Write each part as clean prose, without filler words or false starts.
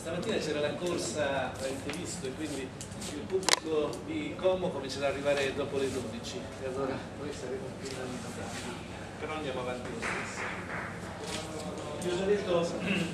Stamattina c'era la corsa, avete visto, e quindi il pubblico di Como comincerà ad arrivare dopo le 12 e allora noi saremo finalizzati, però andiamo avanti lo stesso. Vi ho già detto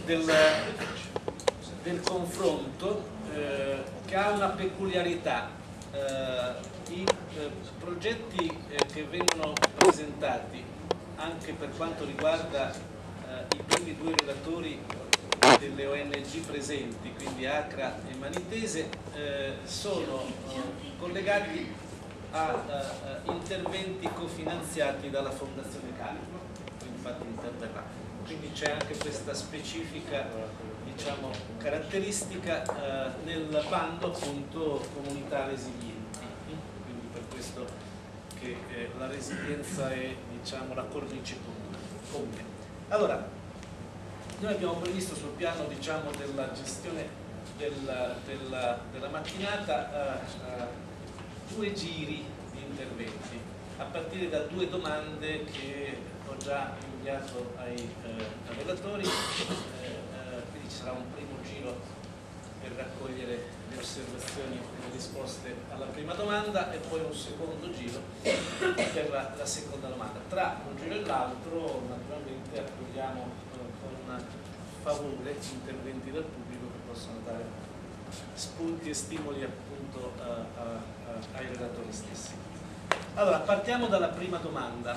del confronto che ha una peculiarità. I progetti che vengono presentati anche per quanto riguarda i primi due relatori delle ONG presenti, quindi Acra e Manitese, sono collegati a interventi cofinanziati dalla Fondazione Calibro, infatti interverrà. Quindi c'è anche questa specifica, diciamo, caratteristica nel bando appunto comunità resilienti, quindi per questo che la resilienza è, diciamo, la cornice comune. Allora, noi abbiamo previsto sul piano, diciamo, della gestione della mattinata due giri di interventi, a partire da due domande che ho già inviato ai relatori, quindi ci sarà un primo giro per raccogliere le osservazioni e le risposte alla prima domanda e poi un secondo giro per la seconda domanda. Tra un giro e l'altro naturalmente accogliamo con favore interventi dal pubblico che possono dare spunti e stimoli appunto ai relatori stessi. Allora, partiamo dalla prima domanda.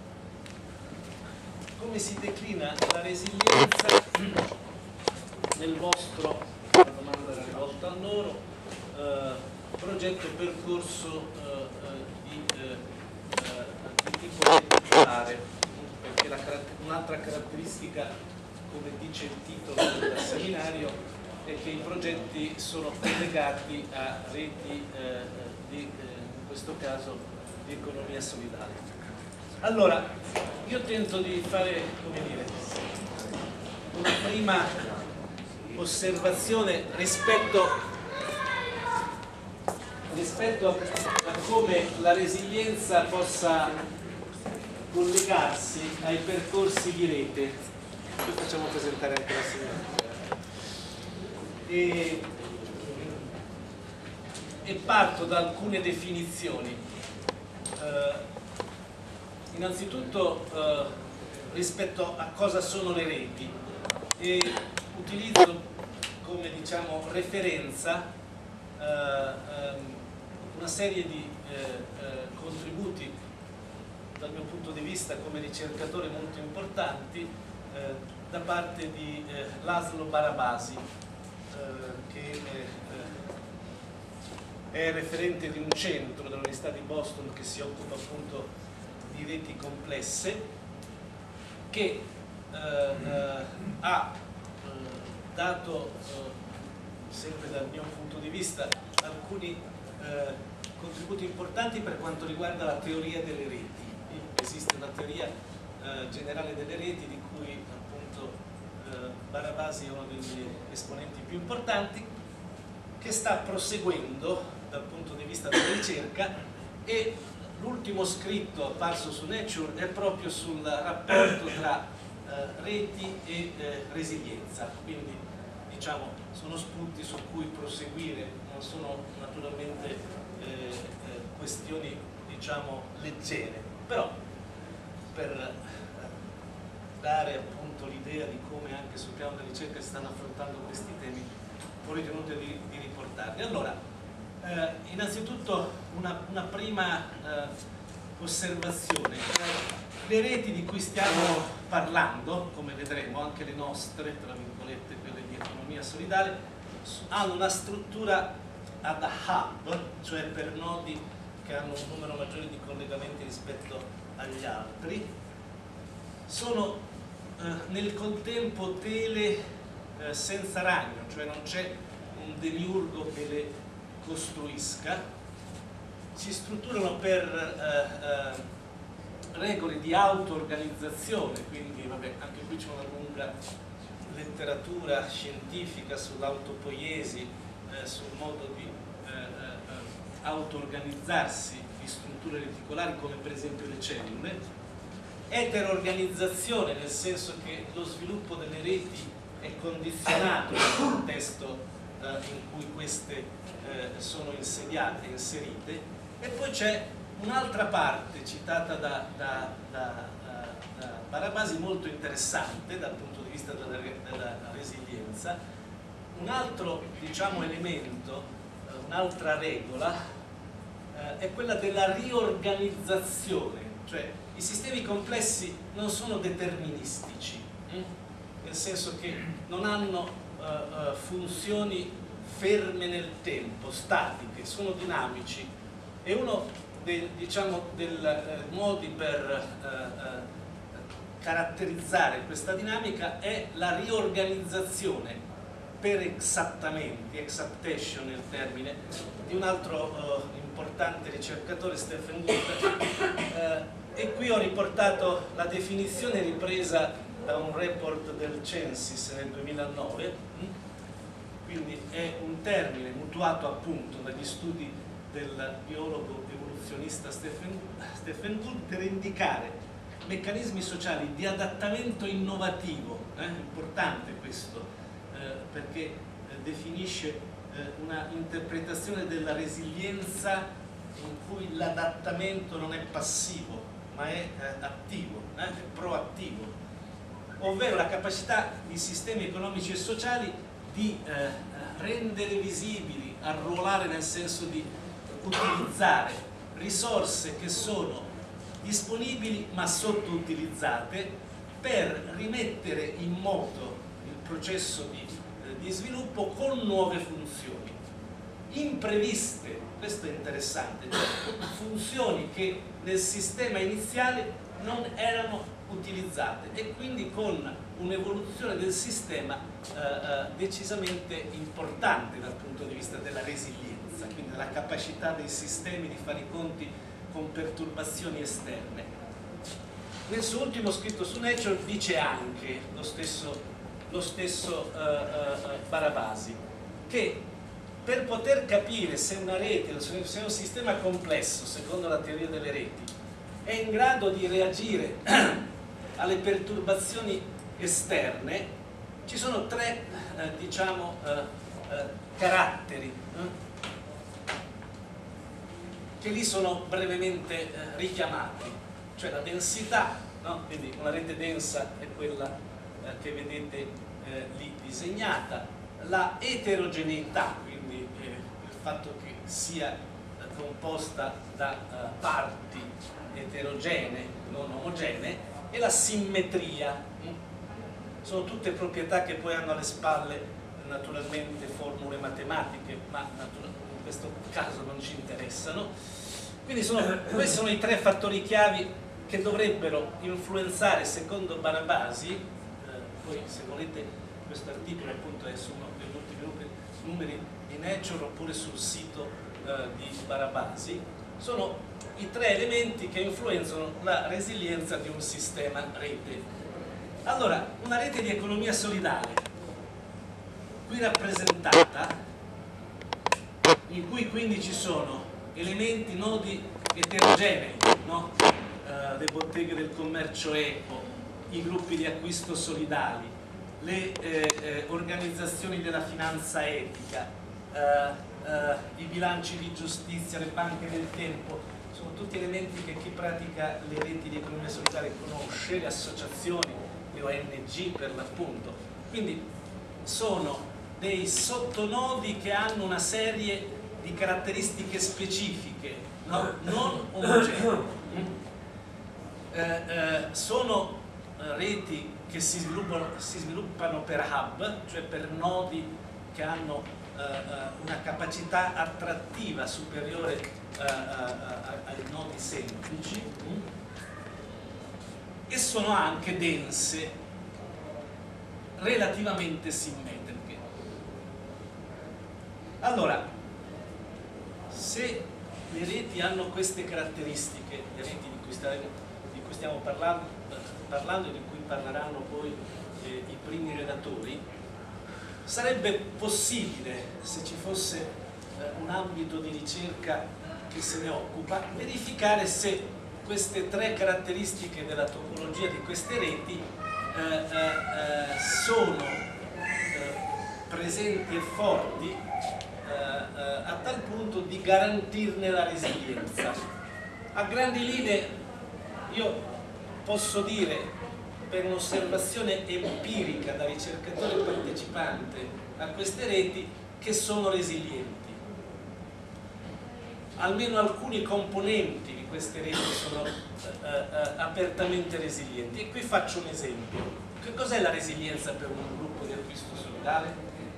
Come si declina la resilienza nel vostro, la domanda era rivolta a loro, progetto percorso di tipo reticolare, perché un'altra caratteristica, come dice il titolo del seminario, è che i progetti sono collegati a reti in questo caso di economia solidale. Allora, io tento di fare, come dire, una prima osservazione rispetto a come la resilienza possa collegarsi ai percorsi di rete. Poi facciamo presentare anche la signora. E parto da alcune definizioni. Innanzitutto rispetto a cosa sono le reti, e utilizzo come, diciamo, referenza una serie di contributi dal mio punto di vista come ricercatore molto importanti da parte di Laszlo Barabasi, che è referente di un centro dell'Università di Boston che si occupa appunto di reti complesse, che ha dato, sempre dal mio punto di vista, alcuni contributi importanti per quanto riguarda la teoria delle reti. Esiste una teoria generale delle reti di cui appunto Barabasi è uno degli esponenti più importanti, che sta proseguendo dal punto di vista della ricerca, e l'ultimo scritto apparso su Nature è proprio sul rapporto tra reti e resilienza, quindi, diciamo, sono spunti su cui proseguire, non sono naturalmente questioni, diciamo, leggere, però per dare appunto l'idea di come anche sul piano della ricerca si stanno affrontando questi temi, ho ritenuto di riportarli. Allora, innanzitutto una prima osservazione. Le reti di cui stiamo parlando, come vedremo, anche le nostre, tra virgolette, quelle di economia solidale, hanno una struttura ad hub, cioè per nodi che hanno un numero maggiore di collegamenti rispetto agli altri, sono nel contempo tele senza ragno, cioè non c'è un demiurgo che le costruisca, si strutturano per regole di auto-organizzazione, quindi vabbè, anche qui c'è una lunga letteratura scientifica sull'autopoiesi, sul modo di auto-organizzarsi di strutture reticolari come per esempio le cellule, eterorganizzazione nel senso che lo sviluppo delle reti è condizionato da contesto in cui queste sono insediate, inserite. E poi c'è un'altra parte citata da Barabasi molto interessante dal punto di vista della resilienza. Un altro, diciamo, elemento, un'altra regola è quella della riorganizzazione, cioè i sistemi complessi non sono deterministici, nel senso che non hanno funzioni ferme nel tempo, statiche, sono dinamici, e uno dei modi per caratterizzare questa dinamica è la riorganizzazione per exaptamenti, exaptation è il termine, di un altro importante ricercatore, Stephen Gould, e qui ho riportato la definizione ripresa da un report del Censis nel 2009, quindi è un termine mutuato appunto dagli studi del biologo evoluzionista Stephen Gould per indicare meccanismi sociali di adattamento innovativo, importante questo, perché definisce una interpretazione della resilienza in cui l'adattamento non è passivo ma è attivo, è proattivo, ovvero la capacità di sistemi economici e sociali di rendere visibili, arruolare nel senso di utilizzare risorse che sono disponibili ma sottoutilizzate per rimettere in moto il processo di sviluppo con nuove funzioni impreviste. Questo è interessante, cioè funzioni che nel sistema iniziale non erano utilizzate, e quindi con un'evoluzione del sistema decisamente importante dal punto di vista della resilienza, quindi della capacità dei sistemi di fare i conti con perturbazioni esterne. Nel suo ultimo scritto su Nature dice anche lo stesso Barabasi che per poter capire se una rete, se un sistema complesso, secondo la teoria delle reti, è in grado di reagire alle perturbazioni esterne, ci sono tre caratteri che lì sono brevemente richiamati, cioè la densità, no? Quindi una rete densa è quella che vedete lì disegnata, la eterogeneità, quindi il fatto che sia composta da parti eterogenee, non omogenee, e la simmetria. Sono tutte proprietà che poi hanno alle spalle naturalmente formule matematiche, ma in questo caso non ci interessano. Quindi questi sono i tre fattori chiavi che dovrebbero influenzare, secondo Barabasi, poi se volete questo articolo appunto è su uno degli ultimi numeri di Nature oppure sul sito di Barabasi, sono i tre elementi che influenzano la resilienza di un sistema rete. Allora, una rete di economia solidale, qui rappresentata, in cui quindi ci sono elementi, nodi eterogenei, no? Le botteghe del commercio equo, i gruppi di acquisto solidali, le organizzazioni della finanza etica, i bilanci di giustizia, le banche del tempo, sono tutti elementi che chi pratica le reti di economia solidale conosce, le associazioni, le ONG per l'appunto. Quindi sono dei sottonodi che hanno una serie di caratteristiche specifiche, no? Non omogenee. Sono reti che si sviluppano per hub, cioè per nodi che hanno una capacità attrattiva superiore ai nodi semplici, e sono anche dense, relativamente simmetriche. Allora, se le reti hanno queste caratteristiche, le reti di cui stiamo parlando e di cui parleranno poi i primi relatori, sarebbe possibile, se ci fosse un ambito di ricerca che se ne occupa, verificare se queste tre caratteristiche della topologia di queste reti sono presenti e forti a tal punto di garantirne la resilienza. A grandi linee io posso dire, per un'osservazione empirica da ricercatore partecipante a queste reti, che sono resilienti. Almeno alcuni componenti di queste reti sono apertamente resilienti, e qui faccio un esempio. Che cos'è la resilienza per un gruppo di acquisto solidale?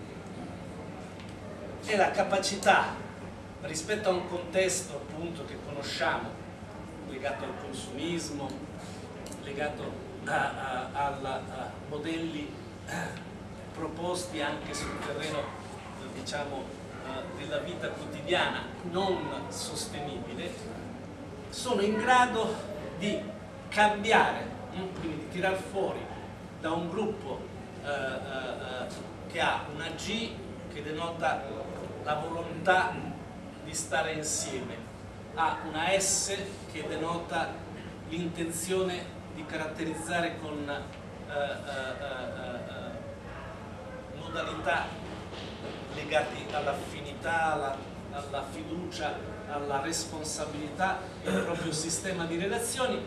È la capacità, rispetto a un contesto appunto che conosciamo, legato al consumismo, legato a modelli proposti anche sul terreno, diciamo, della vita quotidiana non sostenibile, sono in grado di cambiare, quindi di tirar fuori da un gruppo che ha una G che denota la volontà di stare insieme, a una S che denota l'intenzione di caratterizzare con modalità legati all'affinità, alla fiducia, alla responsabilità e al proprio sistema di relazioni.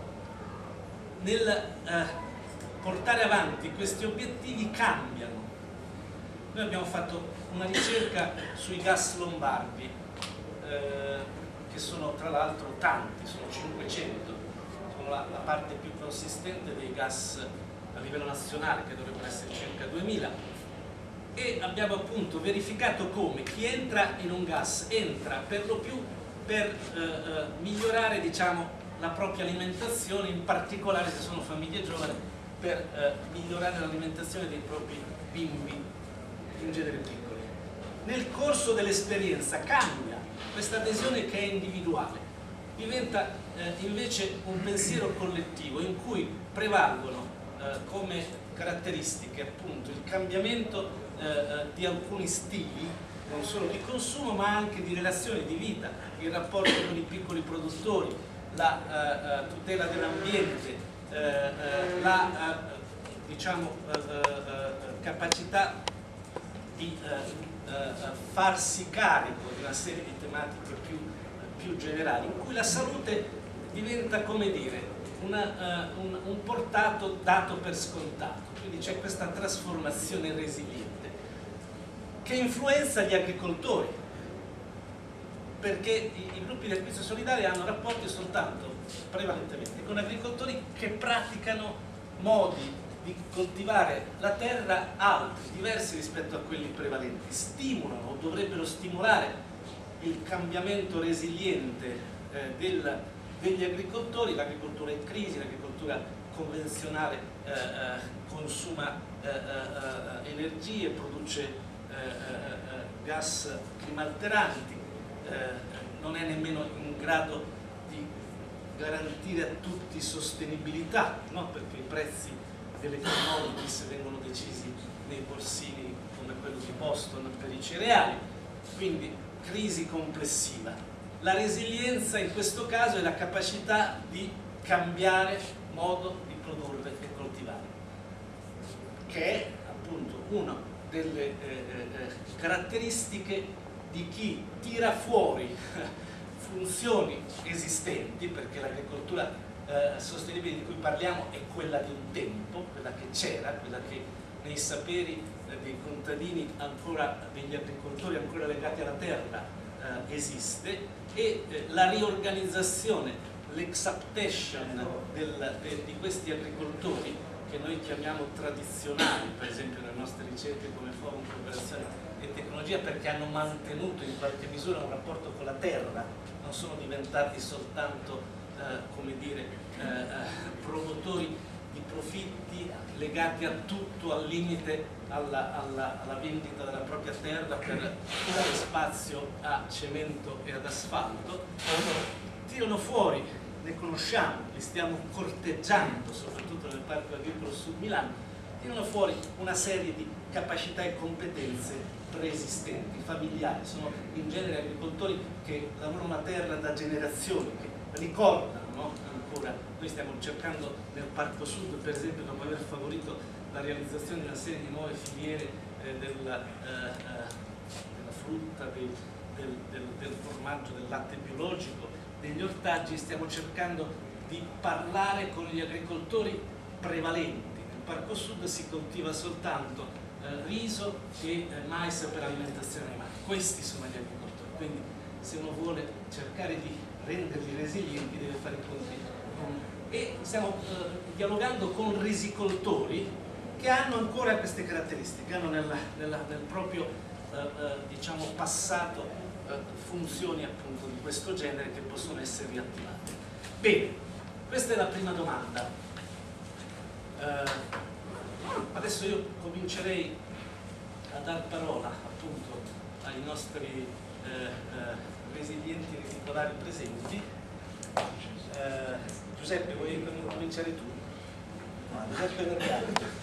Nel portare avanti questi obiettivi cambiano. Noi abbiamo fatto una ricerca sui gas lombardi, che sono tra l'altro tanti, sono 500, sono la parte più consistente dei gas a livello nazionale, che dovrebbero essere circa 2000. E abbiamo appunto verificato come chi entra in un gas entra per lo più per migliorare, diciamo, la propria alimentazione, in particolare se sono famiglie giovani, per migliorare l'alimentazione dei propri bimbi, in genere piccoli. Nel corso dell'esperienza cambia questa adesione, che è individuale, diventa invece un pensiero collettivo in cui prevalgono come caratteristiche appunto il cambiamento di alcuni stili, non solo di consumo ma anche di relazione di vita, il rapporto con i piccoli produttori, la tutela dell'ambiente, la diciamo, capacità di farsi carico di una serie di tematiche più generali, in cui la salute diventa, come dire, un portato dato per scontato. Quindi c'è questa trasformazione resiliente che influenza gli agricoltori, perché i gruppi di acquisto solidale hanno rapporti soltanto, prevalentemente, con agricoltori che praticano modi di coltivare la terra altri, diversi rispetto a quelli prevalenti, stimolano o dovrebbero stimolare il cambiamento resiliente degli agricoltori. L'agricoltura è in crisi, l'agricoltura convenzionale consuma energie, produce gas climalteranti, non è nemmeno in grado di garantire a tutti sostenibilità, no? Perché i prezzi delle commodities vengono decisi nei borsini come quello di Boston per i cereali, quindi crisi complessiva. La resilienza in questo caso è la capacità di cambiare modo di produrre e coltivare, che è appunto una delle caratteristiche di chi tira fuori funzioni esistenti, perché l'agricoltura sostenibile di cui parliamo è quella di un tempo, quella che c'era, quella che nei saperi dei contadini, ancora degli agricoltori ancora legati alla terra, esiste, e la riorganizzazione, l'exaptation di questi agricoltori, che noi chiamiamo tradizionali, per esempio nelle nostre ricerche come Forum Cooperazione e Tecnologia, perché hanno mantenuto in qualche misura un rapporto con la terra, non sono diventati soltanto come dire, promotori di profitti legati a tutto, al limite alla vendita della propria terra per dare spazio a cemento e ad asfalto. Tirano fuori, ne conosciamo, li stiamo corteggiando soprattutto nel Parco Agricolo Sud Milano, tirano fuori una serie di capacità e competenze preesistenti, familiari. Sono in genere agricoltori che lavorano la terra da generazioni, che ricordano, no? Ancora, noi stiamo cercando nel Parco Sud, per esempio, dopo aver favorito la realizzazione di una serie di nuove filiere della frutta, del formaggio, del latte biologico, degli ortaggi, stiamo cercando di parlare con gli agricoltori prevalenti. Nel Parco Sud si coltiva soltanto riso e mais per alimentazione animale. Questi sono gli agricoltori, quindi se uno vuole cercare di renderli resilienti deve fare i conti e stiamo dialogando con risicoltori che hanno ancora queste caratteristiche, hanno nel proprio diciamo passato funzioni appunto di questo genere che possono essere riattivate. Bene, questa è la prima domanda. Adesso io comincerei a dar parola appunto ai nostri resilienti risicolari presenti. Giuseppe, vuoi cominciare tu? Giuseppe Vergara.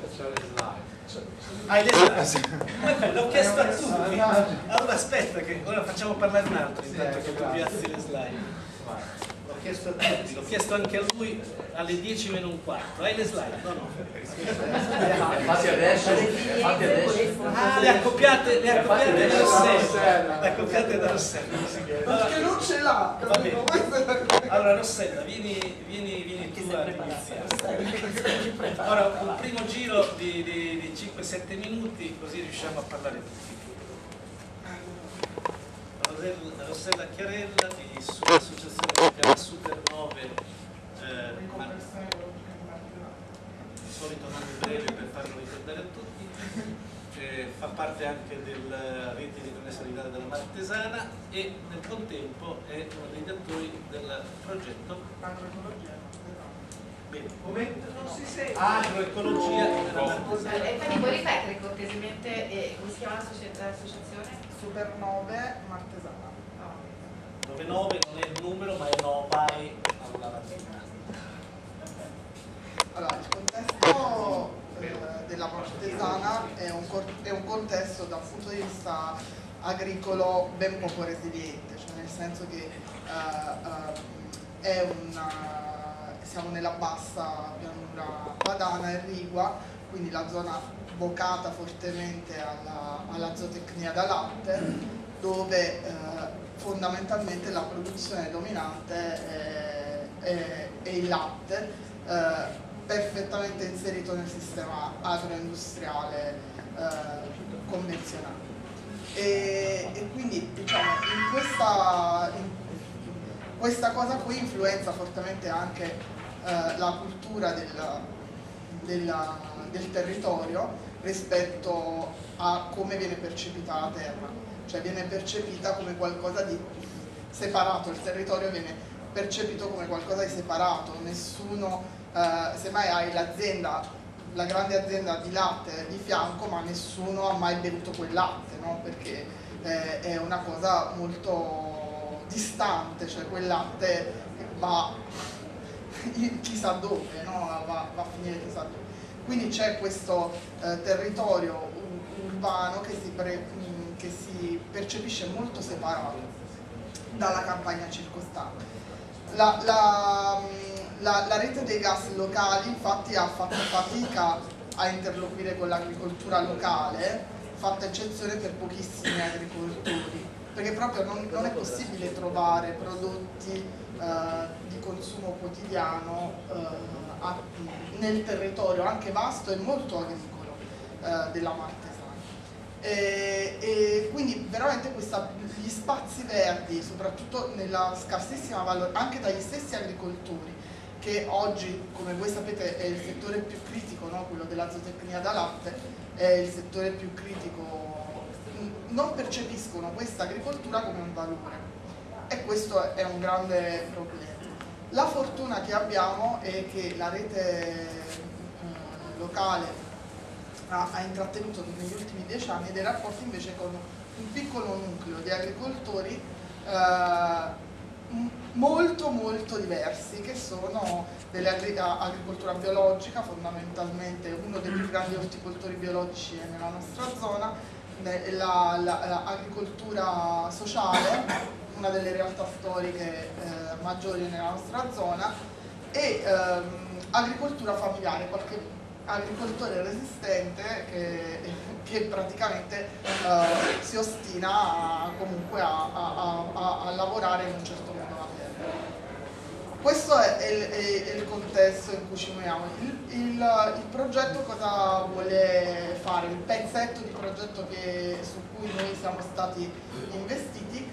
Hai le slide? L'ho chiesto a tutti. Allora aspetta che ora facciamo parlare un altro intanto che tu piazzi le slide. L'ho chiesto a tutti, l'ho chiesto anche a lui alle 10:45. Hai le slide? No, no. Fatti adesso. Ah, le accoppiate da Rossella. Le accoppiate da Rossella. Perché non ce l'ha. Va bene. Allora Rossella, vieni tu a iniziare. Ora un primo giro di 5-7 minuti, così riusciamo a parlare tutti. Rossella Chiarella di Associazione che si chiama Supernove, di solito nome breve per farlo ricordare a tutti, fa parte anche della rete di internazionalità della Martesana e nel contempo è uno degli attori del progetto Non si sente. Agroecologia della Martesana. Quindi puoi ripetere cortesemente come si chiama l'associazione? Supernove Martesana. Dove 9 non è il numero ma è Novae alla latina. Allora, il contesto della Martesana è un contesto dal punto di vista agricolo ben poco resiliente, cioè nel senso che siamo nella bassa pianura padana irrigua, quindi la zona vocata fortemente alla zootecnia da latte, dove fondamentalmente la produzione dominante è il latte, perfettamente inserito nel sistema agroindustriale convenzionale. E quindi diciamo questa cosa qui influenza fortemente anche la cultura del territorio rispetto a come viene percepita la terra, cioè viene percepita come qualcosa di separato, il territorio viene percepito come qualcosa di separato, nessuno, semmai hai la grande azienda di latte di fianco, ma nessuno ha mai bevuto quel latte, no? Perché è una cosa molto distante, cioè quel latte va chissà dove, no? va a finire chissà dove. Quindi c'è questo territorio urbano che si percepisce molto separato dalla campagna circostante. La rete dei gas locali infatti ha fatto fatica a interloquire con l'agricoltura locale, fatta eccezione per pochissimi agricoltori, perché proprio non è possibile trovare prodotti di consumo quotidiano nel territorio anche vasto e molto agricolo della Martesana. E quindi veramente gli spazi verdi, soprattutto nella scarsissima valorizzazione, anche dagli stessi agricoltori, che oggi, come voi sapete, è il settore più critico, no? Quello della zootecnia da latte, è il settore più critico, non percepiscono questa agricoltura come un valore, e questo è un grande problema. La fortuna che abbiamo è che la rete locale ha intrattenuto negli ultimi 10 anni dei rapporti invece con un piccolo nucleo di agricoltori molto diversi, che sono dell'agricoltura biologica, fondamentalmente uno dei più grandi orticoltori biologici nella nostra zona, l'agricoltura sociale, una delle realtà storiche maggiori nella nostra zona, e agricoltura familiare, agricoltore resistente che praticamente si ostina comunque a lavorare in un certo modo la terra. Questo è il contesto in cui ci muoviamo. Il progetto cosa vuole fare? Il pezzetto di progetto su cui noi siamo stati investiti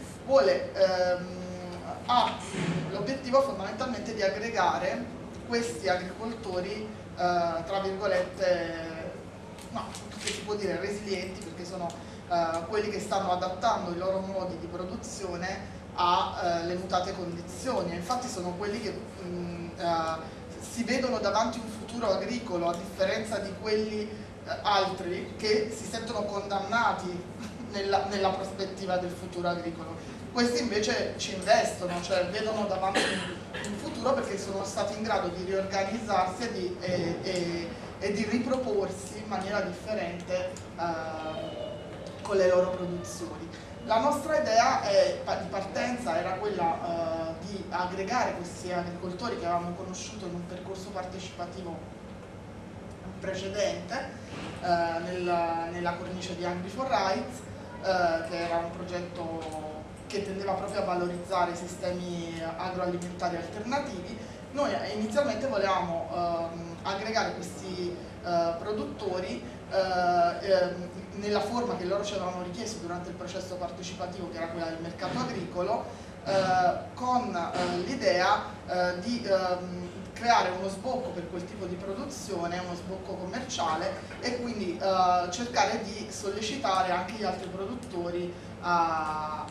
ha l'obiettivo fondamentalmente di aggregare questi agricoltori, tra virgolette, no, che si può dire resilienti, perché sono quelli che stanno adattando i loro modi di produzione alle mutate condizioni. Infatti sono quelli che si vedono davanti un futuro agricolo, a differenza di quelli altri che si sentono condannati nella prospettiva del futuro agricolo. Questi invece ci investono, cioè vedono davanti un futuro perché sono stati in grado di riorganizzarsi e di riproporsi in maniera differente con le loro produzioni. La nostra idea di partenza era quella di aggregare questi agricoltori che avevamo conosciuto in un percorso partecipativo precedente nella cornice di Agri for Rights, che era un progetto che tendeva proprio a valorizzare i sistemi agroalimentari alternativi. Noi inizialmente volevamo aggregare questi produttori nella forma che loro ci avevano richiesto durante il processo partecipativo, che era quella del mercato agricolo, con l'idea di creare uno sbocco per quel tipo di produzione, uno sbocco commerciale, e quindi cercare di sollecitare anche gli altri produttori ad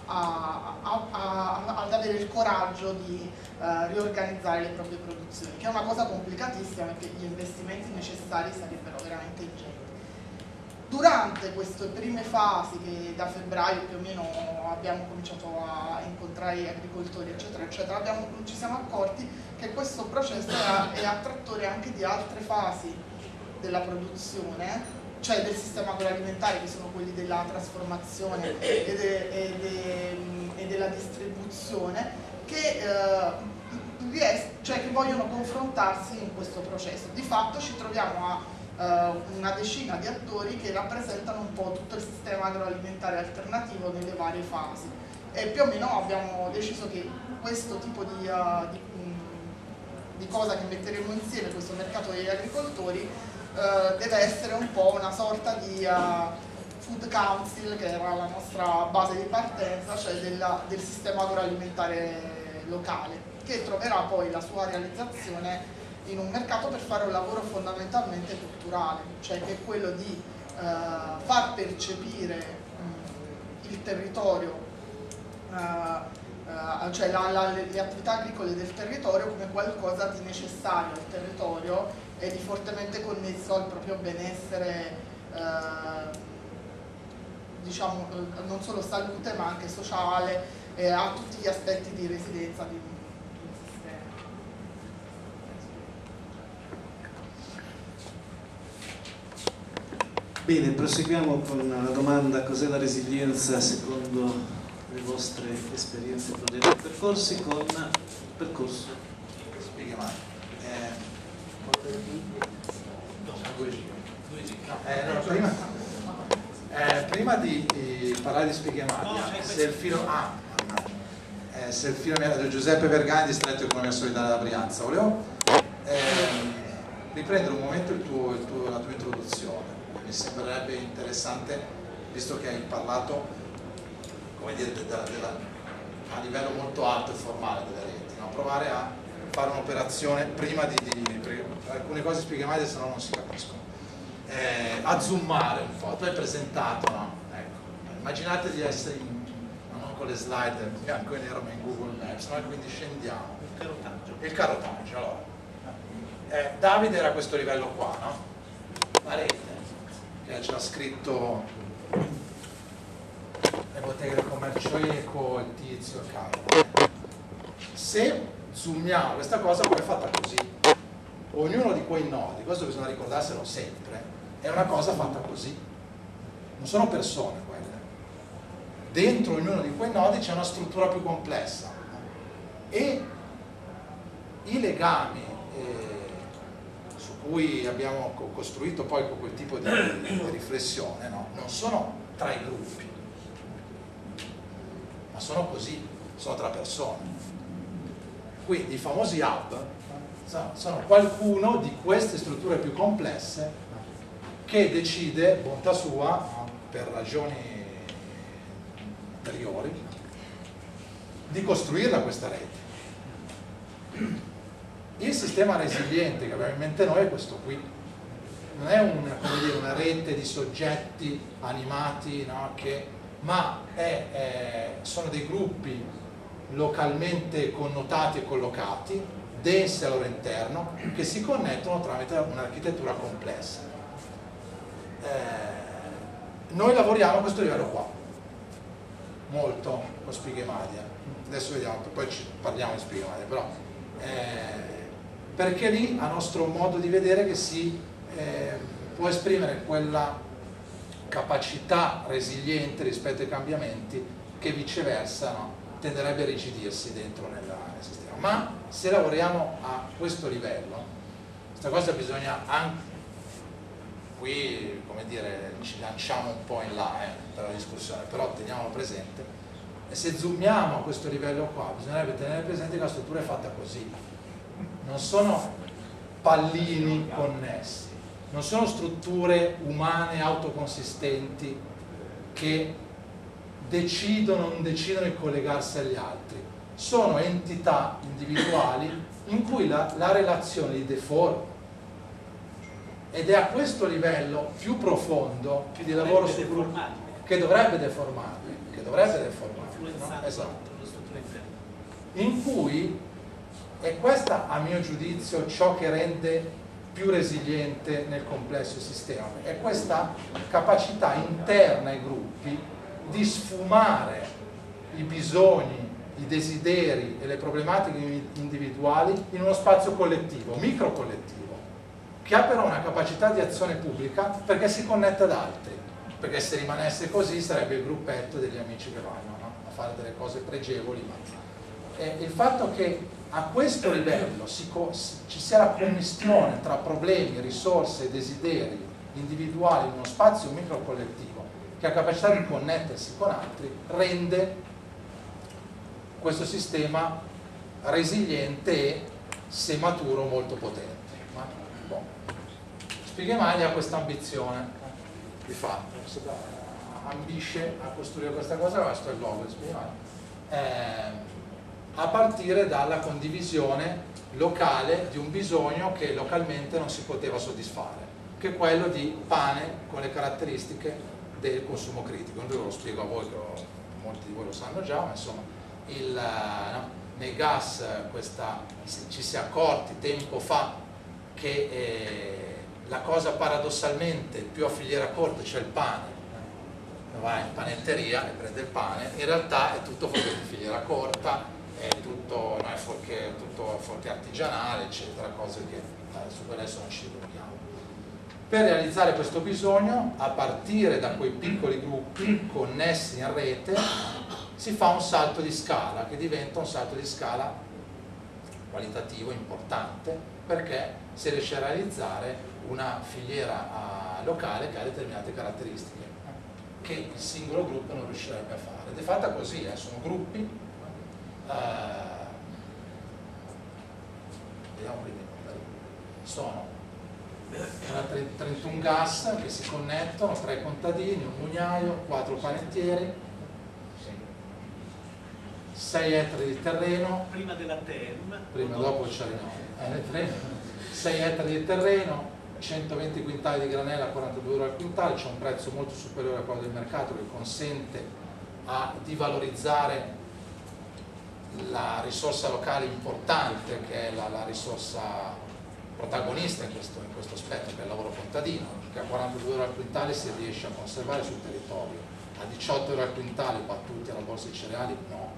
avere il coraggio di riorganizzare le proprie produzioni, che è una cosa complicatissima perché gli investimenti necessari sarebbero veramente ingenti. Durante queste prime fasi, che da febbraio più o meno abbiamo cominciato a incontrare gli agricoltori eccetera eccetera, ci siamo accorti che questo processo è attrattore anche di altre fasi della produzione, cioè del sistema agroalimentare, che sono quelli della trasformazione e della distribuzione, che vogliono confrontarsi in questo processo. Di fatto ci troviamo a una decina di attori che rappresentano un po' tutto il sistema agroalimentare alternativo nelle varie fasi, e più o meno abbiamo deciso che questo tipo di cosa che metteremo insieme, questo mercato degli agricoltori, deve essere un po' una sorta di food council, che era la nostra base di partenza, cioè del sistema agroalimentare locale, che troverà poi la sua realizzazione in un mercato per fare un lavoro fondamentalmente culturale, cioè che è quello di far percepire il territorio, cioè le attività agricole del territorio come qualcosa di necessario al territorio e di fortemente connesso al proprio benessere, diciamo, non solo salute ma anche sociale, a tutti gli aspetti di residenza di un sistema. Bene, proseguiamo con la domanda: cos'è la resilienza secondo le vostre esperienze, progetti e percorsi, con il percorso Spieghiamo. Prima di parlare di Spieghiamatica, se il filo di Giuseppe Vergani di Stretto Economia Solidale da Brianza, volevo riprendere un momento la tua introduzione. Mi sembrerebbe interessante, visto che hai parlato, come dire, a livello molto alto e formale delle reti, no? Provare a fare un'operazione prima perché alcune cose Spieghiamatica se no non si capiscono, a zoomare un po'. Tu hai presentato, no? Ecco. Immaginate di essere non con le slide in bianco e nero ma in Google Maps, no? E quindi scendiamo il carotaggio. Allora, Davide era a questo livello qua, no? La rete che c'era scritto le botteghe del commercio eco, il tizio, il cavolo. Se zoomiamo questa cosa, poi è fatta così. Ognuno di quei nodi, questo bisogna ricordarselo sempre, è una cosa fatta così. Non sono persone quelle. Dentro ognuno di quei nodi c'è una struttura più complessa. E i legami cui abbiamo costruito poi quel tipo di riflessione, no? Non sono tra i gruppi, ma sono così, sono tra persone. Quindi i famosi hub sono qualcuno di queste strutture più complesse che decide, bontà sua, per ragioni interiori, di costruirla questa rete. Il sistema resiliente che abbiamo in mente noi è questo qui, non è una rete di soggetti animati, no, ma sono dei gruppi localmente connotati e collocati, densi al loro interno, che si connettono tramite un'architettura complessa. Noi lavoriamo a questo livello qua, molto con Spighemadia. Adesso vediamo, poi parliamo di Spighemadia, però perché lì a nostro modo di vedere che si può esprimere quella capacità resiliente rispetto ai cambiamenti che viceversa, no, tenderebbe a rigidirsi dentro nel sistema. Ma se lavoriamo a questo livello, questa cosa bisogna anche, qui come dire ci lanciamo un po' in là per la discussione, però teniamolo presente, e se zoomiamo a questo livello qua bisognerebbe tenere presente che la struttura è fatta così, non sono pallini connessi, non sono strutture umane autoconsistenti che decidono o non decidono di collegarsi agli altri, sono entità individuali in cui la relazione li deforma, ed è a questo livello più profondo di lavoro su gruppo che dovrebbe deformarli, no? Esatto. In cui, e questa a mio giudizio ciò che rende più resiliente nel complesso il sistema, è questa capacità interna ai gruppi di sfumare i bisogni, i desideri e le problematiche individuali in uno spazio collettivo, micro collettivo, che ha però una capacità di azione pubblica perché si connette ad altri, perché se rimanesse così sarebbe il gruppetto degli amici che vanno, no, a fare delle cose pregevoli, ma il fatto che a questo livello ci sia la commistione tra problemi, risorse e desideri individuali in uno spazio micro collettivo che ha capacità di connettersi con altri, rende questo sistema resiliente e, se maturo, molto potente. Ma, boh. Spighemadia ha questa ambizione, di fatto, ambisce a costruire questa cosa, questo è il logo di Spighemadia, a partire dalla condivisione locale di un bisogno che localmente non si poteva soddisfare, che è quello di pane con le caratteristiche del consumo critico. Io lo spiego a voi, che molti di voi lo sanno già, ma insomma nei gas ci si è accorti tempo fa che la cosa paradossalmente più a filiera corta, cioè il pane, vai in panetteria e prende il pane, in realtà è tutto fuori di filiera corta, è tutto, no, è tutto forte artigianale, eccetera, cose che su cui adesso non ci dilunghiamo. Per realizzare questo bisogno, a partire da quei piccoli gruppi connessi in rete, si fa un salto di scala che diventa un salto di scala qualitativo importante, perché si riesce a realizzare una filiera locale che ha determinate caratteristiche che il singolo gruppo non riuscirebbe a fare. Ed è fatta così, sono gruppi. Vediamo prima i numeri. Sono 31 gas che si connettono, 3 contadini, un mugnaio, 4 panettieri, 6 ettari di terreno, prima della TEM, prima dopo il Ciarinoli, 6 ettari di terreno, 120 quintali di granella a 42 euro al quintale, c'è un prezzo molto superiore a quello del mercato che consente di valorizzare la risorsa locale importante, che è la risorsa protagonista in questo aspetto, che è il lavoro contadino, perché a 42 euro al quintale si riesce a conservare sul territorio, a 18 euro al quintale battuti alla borsa di cereali no,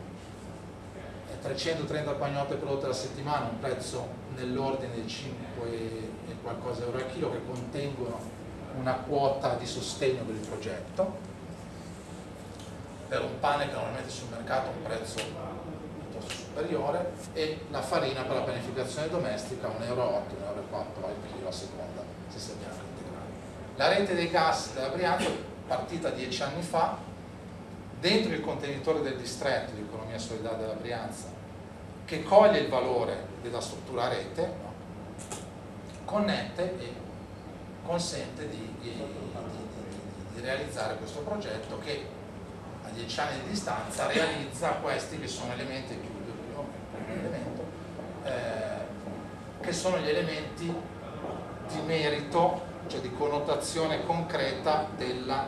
330 pagnotte prodotte alla settimana, un prezzo nell'ordine di 5 e qualcosa euro al chilo, che contengono una quota di sostegno per il progetto, per un pane che normalmente sul mercato ha un prezzo piuttosto superiore, e la farina per la pianificazione domestica 1,8 euro, 1,4 euro al chilo a seconda se sia bianco integrale. La rete dei gas della Brianza, partita 10 anni fa, dentro il contenitore del distretto di economia solidale della Brianza, che coglie il valore della struttura rete, no? Connette e consente di realizzare questo progetto che a 10 anni di distanza realizza questi che sono elementi, chiudo il primo elemento, che sono gli elementi di merito, cioè di connotazione concreta della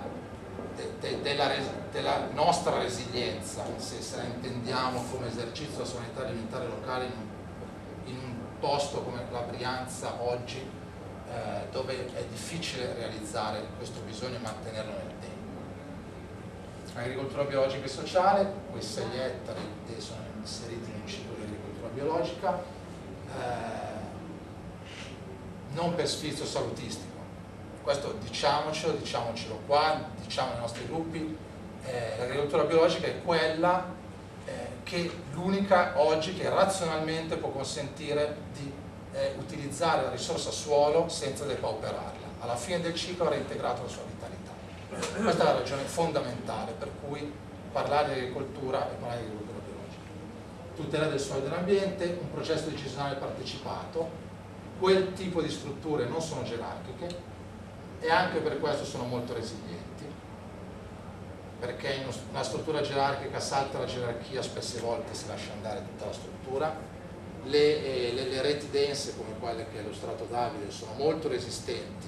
nostra resilienza, se la intendiamo come esercizio della sovranità alimentare locale in un posto come la Brianza oggi, dove è difficile realizzare questo bisogno e mantenerlo nel tempo. Agricoltura biologica e sociale, quei 6 ettari sono inseriti in un ciclo di agricoltura biologica, non per sfizio salutistico. Questo diciamocelo qua, diciamo ai nostri gruppi, l'agricoltura biologica è quella che l'unica oggi che razionalmente può consentire di utilizzare la risorsa suolo senza depauperarla. Alla fine del ciclo ha reintegrato la sua vitalità. Questa è la ragione fondamentale per cui parlare di agricoltura e parlare di agricoltura biologica. Tutela del suolo e dell'ambiente, un processo decisionale partecipato, quel tipo di strutture non sono gerarchiche e anche per questo sono molto resilienti, perché in una struttura gerarchica salta la gerarchia, spesse volte si lascia andare tutta la struttura. Le reti dense come quelle che ha illustrato Davide sono molto resistenti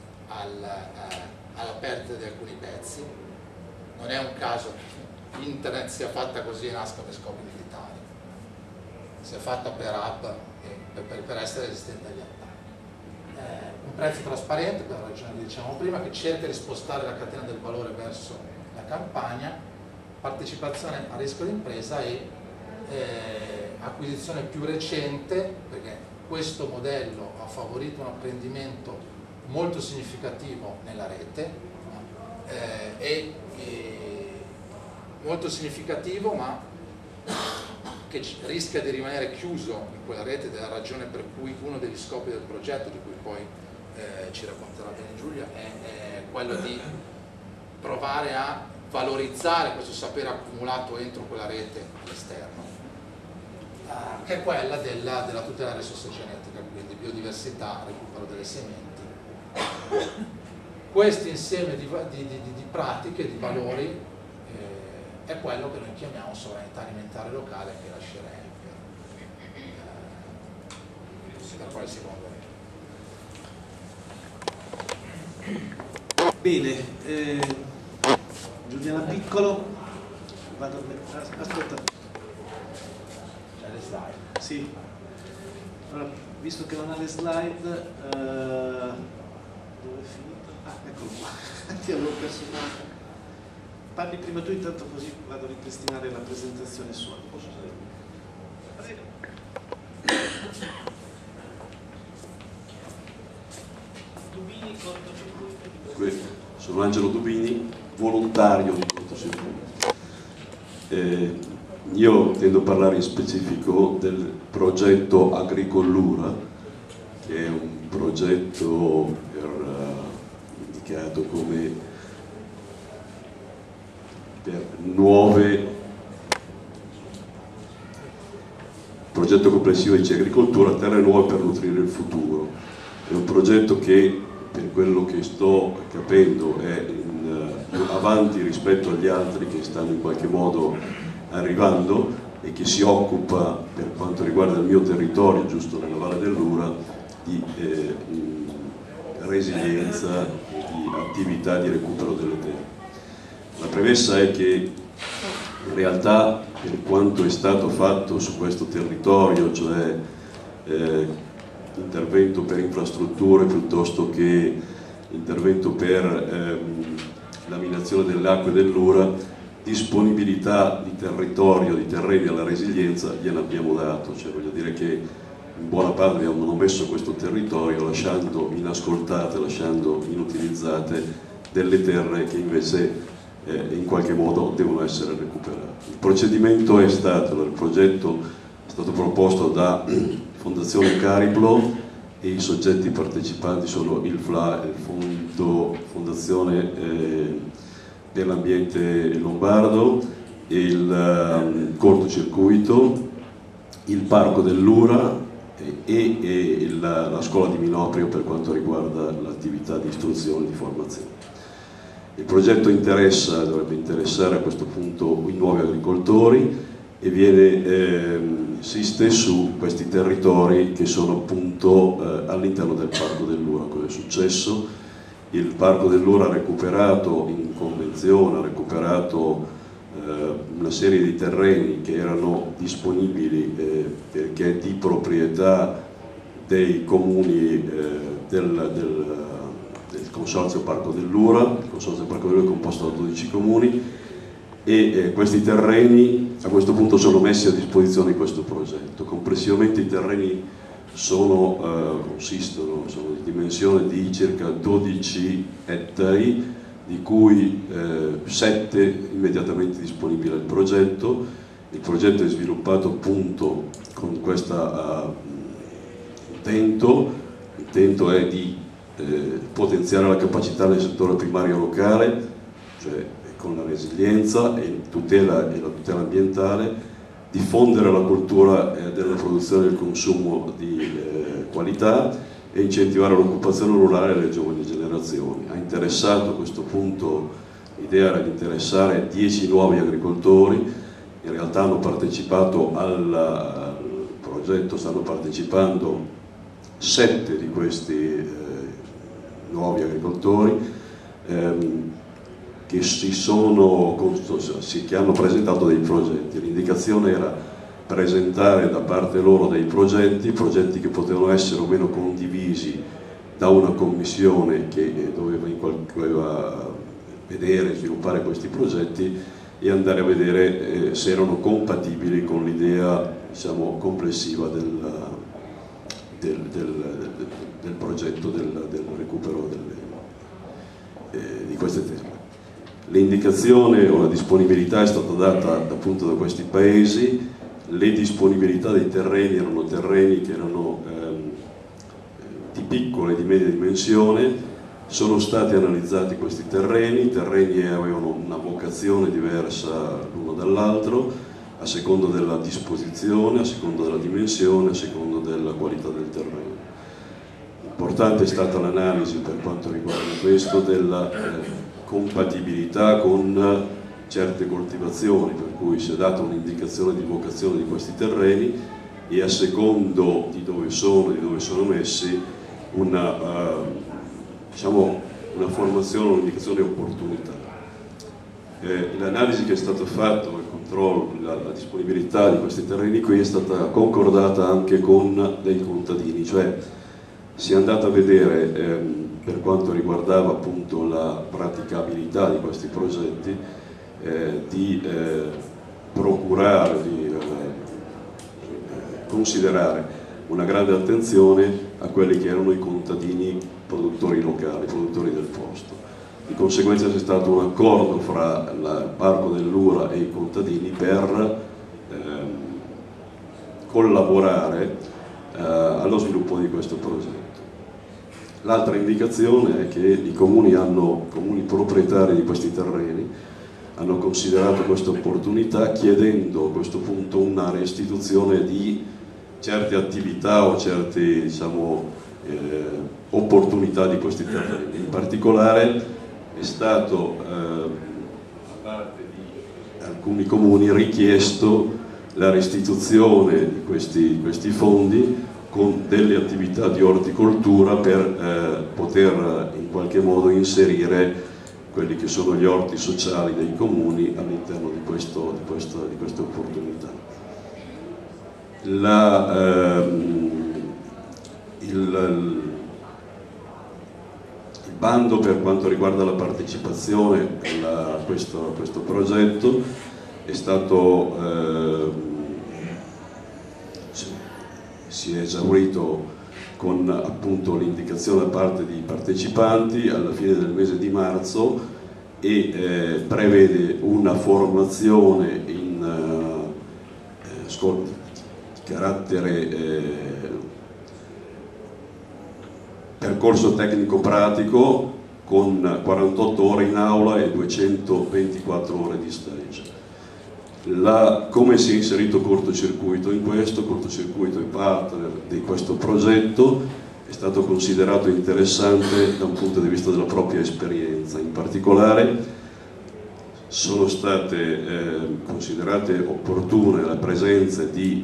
alla perdita di alcuni pezzi. Non è un caso che internet sia fatta così e nasca per scopi militari, sia fatta per hub per essere resistente agli attacchi. Un prezzo trasparente, per la ragione che dicevamo prima, che cerca di spostare la catena del valore verso la campagna, partecipazione a rischio d'impresa e acquisizione più recente, perché questo modello ha favorito un apprendimento molto significativo nella rete, molto significativo, ma che rischia di rimanere chiuso in quella rete, ed è la ragione per cui uno degli scopi del progetto, di cui poi ci racconterà bene Giulia, è quello di provare a valorizzare questo sapere accumulato entro quella rete all'esterno, che è quella della tutela della risorsa genetica, quindi biodiversità, recupero delle sementi. Questo insieme di pratiche, di valori, è quello che noi chiamiamo sovranità alimentare locale, che lascerei per poi il secondo. Bene, Giuliana Piccolo, vado aspetta. C'è le slide? Sì. Allora, visto che non ha le slide, dove è finito? Ah, eccolo qua, ti avevo perso una. Parli prima tu, intanto così vado a ripristinare la presentazione sua. Posso salire? Dubini, cortocircuito. Sono Angelo Dubini, volontario di cortocircuito. Io tendo a parlare in specifico del progetto Agricollura, che è un progetto indicato come per progetto complessivo di agricoltura, terre nuove per nutrire il futuro. È un progetto che, per quello che sto capendo, è avanti rispetto agli altri che stanno in qualche modo arrivando, e che si occupa, per quanto riguarda il mio territorio, giusto nella Valle dell'Ura, di resilienza, di attività di recupero delle terre. La premessa è che in realtà, per quanto è stato fatto su questo territorio, cioè intervento per infrastrutture piuttosto che intervento per laminazione delle acque dell'Ura, disponibilità di territorio, di terreni alla resilienza gliene abbiamo dato, cioè voglio dire che in buona parte abbiamo messo questo territorio lasciando inascoltate, lasciando inutilizzate delle terre che invece in qualche modo devono essere recuperati. Il procedimento è stato, il progetto è stato proposto da Fondazione Cariplo e i soggetti partecipanti sono il FLA, il Fondazione per l'Ambiente Lombardo, il cortocircuito, il Parco dell'Ura e la Scuola di Minoprio per quanto riguarda l'attività di istruzione e di formazione. Il progetto dovrebbe interessare a questo punto i nuovi agricoltori e insiste su questi territori che sono appunto all'interno del Parco dell'Ura. Cosa è successo? Il Parco dell'Ura ha recuperato in convenzione, ha recuperato una serie di terreni che erano disponibili perché di proprietà dei comuni del Consorzio Parco dell'Ura. Il Consorzio Parco dell'Ura è composto da 12 comuni e questi terreni a questo punto sono messi a disposizione di questo progetto. Complessivamente i terreni sono di dimensione di circa 12 ettari, di cui 7 immediatamente disponibili al progetto. Il progetto è sviluppato appunto con questo intento. L'intento è di potenziare la capacità del settore primario locale, cioè con la resilienza e la tutela ambientale, diffondere la cultura della produzione e del consumo di qualità e incentivare l'occupazione rurale alle giovani generazioni. Ha interessato a questo punto, l'idea era di interessare 10 nuovi agricoltori, in realtà hanno partecipato al progetto, stanno partecipando 7 di questi nuovi agricoltori che hanno presentato dei progetti. L'indicazione era presentare da parte loro dei progetti che potevano essere o meno condivisi da una commissione che doveva vedere e sviluppare questi progetti e andare a vedere se erano compatibili con l'idea, diciamo, complessiva del progetto del recupero di queste terre. L'indicazione o la disponibilità è stata data appunto da questi paesi. Le disponibilità dei terreni erano terreni che erano di piccola e di media dimensione. Sono stati analizzati questi terreni, i terreni avevano una vocazione diversa l'uno dall'altro, a seconda della disposizione, a seconda della dimensione, a seconda della qualità del terreno. Importante è stata l'analisi per quanto riguarda questo della compatibilità con certe coltivazioni, per cui si è data un'indicazione di vocazione di questi terreni e a secondo di dove sono messi una formazione, un'indicazione di opportunità. L'analisi che è stata fatta, il controllo, la disponibilità di questi terreni qui è stata concordata anche con dei contadini, cioè si è andata a vedere per quanto riguardava appunto la praticabilità di questi progetti, di procurare, di considerare una grande attenzione a quelli che erano i contadini produttori locali, produttori del posto. Di conseguenza c'è stato un accordo fra il Parco dell'Ura e i contadini per collaborare allo sviluppo di questo progetto. L'altra indicazione è che i comuni proprietari di questi terreni hanno considerato questa opportunità chiedendo a questo punto una restituzione di certe attività o certe, diciamo, opportunità di questi terreni. In particolare è stato da parte di alcuni comuni richiesto la restituzione di questi fondi con delle attività di orticoltura per poter in qualche modo inserire quelli che sono gli orti sociali dei comuni all'interno di queste opportunità. Il bando per quanto riguarda la partecipazione a questo progetto è stato si è esaurito con appunto l'indicazione da parte dei partecipanti alla fine del mese di marzo e prevede una formazione in carattere percorso tecnico-pratico con 48 ore in aula e 224 ore di stage. Come si è inserito cortocircuito in questo? Cortocircuito è partner di questo progetto, è stato considerato interessante da un punto di vista della propria esperienza. In particolare sono state considerate opportune la presenza di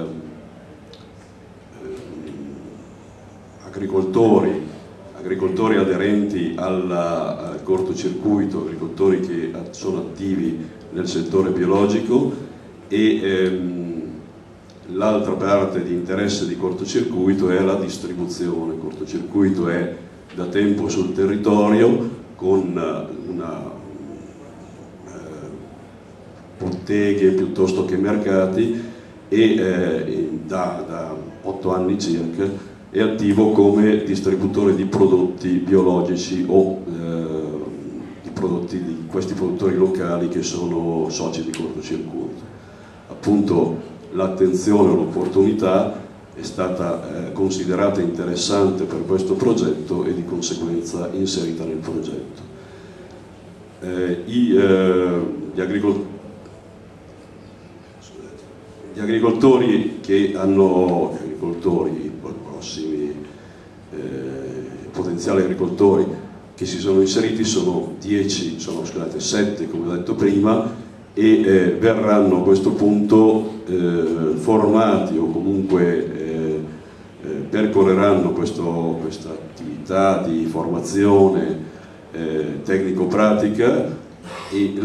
agricoltori aderenti al cortocircuito, agricoltori che sono attivi nel settore biologico, e l'altra parte di interesse di cortocircuito è la distribuzione. Il cortocircuito è da tempo sul territorio con botteghe piuttosto che mercati, e da 8 anni circa è attivo come distributore di prodotti biologici o di prodotti di questi produttori locali che sono soci di cortocircuito. Appunto l'attenzione o l'opportunità è stata considerata interessante per questo progetto e di conseguenza inserita nel progetto. Gli agricoltori che hanno, i prossimi potenziali agricoltori che si sono inseriti sono 7 come ho detto prima, e verranno a questo punto formati o comunque percorreranno questa attività di formazione tecnico-pratica, e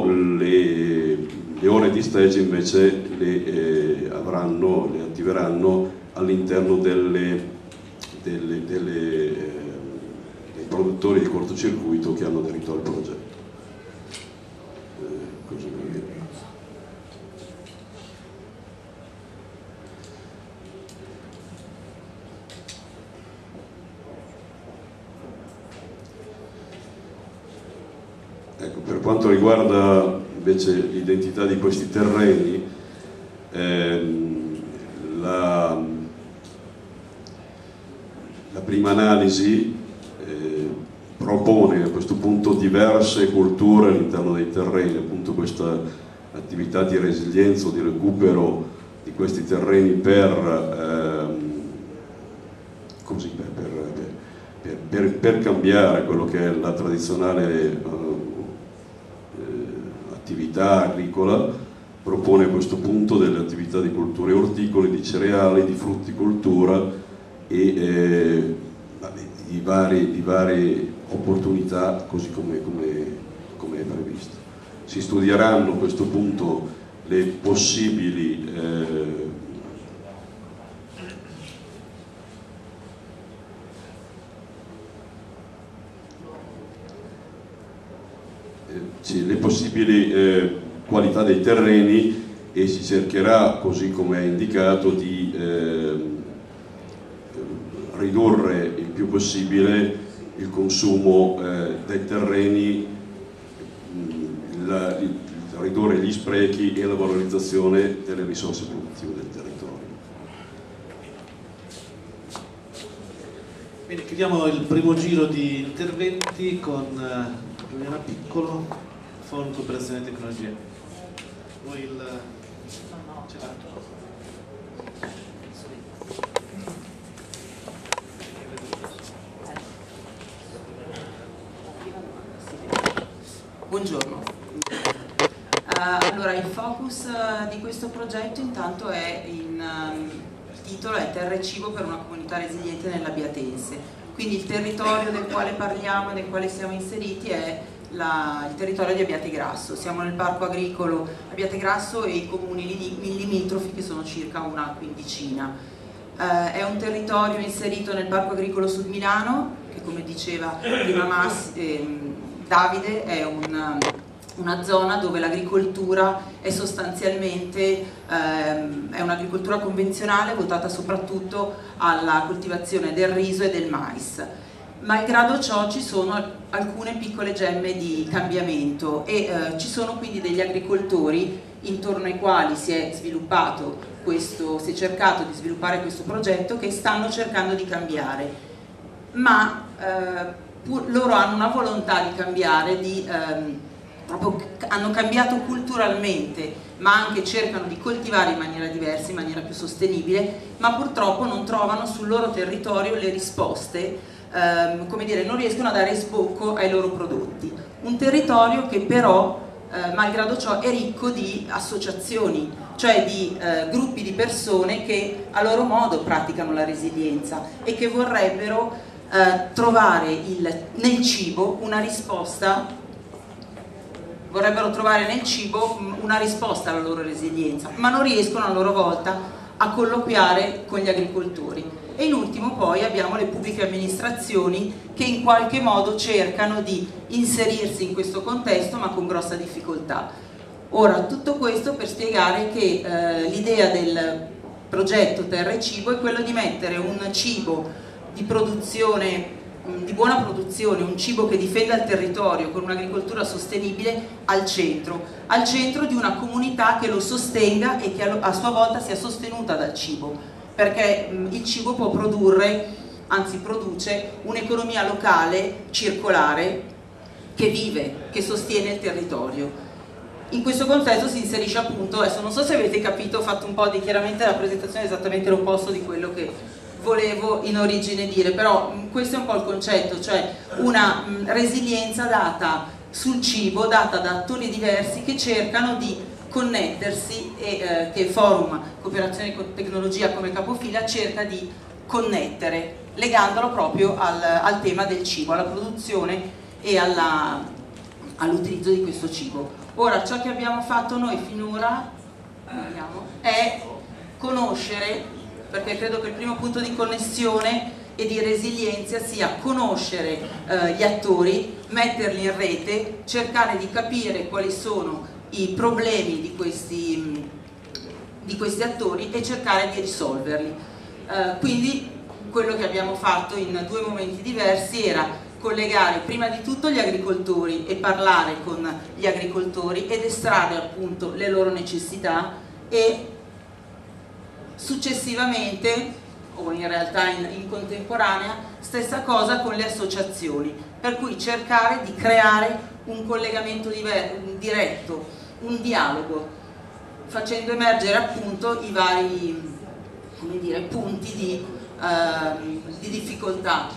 le ore di stage invece le attiveranno all'interno dei produttori di cortocircuito che hanno aderito al progetto. Ecco, per quanto riguarda invece l'identità di questi terreni, la prima analisi propone a questo punto diverse culture all'interno dei terreni. Appunto questa attività di resilienza o di recupero di questi terreni per cambiare quello che è la tradizionale attività agricola, propone a questo punto delle attività di colture orticole, di cereali, di frutticoltura e di varie opportunità, così come è previsto. Si studieranno a questo punto le possibili qualità dei terreni, e si cercherà, così come è indicato, di ridurre il più possibile il consumo dei terreni, ridurre gli sprechi e la valorizzazione delle risorse produttive del territorio. Bene, chiudiamo il primo giro di interventi con Giuliana Piccolo, Forum Cooperazione e Tecnologia. Voi il... Buongiorno. Allora, il focus di questo progetto intanto è il titolo è Terra e Cibo per una comunità resiliente nell'Abbiatense. Quindi il territorio del quale parliamo e nel quale siamo inseriti è il territorio di Abbiategrasso. Siamo nel parco agricolo Abbiategrasso e i comuni limitrofi, che sono circa una quindicina. È un territorio inserito nel parco agricolo Sud Milano, che come diceva prima Davide è una zona dove l'agricoltura è sostanzialmente è un'agricoltura convenzionale votata soprattutto alla coltivazione del riso e del mais. Malgrado ciò ci sono alcune piccole gemme di cambiamento e ci sono quindi degli agricoltori intorno ai quali si è cercato di sviluppare questo progetto, che stanno cercando di cambiare, ma loro hanno una volontà di cambiare, hanno cambiato culturalmente, ma anche cercano di coltivare in maniera diversa, in maniera più sostenibile, ma purtroppo non trovano sul loro territorio le risposte, come dire, non riescono a dare sbocco ai loro prodotti. Un territorio che però, malgrado ciò, è ricco di associazioni, cioè di gruppi di persone che a loro modo praticano la resilienza e che vorrebbero trovare nel cibo una risposta, alla loro resilienza, ma non riescono a loro volta a colloquiare con gli agricoltori. E in ultimo poi abbiamo le pubbliche amministrazioni che in qualche modo cercano di inserirsi in questo contesto, ma con grossa difficoltà. Ora, tutto questo per spiegare che l'idea del progetto Terra e Cibo è quello di mettere un cibo di produzione, di buona produzione, un cibo che difenda il territorio con un'agricoltura sostenibile al centro di una comunità che lo sostenga e che a sua volta sia sostenuta dal cibo, perché il cibo può produrre, anzi produce, un'economia locale circolare che vive, che sostiene il territorio. In questo contesto si inserisce appunto, adesso non so se avete capito, ho fatto un po' chiaramente la presentazione esattamente l'opposto di quello che volevo in origine dire, però questo è un po' il concetto, cioè una resilienza data sul cibo, data da attori diversi che cercano di connettersi e che Forum Cooperazione e Tecnologia come capofila cerca di connettere, legandolo proprio al tema del cibo, alla produzione e all'utilizzo di questo cibo. Ora, ciò che abbiamo fatto noi finora è conoscere, perché credo che il primo punto di connessione e di resilienza sia conoscere gli attori, metterli in rete, cercare di capire quali sono i problemi di questi attori e cercare di risolverli. Quindi quello che abbiamo fatto in due momenti diversi era collegare prima di tutto gli agricoltori e parlare con gli agricoltori ed estrarre appunto le loro necessità, e successivamente, o in realtà in contemporanea, stessa cosa con le associazioni, per cui cercare di creare un collegamento diretto, un dialogo, facendo emergere appunto i vari, come dire, punti di difficoltà.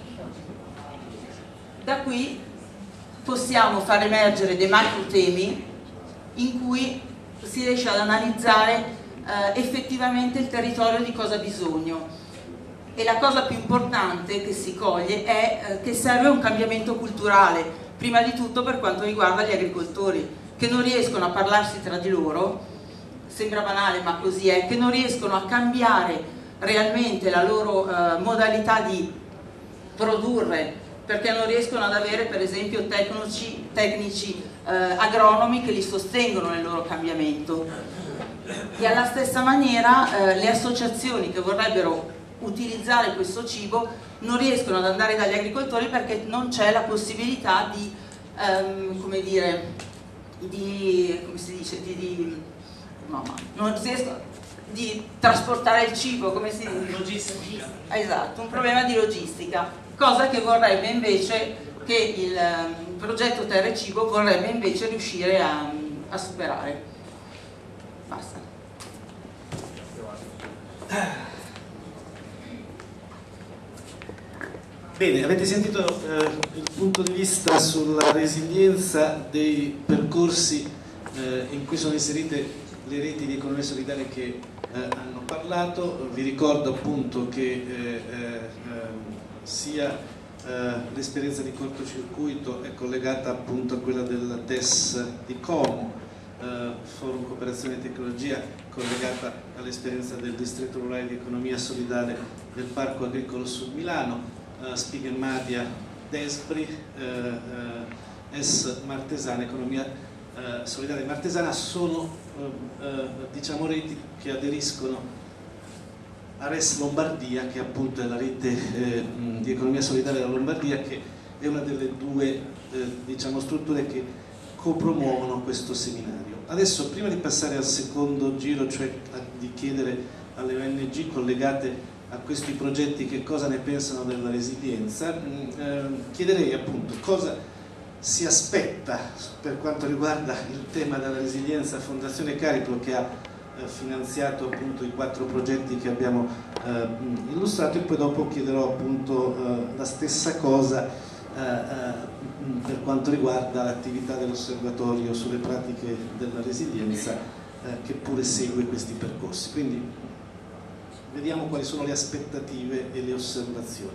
Da qui possiamo far emergere dei macro temi in cui si riesce ad analizzare effettivamente il territorio di cosa ha bisogno, e la cosa più importante che si coglie è che serve un cambiamento culturale, prima di tutto per quanto riguarda gli agricoltori, che non riescono a parlarsi tra di loro, sembra banale ma così è, che non riescono a cambiare realmente la loro modalità di produrre, perché non riescono ad avere per esempio tecnici agronomi che li sostengono nel loro cambiamento. E alla stessa maniera le associazioni che vorrebbero utilizzare questo cibo non riescono ad andare dagli agricoltori perché non c'è la possibilità di, come dire, come si dice, non riesco di trasportare il cibo, come si dice? Logistica. Esatto, un problema di logistica, cosa che vorrebbe invece, che il progetto Terra e Cibo vorrebbe invece riuscire a superare. Basta. Bene, avete sentito il punto di vista sulla resilienza dei percorsi in cui sono inserite le reti di economia solidale che hanno parlato. Vi ricordo appunto che sia l'esperienza di cortocircuito è collegata appunto a quella del TES di Como, Forum Cooperazione e Tecnologia collegata all'esperienza del distretto rurale di economia solidale del Parco Agricolo Sud Milano, Spiegel Madia Despri, S Martesana, economia solidale martesana, sono diciamo reti che aderiscono Ares Lombardia, che appunto è la rete di economia solidale della Lombardia, che è una delle due diciamo, strutture che copromuovono questo seminario. Adesso, prima di passare al secondo giro, cioè di chiedere alle ONG collegate a questi progetti che cosa ne pensano della resilienza, chiederei appunto cosa si aspetta per quanto riguarda il tema della resilienza Fondazione Cariplo, che ha finanziato appunto i 4 progetti che abbiamo illustrato, e poi dopo chiederò appunto la stessa cosa per quanto riguarda l'attività dell'osservatorio sulle pratiche della resilienza, che pure segue questi percorsi. Quindi vediamo quali sono le aspettative e le osservazioni.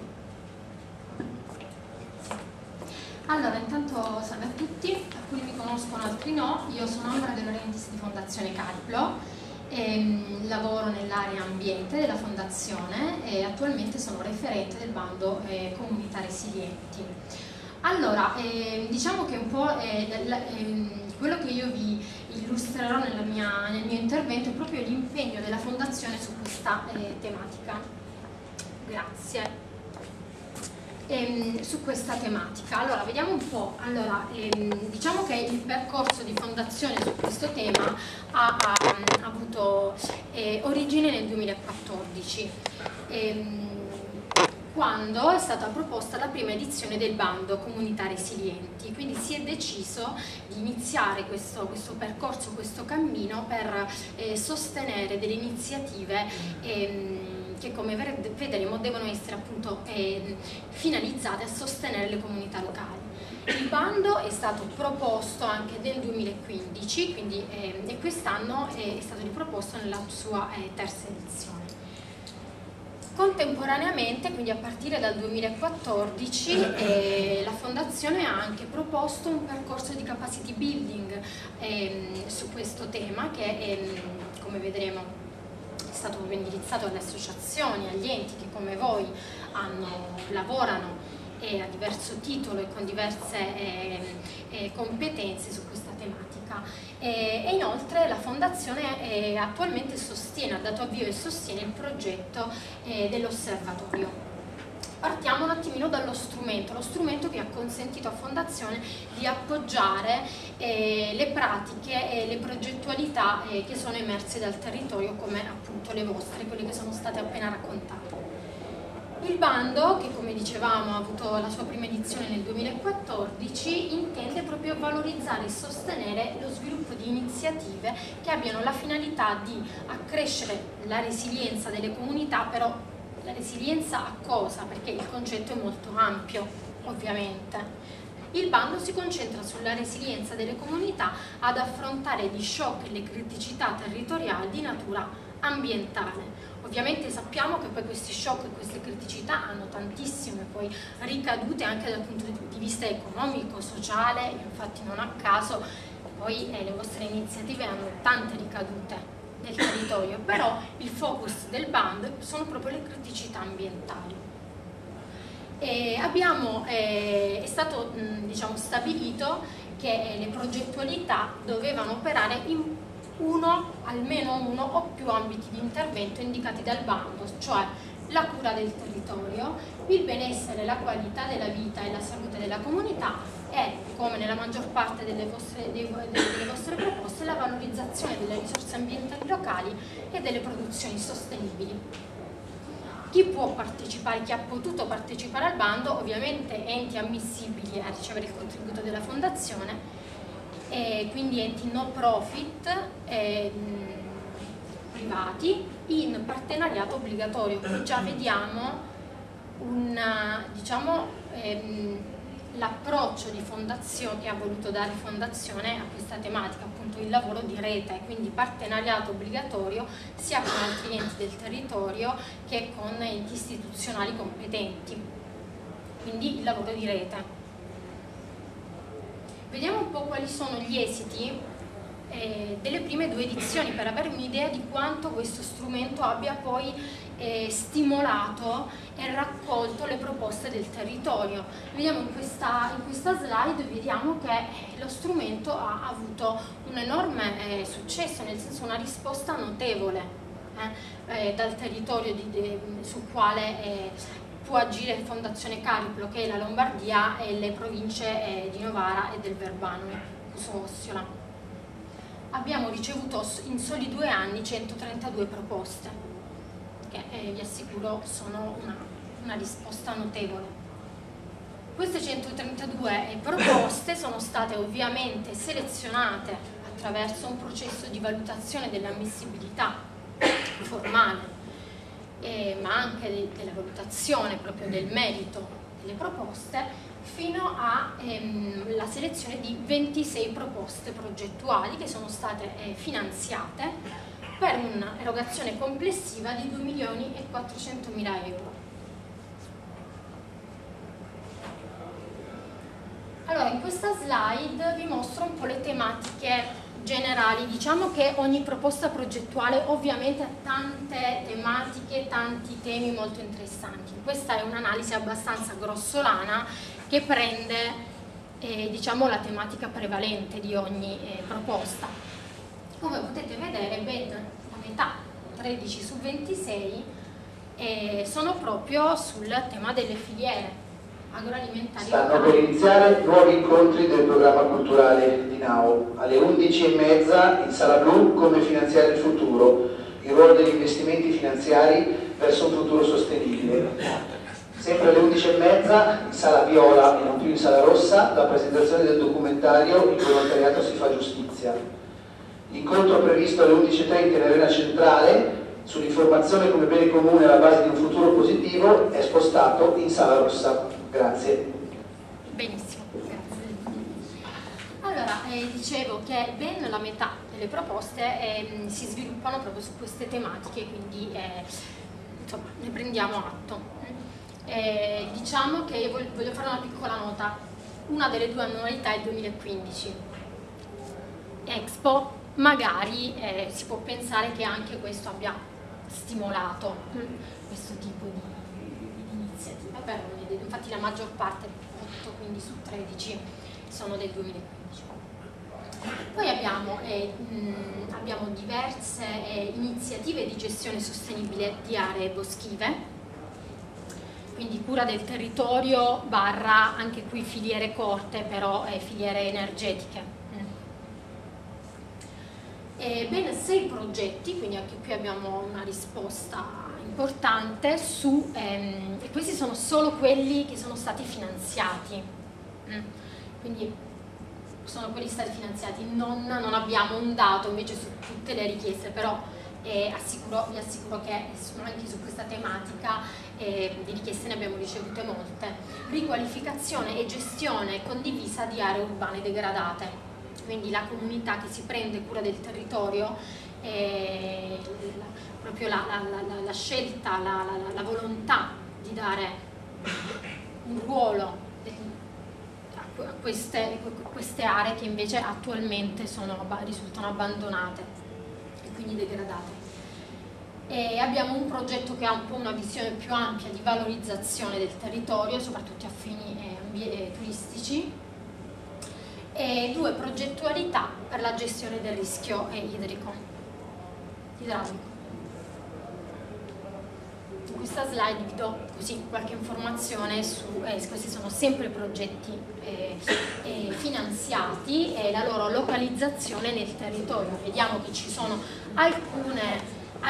Allora, intanto salve a tutti, alcuni mi conoscono, altri no. Io sono Ambra De Laurentiis di Fondazione Cariplo, lavoro nell'area ambiente della Fondazione e attualmente sono referente del bando Comunità Resilienti. Allora, diciamo che un po' quello che io vi illustrerò nel mio intervento è proprio l'impegno della Fondazione su questa tematica. Grazie. Su questa tematica. Allora, vediamo un po'. Allora, diciamo che il percorso di Fondazione su questo tema ha avuto origine nel 2014. Quando è stata proposta la prima edizione del bando Comunità Resilienti, quindi si è deciso di iniziare questo percorso, questo cammino per sostenere delle iniziative che, come vedremo, devono essere appunto finalizzate a sostenere le comunità locali. Il bando è stato proposto anche nel 2015, quindi, e quest'anno è stato riproposto nella sua terza edizione. Contemporaneamente, quindi a partire dal 2014, la Fondazione ha anche proposto un percorso di capacity building su questo tema che, come vedremo, è stato indirizzato alle associazioni, agli enti che come voi lavorano a diverso titolo e con diverse competenze su questa tematica. E inoltre la Fondazione attualmente ha dato avvio e sostiene il progetto dell'osservatorio. Partiamo un attimino dallo strumento, lo strumento che ha consentito a Fondazione di appoggiare le pratiche e le progettualità che sono emerse dal territorio, come appunto le vostre, quelle che sono state appena raccontate. Il bando, che come dicevamo ha avuto la sua prima edizione nel 2014, intende proprio valorizzare e sostenere lo sviluppo di iniziative che abbiano la finalità di accrescere la resilienza delle comunità, però la resilienza a cosa? Perché il concetto è molto ampio, ovviamente. Il bando si concentra sulla resilienza delle comunità ad affrontare gli shock e le criticità territoriali di natura ambientale. Ovviamente sappiamo che poi questi shock e queste criticità hanno tantissime poi ricadute anche dal punto di vista economico, sociale, infatti non a caso poi le vostre iniziative hanno tante ricadute nel territorio, però il focus del bando sono proprio le criticità ambientali. È stato diciamo, stabilito che le progettualità dovevano operare in almeno uno o più ambiti di intervento indicati dal bando, cioè la cura del territorio, il benessere, la qualità della vita e la salute della comunità e, come nella maggior parte delle vostre proposte, la valorizzazione delle risorse ambientali locali e delle produzioni sostenibili. Chi può partecipare, chi ha potuto partecipare al bando, ovviamente enti ammissibili a ricevere il contributo della Fondazione, quindi enti no profit privati in partenariato obbligatorio. Qui già vediamo l'approccio di Fondazione che ha voluto dare Fondazione a questa tematica, appunto il lavoro di rete, quindi partenariato obbligatorio sia con altri enti del territorio che con enti istituzionali competenti, quindi il lavoro di rete. Vediamo un po' quali sono gli esiti delle prime 2 edizioni per avere un'idea di quanto questo strumento abbia poi stimolato e raccolto le proposte del territorio. Vediamo in questa slide, vediamo che lo strumento ha avuto un enorme successo, nel senso una risposta notevole. dal territorio sul quale può agire Fondazione Cariplo, che è la Lombardia, e le province di Novara e del Verbano, Cusio-Ossola. Abbiamo ricevuto in soli 2 anni 132 proposte, che vi assicuro sono una risposta notevole. Queste 132 proposte sono state ovviamente selezionate attraverso un processo di valutazione dell'ammissibilità formale, ma anche della valutazione proprio del merito delle proposte, fino alla selezione di 26 proposte progettuali che sono state finanziate per un'erogazione complessiva di 2.400.000 euro. Allora, in questa slide vi mostro un po' le tematiche generali. Diciamo che ogni proposta progettuale ovviamente ha tante tematiche, tanti temi molto interessanti. Questa è un'analisi abbastanza grossolana che prende diciamo, la tematica prevalente di ogni proposta. Come potete vedere, ben la metà, 13 su 26, sono proprio sul tema delle filiere agroalimentari. Stanno per iniziare nuovi incontri del programma culturale di NAO. Alle 11:30 in Sala Blu, come finanziare il futuro, il ruolo degli investimenti finanziari verso un futuro sostenibile. Sempre alle 11:30 in Sala Viola e non più in Sala Rossa, la presentazione del documentario Il volontariato si fa giustizia. L'incontro previsto alle 11:30 in Arena Centrale sull'informazione come bene comune alla base di un futuro positivo è spostato in Sala Rossa. Grazie. Benissimo, grazie. Allora, dicevo che ben la metà delle proposte si sviluppano proprio su queste tematiche, quindi insomma, ne prendiamo atto. Diciamo che io voglio fare una piccola nota. Una delle 2 annualità è il 2015. Expo, magari si può pensare che anche questo abbia stimolato questo tipo di iniziativa, però infatti la maggior parte, 8 quindi su 13, sono del 2015. Poi abbiamo diverse iniziative di gestione sostenibile di aree boschive, quindi cura del territorio barra anche qui filiere corte, però filiere energetiche. Ben 6 progetti, quindi anche qui abbiamo una risposta importante e questi sono solo quelli che sono stati finanziati, quindi sono quelli stati finanziati, non abbiamo un dato invece su tutte le richieste, però vi assicuro che anche su questa tematica di richieste ne abbiamo ricevute molte. Riqualificazione e gestione condivisa di aree urbane degradate, quindi la comunità che si prende cura del territorio, proprio la scelta, la volontà di dare un ruolo a queste aree che invece attualmente risultano abbandonate e quindi degradate. E abbiamo un progetto che ha un po' una visione più ampia di valorizzazione del territorio, soprattutto a fini turistici, e 2 progettualità per la gestione del rischio idraulico. In questa slide vi do così qualche informazione su questi sono sempre progetti finanziati e la loro localizzazione nel territorio. Vediamo che ci sono alcune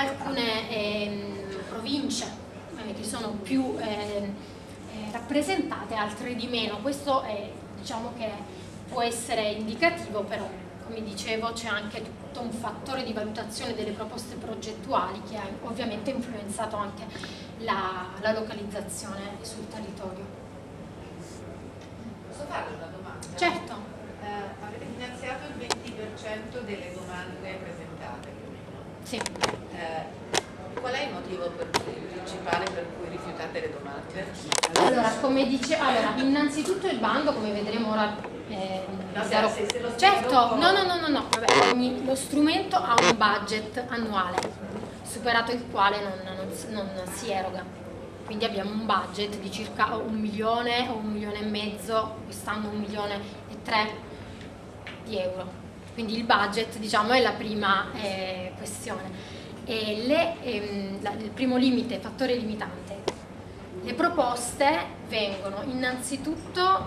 province che sono più rappresentate, altre di meno. Questo diciamo che può essere indicativo, però come dicevo c'è anche tutto un fattore di valutazione delle proposte progettuali che ha ovviamente influenzato anche la localizzazione sul territorio. Posso fare una domanda? Certo. Avete finanziato il 20% delle domande presentate più o meno? Sì. Qual è il motivo principale per cui rifiutate le domande? Allora, come dice, innanzitutto il bando, come vedremo ora, certo, no, vabbè, lo strumento ha un budget annuale, superato il quale non si eroga. Quindi abbiamo un budget di circa 1 milione o 1,5 milioni, quest'anno 1,3 milioni di euro. Quindi il budget, diciamo, è la prima questione. il primo limite, fattore limitante. Le proposte vengono innanzitutto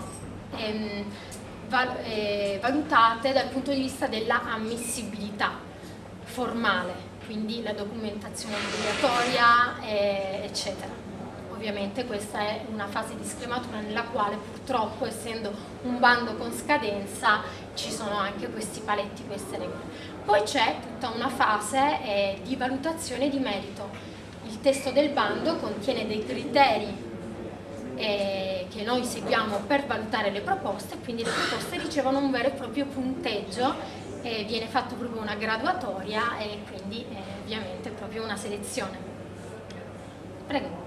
valutate dal punto di vista della ammissibilità formale, quindi la documentazione obbligatoria, eccetera. Ovviamente questa è una fase di scrematura nella quale purtroppo, essendo un bando con scadenza, ci sono anche questi paletti, queste regole. Poi c'è tutta una fase di valutazione di merito. Il testo del bando contiene dei criteri che noi seguiamo per valutare le proposte, quindi le proposte ricevono un vero e proprio punteggio, viene fatta proprio una graduatoria e quindi ovviamente proprio una selezione. Prego.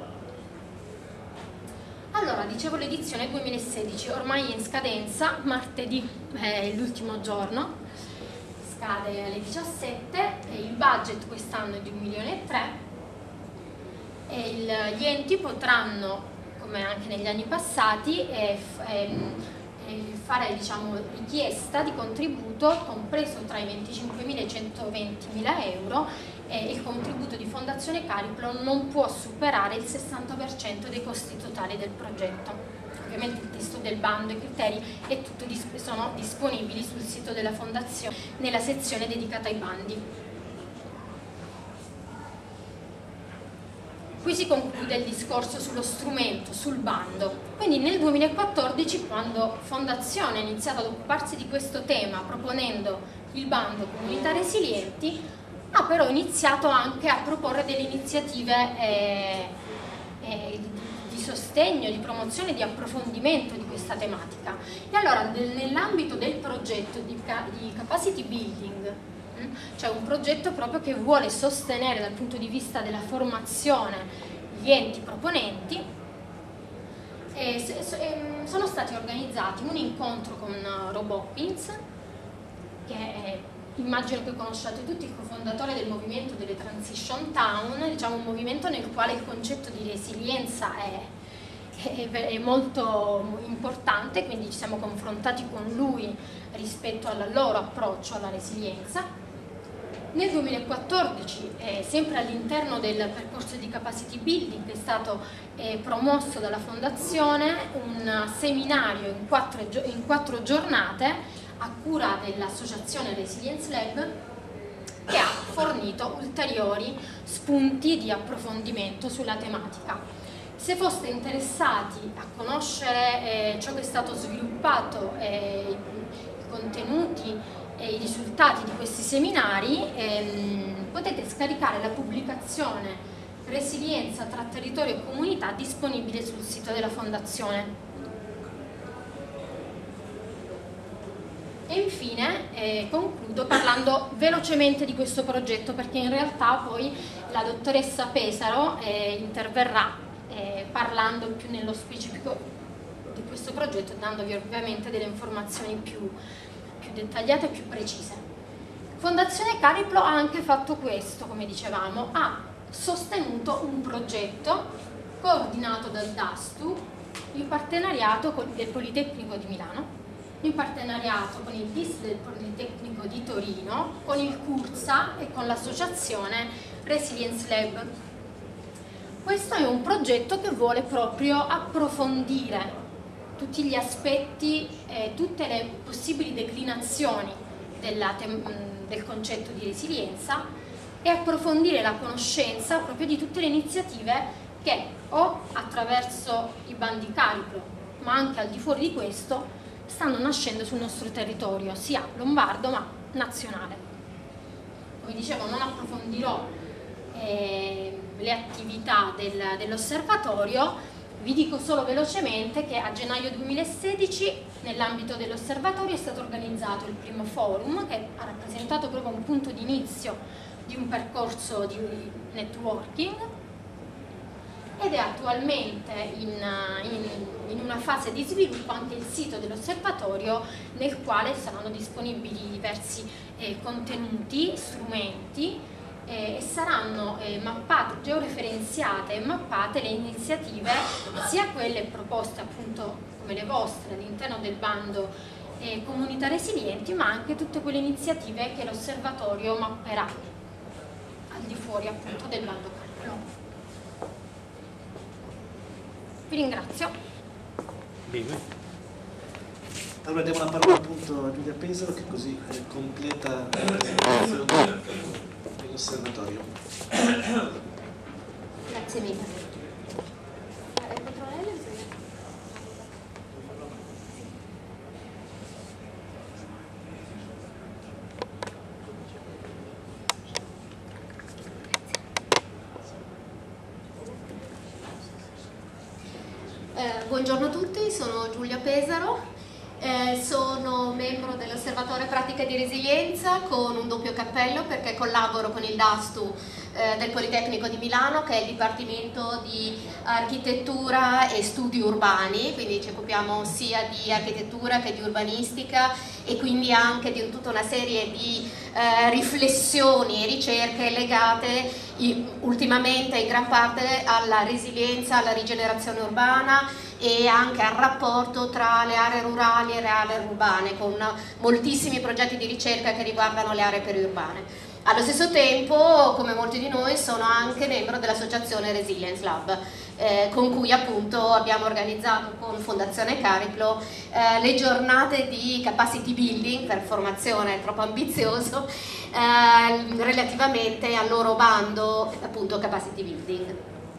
Allora, dicevo l'edizione 2016, ormai è in scadenza, martedì è l'ultimo giorno, scade alle 17, il budget quest'anno è di 1,3 milioni e gli enti potranno, come anche negli anni passati, fare, diciamo, richiesta di contributo compreso tra i 25.000 e i 120.000 euro, e il contributo di Fondazione Cariplo non può superare il 60% dei costi totali del progetto. Ovviamente il testo del bando e i criteri e tutto sono disponibili sul sito della Fondazione nella sezione dedicata ai bandi. Qui si conclude il discorso sullo strumento, sul bando. Quindi nel 2014, quando Fondazione ha iniziato ad occuparsi di questo tema proponendo il bando Comunità Resilienti, ha però iniziato anche a proporre delle iniziative di sostegno, di promozione, di approfondimento di questa tematica. E allora nell'ambito del progetto di capacity building, cioè un progetto proprio che vuole sostenere dal punto di vista della formazione gli enti proponenti, sono stati organizzati un incontro con Rob Hopkins, che è, immagino che conosciate tutti, il cofondatore del movimento delle Transition Town, diciamo un movimento nel quale il concetto di resilienza è molto importante, quindi ci siamo confrontati con lui rispetto al loro approccio alla resilienza. Nel 2014, sempre all'interno del percorso di capacity building, è stato promosso dalla Fondazione un seminario in 4 giornate a cura dell'associazione Resilience Lab, che ha fornito ulteriori spunti di approfondimento sulla tematica. Se foste interessati a conoscere ciò che è stato sviluppato, i contenuti e i risultati di questi seminari, potete scaricare la pubblicazione Resilienza tra territorio e comunità disponibile sul sito della Fondazione. E infine concludo parlando velocemente di questo progetto, perché in realtà poi la dottoressa Pesaro interverrà parlando più nello specifico di questo progetto, dandovi ovviamente delle informazioni più dettagliate e più precise. Fondazione Cariplo ha anche fatto questo, come dicevamo, ha sostenuto un progetto coordinato dal DASTU in partenariato con il Politecnico di Milano, in partenariato con il DIS del Politecnico di Torino, con il CURSA e con l'associazione Resilience Lab. Questo è un progetto che vuole proprio approfondire tutti gli aspetti, tutte le possibili declinazioni del concetto di resilienza e approfondire la conoscenza proprio di tutte le iniziative che o attraverso i bandi Cariplo, ma anche al di fuori di questo, stanno nascendo sul nostro territorio, sia lombardo ma nazionale. Come dicevo, non approfondirò le attività dell'osservatorio, vi dico solo velocemente che a gennaio 2016 nell'ambito dell'osservatorio è stato organizzato il primo forum, che ha rappresentato proprio un punto di inizio di un percorso di networking, ed è attualmente in una fase di sviluppo anche il sito dell'osservatorio, nel quale saranno disponibili diversi contenuti, strumenti, e saranno mappate, georeferenziate e mappate le iniziative, sia quelle proposte appunto come le vostre all'interno del bando Comunità Resilienti, ma anche tutte quelle iniziative che l'osservatorio mapperà. al di fuori appunto del bando Cariplo. Vi ringrazio. Bene. Allora diamo la parola appunto a Giulia Pesaro, che così completa la presentazione dell'osservatorio. Grazie mille. Buongiorno a tutti, sono Giulia Pesaro, sono membro dell'Osservatorio Pratica di Resilienza con un doppio cappello perché collaboro con il DASTU del Politecnico di Milano, che è il Dipartimento di Architettura e Studi Urbani, quindi ci occupiamo sia di architettura che di urbanistica e quindi anche di tutta una serie di riflessioni e ricerche legate ultimamente in gran parte alla resilienza, alla rigenerazione urbana e anche al rapporto tra le aree rurali e le aree urbane, con moltissimi progetti di ricerca che riguardano le aree periurbane. Allo stesso tempo, come molti di noi, sono anche membro dell'associazione Resilience Lab, con cui appunto abbiamo organizzato con Fondazione Cariplo le giornate di capacity building, per formazione è troppo ambizioso, relativamente al loro bando appunto capacity building.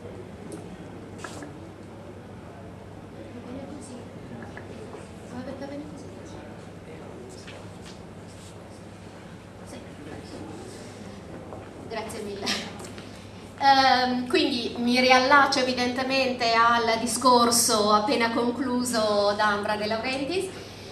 Grazie mille. Quindi mi riallaccio evidentemente al discorso appena concluso da Ambra De Laurentiis.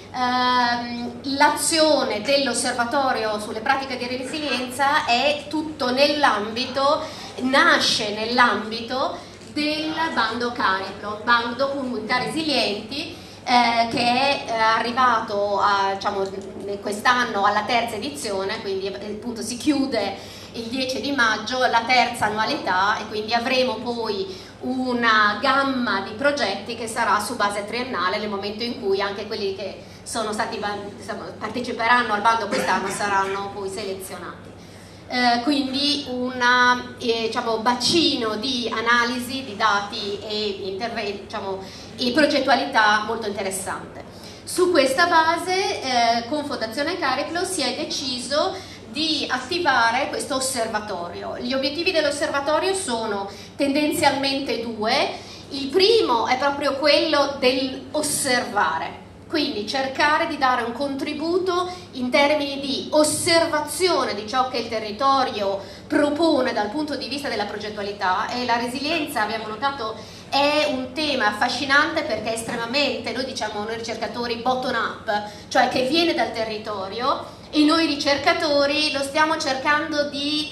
L'azione dell'osservatorio sulle pratiche di resilienza è tutto nell'ambito, nasce nell'ambito del bando Cariplo, bando comunità resilienti, che è arrivato diciamo, quest'anno alla terza edizione, quindi appunto si chiude il 10 di maggio la terza annualità e quindi avremo poi una gamma di progetti che sarà su base triennale nel momento in cui anche quelli che sono stati, parteciperanno al bando quest'anno saranno poi selezionati. Quindi un diciamo, bacino di analisi di dati e interventi, diciamo, e progettualità molto interessante. Su questa base con Fondazione Cariplo si è deciso di attivare questo osservatorio. Gli obiettivi dell'osservatorio sono tendenzialmente due. Il primo è proprio quello dell'osservare, quindi cercare di dare un contributo in termini di osservazione di ciò che il territorio propone dal punto di vista della progettualità, e la resilienza, abbiamo notato, è un tema affascinante perché è estremamente, noi diciamo noi ricercatori, bottom up, cioè che viene dal territorio, e noi ricercatori lo stiamo cercando di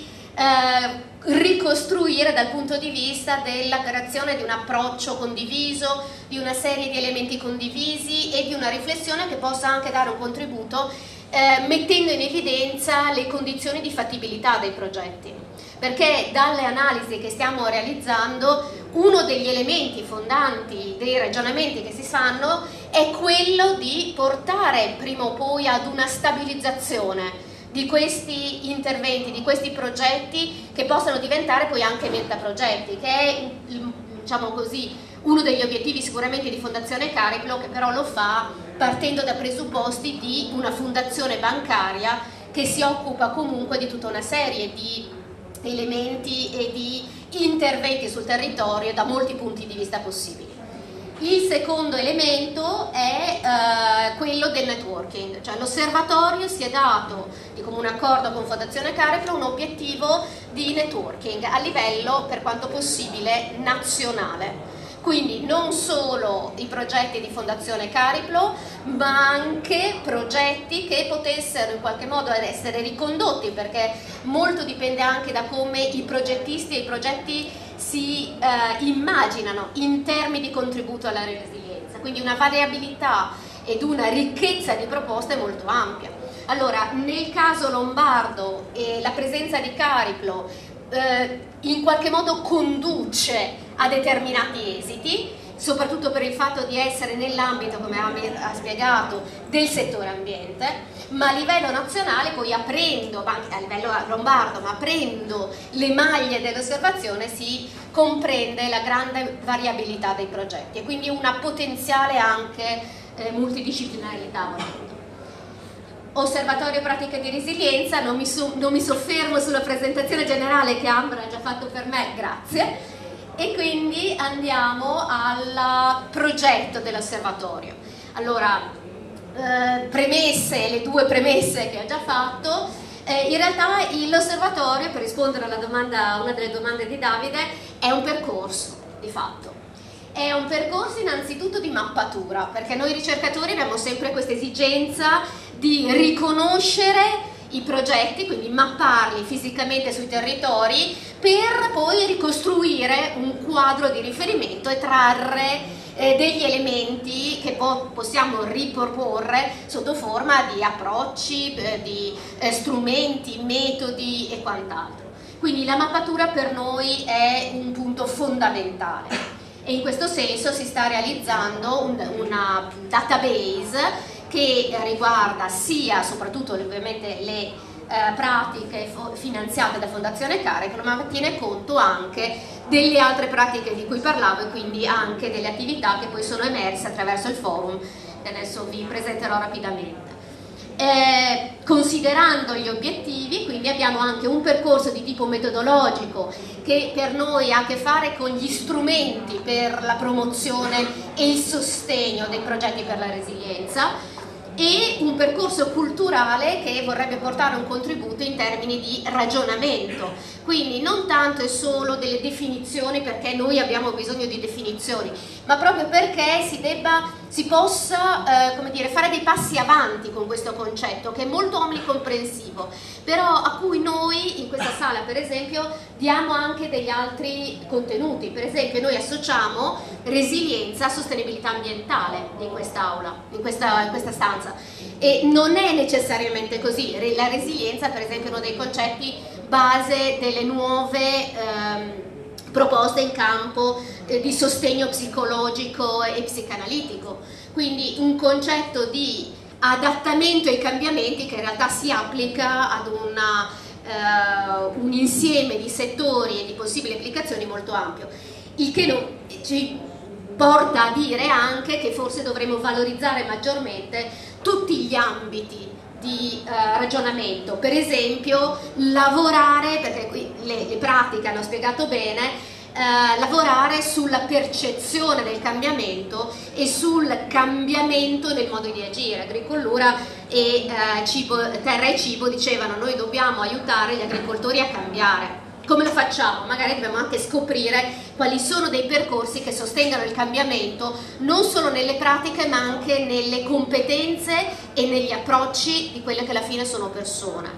ricostruire dal punto di vista della creazione di un approccio condiviso, di una serie di elementi condivisi e di una riflessione che possa anche dare un contributo mettendo in evidenza le condizioni di fattibilità dei progetti, perché dalle analisi che stiamo realizzando uno degli elementi fondanti dei ragionamenti che si fanno è quello di portare prima o poi ad una stabilizzazione di questi interventi, di questi progetti che possano diventare poi anche metaprogetti, che è, diciamo così, uno degli obiettivi sicuramente di Fondazione Cariplo, che però lo fa partendo da presupposti di una fondazione bancaria che si occupa comunque di tutta una serie di elementi e di interventi sul territorio da molti punti di vista possibili. Il secondo elemento è quello del networking, cioè l'osservatorio si è dato, di comune accordo con Fondazione Cariplo, un obiettivo di networking a livello, per quanto possibile, nazionale. Quindi non solo i progetti di Fondazione Cariplo, ma anche progetti che potessero in qualche modo essere ricondotti, perché molto dipende anche da come i progettisti e i progetti si immaginano in termini di contributo alla resilienza, quindi una variabilità ed una ricchezza di proposte molto ampia. Allora, nel caso lombardo la presenza di Cariplo in qualche modo conduce a determinati esiti, soprattutto per il fatto di essere nell'ambito, come ha spiegato, del settore ambiente, ma a livello nazionale poi aprendo, anche a livello lombardo, ma aprendo le maglie dell'osservazione si comprende la grande variabilità dei progetti e quindi una potenziale anche multidisciplinarietà. Osservatorio pratiche di resilienza, non mi soffermo sulla presentazione generale che Ambra ha già fatto per me, grazie. E quindi andiamo al progetto dell'osservatorio. Allora, le due premesse che ho già fatto, in realtà l'osservatorio, per rispondere alla domanda, una delle domande di Davide, è un percorso di fatto. È un percorso innanzitutto di mappatura, perché noi ricercatori abbiamo sempre questa esigenza di riconoscere i progetti, quindi mapparli fisicamente sui territori per poi ricostruire un quadro di riferimento e trarre degli elementi che possiamo riproporre sotto forma di approcci, di strumenti, metodi e quant'altro. Quindi la mappatura per noi è un punto fondamentale e in questo senso si sta realizzando una database che riguarda sia soprattutto ovviamente le pratiche finanziate da Fondazione Cariclo, ma tiene conto anche delle altre pratiche di cui parlavo e quindi anche delle attività che poi sono emerse attraverso il forum che adesso vi presenterò rapidamente. Considerando gli obiettivi, quindi abbiamo anche un percorso di tipo metodologico che per noi ha a che fare con gli strumenti per la promozione e il sostegno dei progetti per la resilienza e un percorso culturale che vorrebbe portare un contributo in termini di ragionamento, quindi non tanto e solo delle definizioni, perché noi abbiamo bisogno di definizioni, ma proprio perché si possa come dire, fare dei passi avanti con questo concetto che è molto omnicomprensivo, però a cui noi in questa sala per esempio diamo anche degli altri contenuti. Per esempio noi associamo resilienza a sostenibilità ambientale in quest'aula, in questa stanza, e non è necessariamente così. La resilienza per esempio è uno dei concetti base delle nuove proposte in campo di sostegno psicologico e psicanalitico, quindi un concetto di adattamento ai cambiamenti che in realtà si applica ad un insieme di settori e di possibili applicazioni molto ampio, il che ci porta a dire anche che forse dovremmo valorizzare maggiormente tutti gli ambiti di ragionamento, per esempio lavorare, perché qui le pratiche hanno spiegato bene, lavorare sulla percezione del cambiamento e sul cambiamento del modo di agire. Agricoltura e terra e cibo dicevano: noi dobbiamo aiutare gli agricoltori a cambiare. Come lo facciamo? Magari dobbiamo anche scoprire quali sono dei percorsi che sostengano il cambiamento non solo nelle pratiche ma anche nelle competenze e negli approcci di quelle che alla fine sono persone.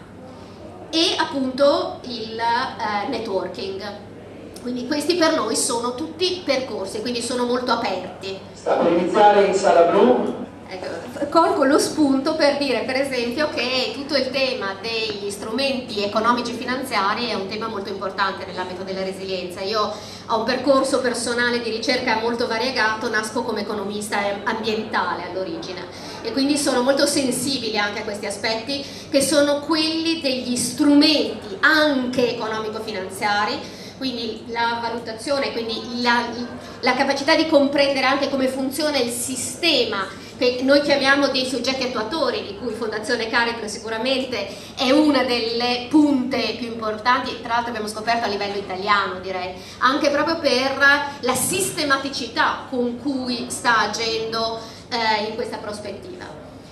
E appunto il networking. Quindi questi per noi sono tutti percorsi, quindi sono molto aperti. Sta per iniziare in sala blu. Colgo lo spunto per dire per esempio che tutto il tema degli strumenti economici finanziari è un tema molto importante nell'ambito della resilienza. Io ho un percorso personale di ricerca molto variegato, nasco come economista ambientale all'origine e quindi sono molto sensibile anche a questi aspetti che sono quelli degli strumenti anche economico-finanziari, quindi la valutazione, quindi la capacità di comprendere anche come funziona il sistema che noi chiamiamo dei soggetti attuatori, di cui Fondazione Cariclo sicuramente è una delle punte più importanti, tra l'altro abbiamo scoperto a livello italiano direi, anche proprio per la sistematicità con cui sta agendo in questa prospettiva.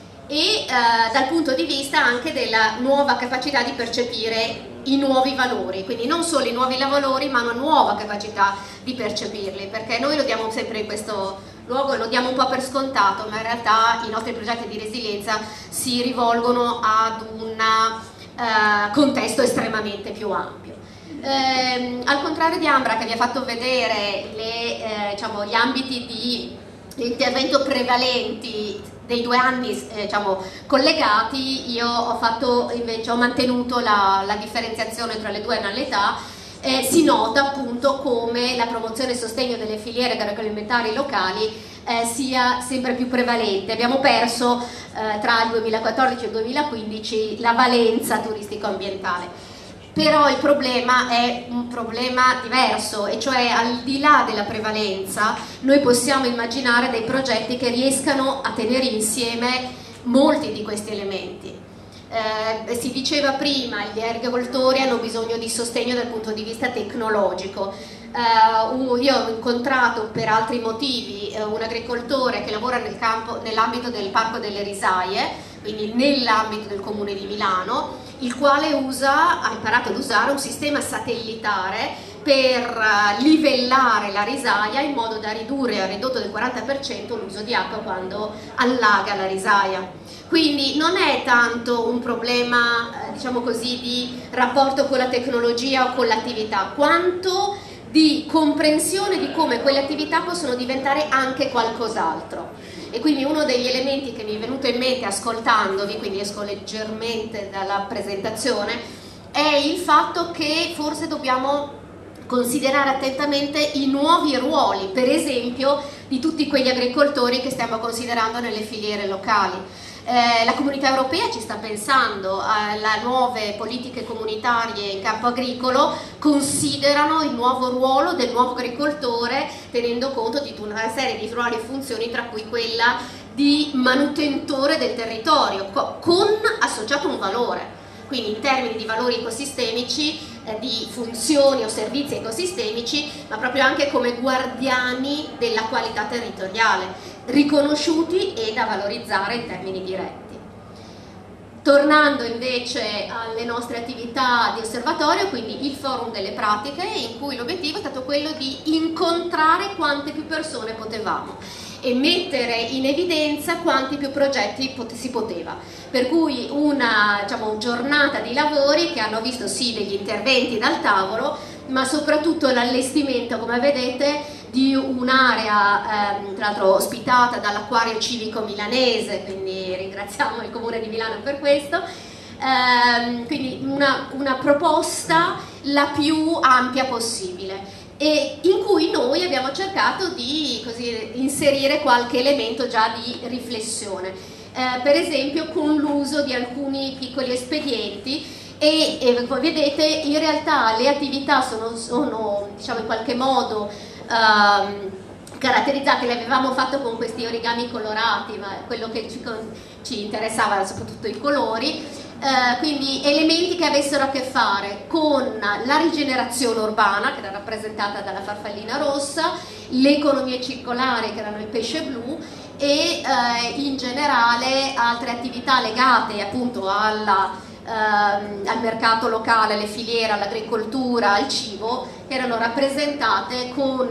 E dal punto di vista anche della nuova capacità di percepire i nuovi valori, quindi non solo i nuovi valori ma una nuova capacità di percepirli, perché noi lo diamo sempre in questo luogo e lo diamo un po' per scontato, ma in realtà i nostri progetti di resilienza si rivolgono ad un contesto estremamente più ampio. Al contrario di Ambra che vi ha fatto vedere gli ambiti di intervento prevalenti dei 2 anni collegati, io ho mantenuto la differenziazione tra le 2 annualità si nota appunto come la promozione e il sostegno delle filiere agroalimentari locali sia sempre più prevalente. Abbiamo perso tra il 2014 e il 2015 la valenza turistico-ambientale. Però il problema è un problema diverso, e cioè al di là della prevalenza noi possiamo immaginare dei progetti che riescano a tenere insieme molti di questi elementi. Si diceva prima, gli agricoltori hanno bisogno di sostegno dal punto di vista tecnologico. Io ho incontrato per altri motivi un agricoltore che lavora nell'ambito del Parco delle Risaie, quindi nell'ambito del Comune di Milano, il quale ha imparato ad usare un sistema satellitare per livellare la risaia in modo da ridurre, ha ridotto del 40% l'uso di acqua quando allaga la risaia. Quindi non è tanto un problema, diciamo così, di rapporto con la tecnologia o con l'attività, quanto di comprensione di come quelle attività possono diventare anche qualcos'altro. E quindi uno degli elementi che mi è venuto in mente ascoltandovi, quindi esco leggermente dalla presentazione, è il fatto che forse dobbiamo considerare attentamente i nuovi ruoli, per esempio, di tutti quegli agricoltori che stiamo considerando nelle filiere locali. La Comunità Europea ci sta pensando, le nuove politiche comunitarie in campo agricolo considerano il nuovo ruolo del nuovo agricoltore, tenendo conto di una serie di ruoli e funzioni, tra cui quella di manutentore del territorio, con associato un valore. Quindi in termini di valori ecosistemici, di funzioni o servizi ecosistemici, ma proprio anche come guardiani della qualità territoriale, riconosciuti e da valorizzare in termini diretti. Tornando invece alle nostre attività di osservatorio, quindi il forum delle pratiche, in cui l'obiettivo è stato quello di incontrare quante più persone potevamo e mettere in evidenza quanti più progetti si poteva. Per cui una giornata di lavori che hanno visto sì degli interventi dal tavolo, ma soprattutto l'allestimento, come vedete, di un'area tra l'altro ospitata dall'Acquario Civico Milanese, quindi ringraziamo il Comune di Milano per questo. Quindi una proposta la più ampia possibile, e in cui noi abbiamo cercato di inserire qualche elemento già di riflessione, per esempio con l'uso di alcuni piccoli espedienti, e come vedete in realtà le attività sono diciamo in qualche modo caratterizzate. Le avevamo fatto con questi origami colorati, ma quello che ci interessava era soprattutto i colori. Quindi elementi che avessero a che fare con la rigenerazione urbana, che era rappresentata dalla farfallina rossa, le economie circolari, che erano il pesce blu, e in generale altre attività legate appunto al mercato locale, alle filiere, all'agricoltura, al cibo, che erano rappresentate con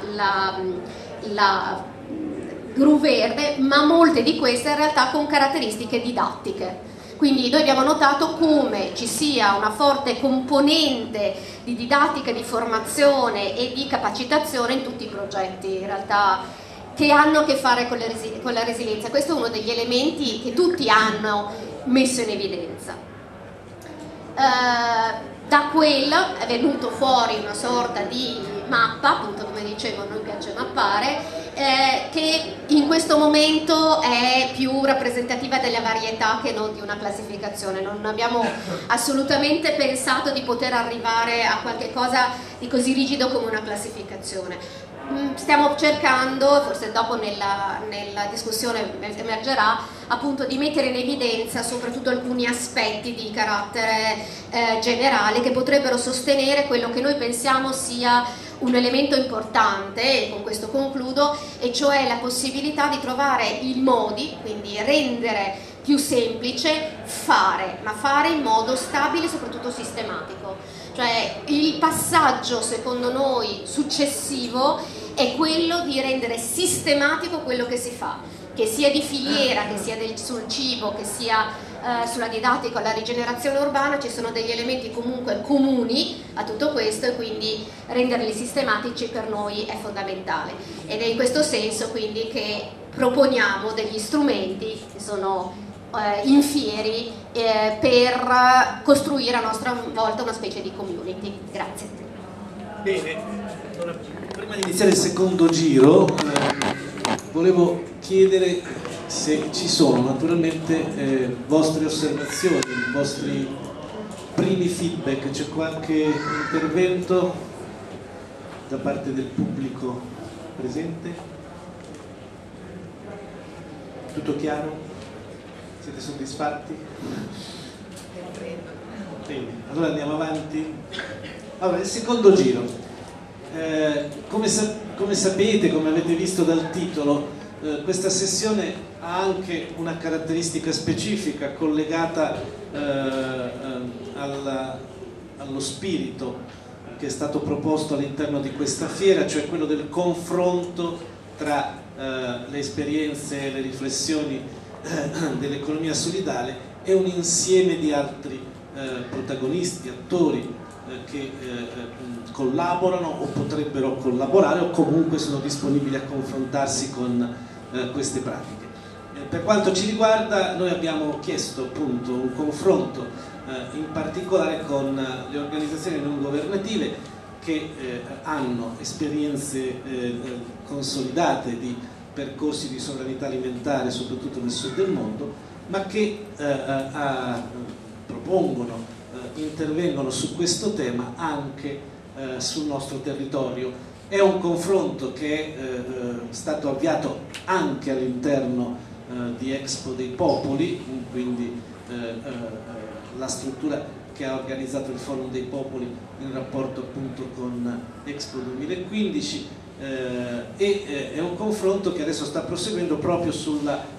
la gru verde, ma molte di queste in realtà con caratteristiche didattiche. Quindi noi abbiamo notato come ci sia una forte componente di didattica, di formazione e di capacitazione in tutti i progetti in realtà che hanno a che fare con la resilienza. Questo è uno degli elementi che tutti hanno messo in evidenza. Da quello è venuto fuori una sorta di mappa, appunto come dicevo a noi piace mappare, che in questo momento è più rappresentativa della varietà che non di una classificazione. Non abbiamo assolutamente pensato di poter arrivare a qualche cosa di così rigido come una classificazione. Stiamo cercando, forse dopo nella discussione emergerà, appunto di mettere in evidenza soprattutto alcuni aspetti di carattere generale che potrebbero sostenere quello che noi pensiamo sia un elemento importante, e con questo concludo, e cioè la possibilità di trovare i modi, quindi rendere più semplice fare, ma fare in modo stabile e soprattutto sistematico. Cioè il passaggio secondo noi successivo è quello di rendere sistematico quello che si fa, che sia di filiera, che sia sul cibo, che sia sulla didattica, la rigenerazione urbana. Ci sono degli elementi comunque comuni a tutto questo, e quindi renderli sistematici per noi è fondamentale, ed è in questo senso quindi che proponiamo degli strumenti che sono infieri per costruire a nostra volta una specie di community. Grazie. Bene, allora, prima di iniziare il secondo giro volevo chiedere se ci sono naturalmente vostre osservazioni, vostri primi feedback. C'è qualche intervento da parte del pubblico presente? Tutto chiaro? Siete soddisfatti? Bene, allora andiamo avanti. Allora, il secondo giro. Come sapete, come avete visto dal titolo, questa sessione ha anche una caratteristica specifica collegata allo spirito che è stato proposto all'interno di questa fiera, cioè quello del confronto tra le esperienze e le riflessioni dell'economia solidale e un insieme di altri protagonisti, attori che collaborano o potrebbero collaborare o comunque sono disponibili a confrontarsi con queste pratiche. Per quanto ci riguarda, noi abbiamo chiesto appunto un confronto in particolare con le organizzazioni non governative che hanno esperienze consolidate di percorsi di sovranità alimentare soprattutto nel sud del mondo, ma che propongono, intervengono su questo tema anche sul nostro territorio. È un confronto che è stato avviato anche all'interno di Expo dei Popoli, quindi la struttura che ha organizzato il Forum dei Popoli in rapporto appunto con Expo 2015, è un confronto che adesso sta proseguendo proprio sulla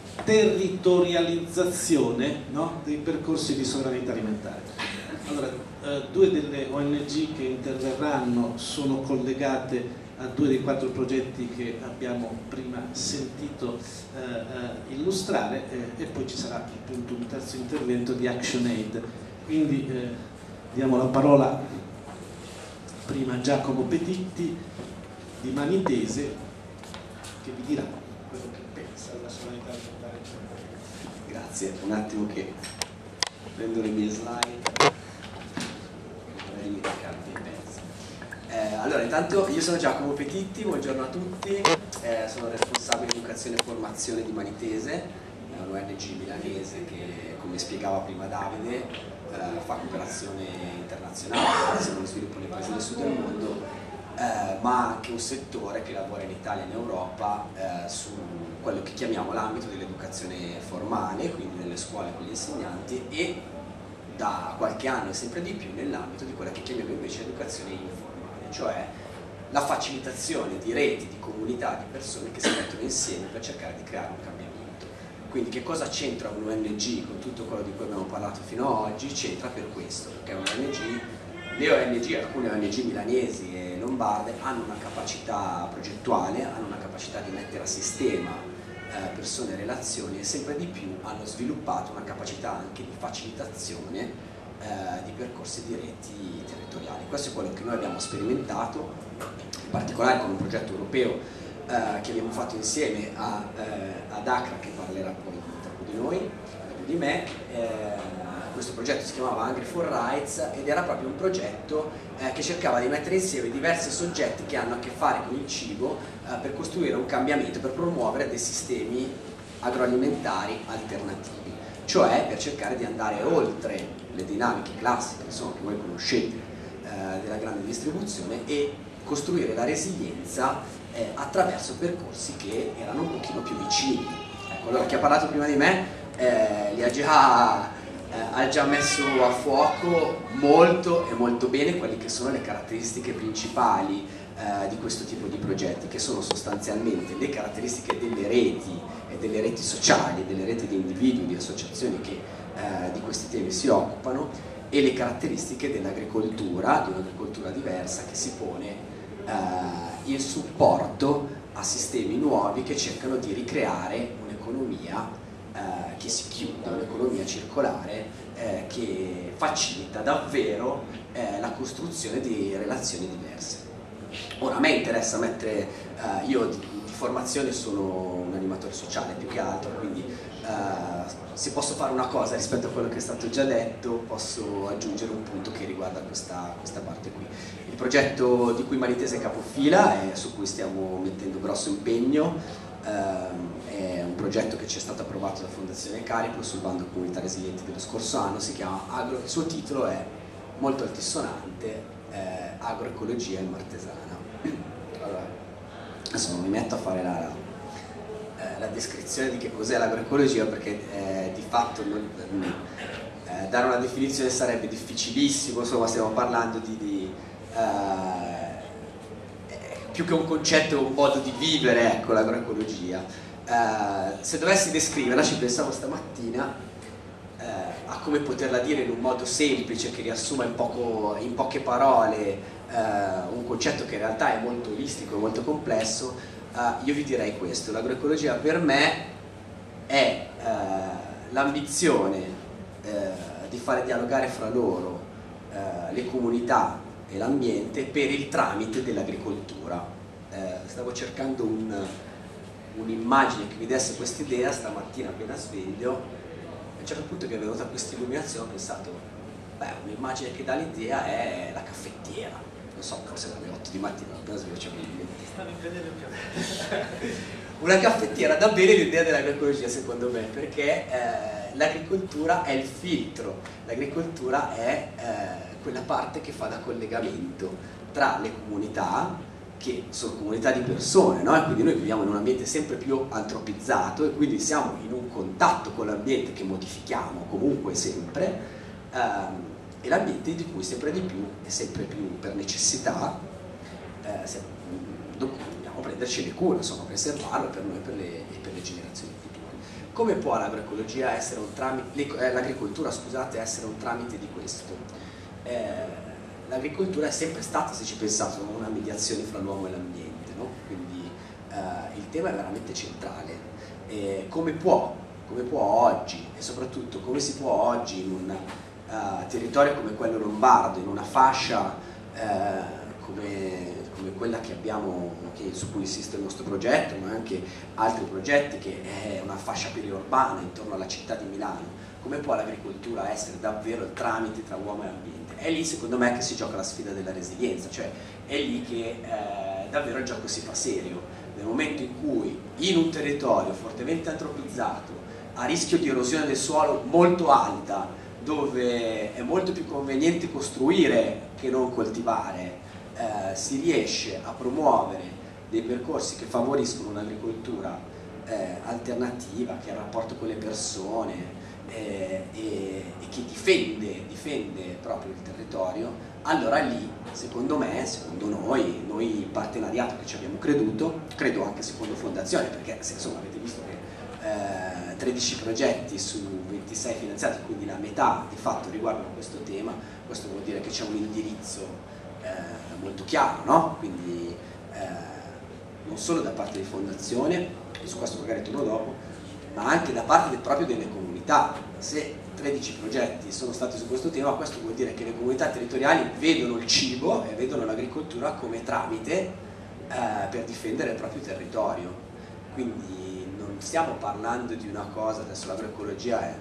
territorializzazione, no, dei percorsi di sovranità alimentare. Allora, due delle ONG che interverranno sono collegate a due dei 4 progetti che abbiamo prima sentito illustrare, e poi ci sarà appunto un terzo intervento di ActionAid. Quindi diamo la parola prima a Giacomo Petitti di Manitese, che vi dirà quello che pensa della sovranità alimentare. Grazie, un attimo che prendo le mie slide. Vorrei dimenticarmi in mezzo. Allora, intanto io sono Giacomo Petitti, buongiorno a tutti, sono responsabile di educazione e formazione di Manitese, un'ONG milanese che, come spiegava prima Davide, fa cooperazione internazionale, cooperazione allo sviluppo nei paesi del sud del mondo, ma anche un settore che lavora in Italia e in Europa su quello che chiamiamo l'ambito dell'educazione formale, quindi nelle scuole con gli insegnanti, e da qualche anno e sempre di più nell'ambito di quella che chiamiamo invece educazione informale, cioè la facilitazione di reti, di comunità, di persone che si mettono insieme per cercare di creare un cambiamento. Quindi che cosa c'entra un'ONG con tutto quello di cui abbiamo parlato fino ad oggi? C'entra per questo, perché le ONG, alcune ONG milanesi e lombarde, hanno una capacità progettuale, hanno una capacità di mettere a sistema persone e relazioni, e sempre di più hanno sviluppato una capacità anche di facilitazione di percorsi di reti territoriali. Questo è quello che noi abbiamo sperimentato, in particolare con un progetto europeo che abbiamo fatto insieme ad Accra, che parlerà poi dopo di noi, dopo di me. Questo progetto si chiamava Hungry for Rights ed era proprio un progetto che cercava di mettere insieme diversi soggetti che hanno a che fare con il cibo per costruire un cambiamento, per promuovere dei sistemi agroalimentari alternativi, cioè per cercare di andare oltre le dinamiche classiche, insomma, che voi conoscete della grande distribuzione, e costruire la resilienza attraverso percorsi che erano un pochino più vicini. Ecco, allora, chi ha parlato prima di me ha già messo a fuoco molto e molto bene quelle che sono le caratteristiche principali di questo tipo di progetti, che sono sostanzialmente le caratteristiche delle reti e delle reti sociali, delle reti di individui, di associazioni che di questi temi si occupano, e le caratteristiche dell'agricoltura, di un'agricoltura diversa che si pone in supporto a sistemi nuovi che cercano di ricreare un'economia che si chiude, un'economia circolare che facilita davvero la costruzione di relazioni diverse. Ora, a me interessa mettere, io di formazione sono un animatore sociale più che altro, quindi se posso fare una cosa rispetto a quello che è stato già detto, posso aggiungere un punto che riguarda riguarda questa parte qui. Il progetto di cui Maritese è capofila e su cui stiamo mettendo grosso impegno è un progetto che ci è stato approvato dalla Fondazione Cariplo sul bando Comunità Resilienti dello scorso anno, si chiama Agro, il suo titolo è molto altisonante, Agroecologia in Martesana. Allora, adesso non mi metto a fare la descrizione di che cos'è l'agroecologia, perché di fatto dare una definizione sarebbe difficilissimo, insomma stiamo parlando più che un concetto, un modo di vivere, ecco, l'agroecologia. Se dovessi descriverla, ci pensavo stamattina a come poterla dire in un modo semplice che riassuma in poche parole un concetto che in realtà è molto olistico e molto complesso. Io vi direi questo: l'agroecologia per me è l'ambizione di fare dialogare fra loro le comunità e l'ambiente per il tramite dell'agricoltura. Stavo cercando un'immagine che mi desse quest'idea stamattina appena sveglio, a un certo punto che è venuta questa illuminazione ho pensato, un'immagine che dà l'idea è la caffettiera, non so, forse alle 8 di mattina appena sveglio una caffettiera dà bene l'idea dell'agroecologia, secondo me, perché l'agricoltura è il filtro, l'agricoltura è quella parte che fa da collegamento tra le comunità, che sono comunità di persone, no? E quindi noi viviamo in un ambiente sempre più antropizzato e quindi siamo in un contatto con l'ambiente che modifichiamo comunque sempre, e l'ambiente di cui sempre di più e sempre più per necessità dobbiamo prenderci cure, insomma, preservarlo per noi e per le generazioni future. Come può l'agroecologia essere un tramite, l'agricoltura, scusate, essere un tramite di questo? L'agricoltura è sempre stata, se ci pensate, una mediazione fra l'uomo e l'ambiente, no? Quindi il tema è veramente centrale. Come può oggi, e soprattutto come si può oggi in un territorio come quello lombardo, in una fascia come quella che abbiamo, su cui insiste il nostro progetto, ma anche altri progetti, che è una fascia periurbana intorno alla città di Milano, come può l'agricoltura essere davvero il tramite tra uomo e ambiente? È lì, secondo me, che si gioca la sfida della resilienza, cioè è lì che davvero il gioco si fa serio, nel momento in cui in un territorio fortemente antropizzato, a rischio di erosione del suolo molto alta, dove è molto più conveniente costruire che non coltivare, si riesce a promuovere dei percorsi che favoriscono un'agricoltura alternativa, che ha rapporto con le persone e che difende proprio il territorio, allora lì, secondo me, secondo noi in partenariato che ci abbiamo creduto, credo anche secondo Fondazione, perché insomma avete visto che 13 progetti su 26 finanziati, quindi la metà di fatto riguardano questo tema, questo vuol dire che c'è un indirizzo molto chiaro, no? Quindi non solo da parte di Fondazione, e su questo magari torno dopo, ma anche da parte proprio delle comunità. Se 13 progetti sono stati su questo tema, questo vuol dire che le comunità territoriali vedono il cibo e vedono l'agricoltura come tramite per difendere il proprio territorio. Quindi non stiamo parlando di una cosa, adesso l'agroecologia è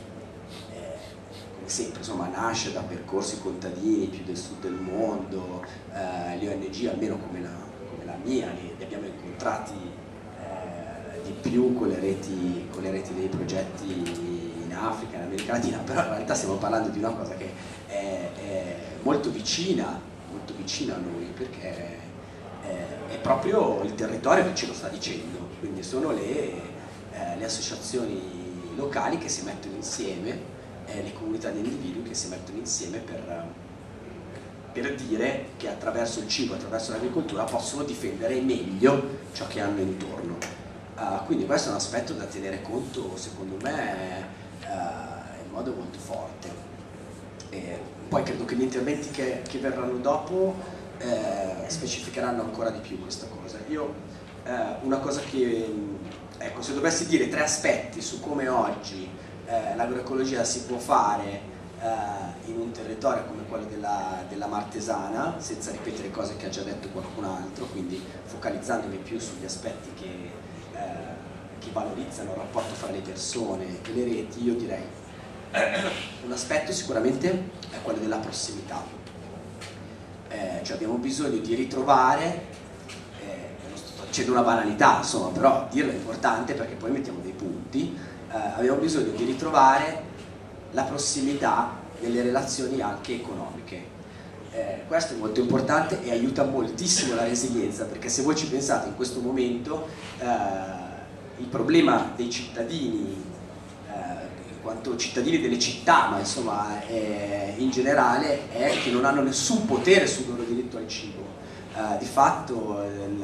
come sempre, insomma, nasce da percorsi contadini più del sud del mondo, le ONG, almeno come la mia, li abbiamo incontrati di più con le reti dei progetti in Africa, in America Latina, però in realtà stiamo parlando di una cosa che è molto vicina a noi, perché è proprio il territorio che ce lo sta dicendo, quindi sono le associazioni locali che si mettono insieme, le comunità di individui che si mettono insieme per dire che attraverso il cibo, attraverso l'agricoltura possono difendere meglio ciò che hanno intorno. Quindi questo è un aspetto da tenere conto, secondo me, in modo molto forte. Poi credo che gli interventi che verranno dopo specificheranno ancora di più questa cosa. Io una cosa che, ecco, se dovessi dire 3 aspetti su come oggi l'agroecologia si può fare in un territorio come quello della Martesana, senza ripetere cose che ha già detto qualcun altro, quindi focalizzandomi più sugli aspetti che valorizzano il rapporto fra le persone e le reti, io direi Un aspetto sicuramente è quello della prossimità, cioè abbiamo bisogno di ritrovare, sto dicendo una banalità insomma, però dirlo è importante perché poi mettiamo dei punti, abbiamo bisogno di ritrovare la prossimità nelle relazioni anche economiche. Questo è molto importante e aiuta moltissimo la resilienza, perché se voi ci pensate in questo momento il problema dei cittadini, in quanto cittadini delle città, ma insomma in generale, è che non hanno nessun potere sul loro diritto al cibo. Di fatto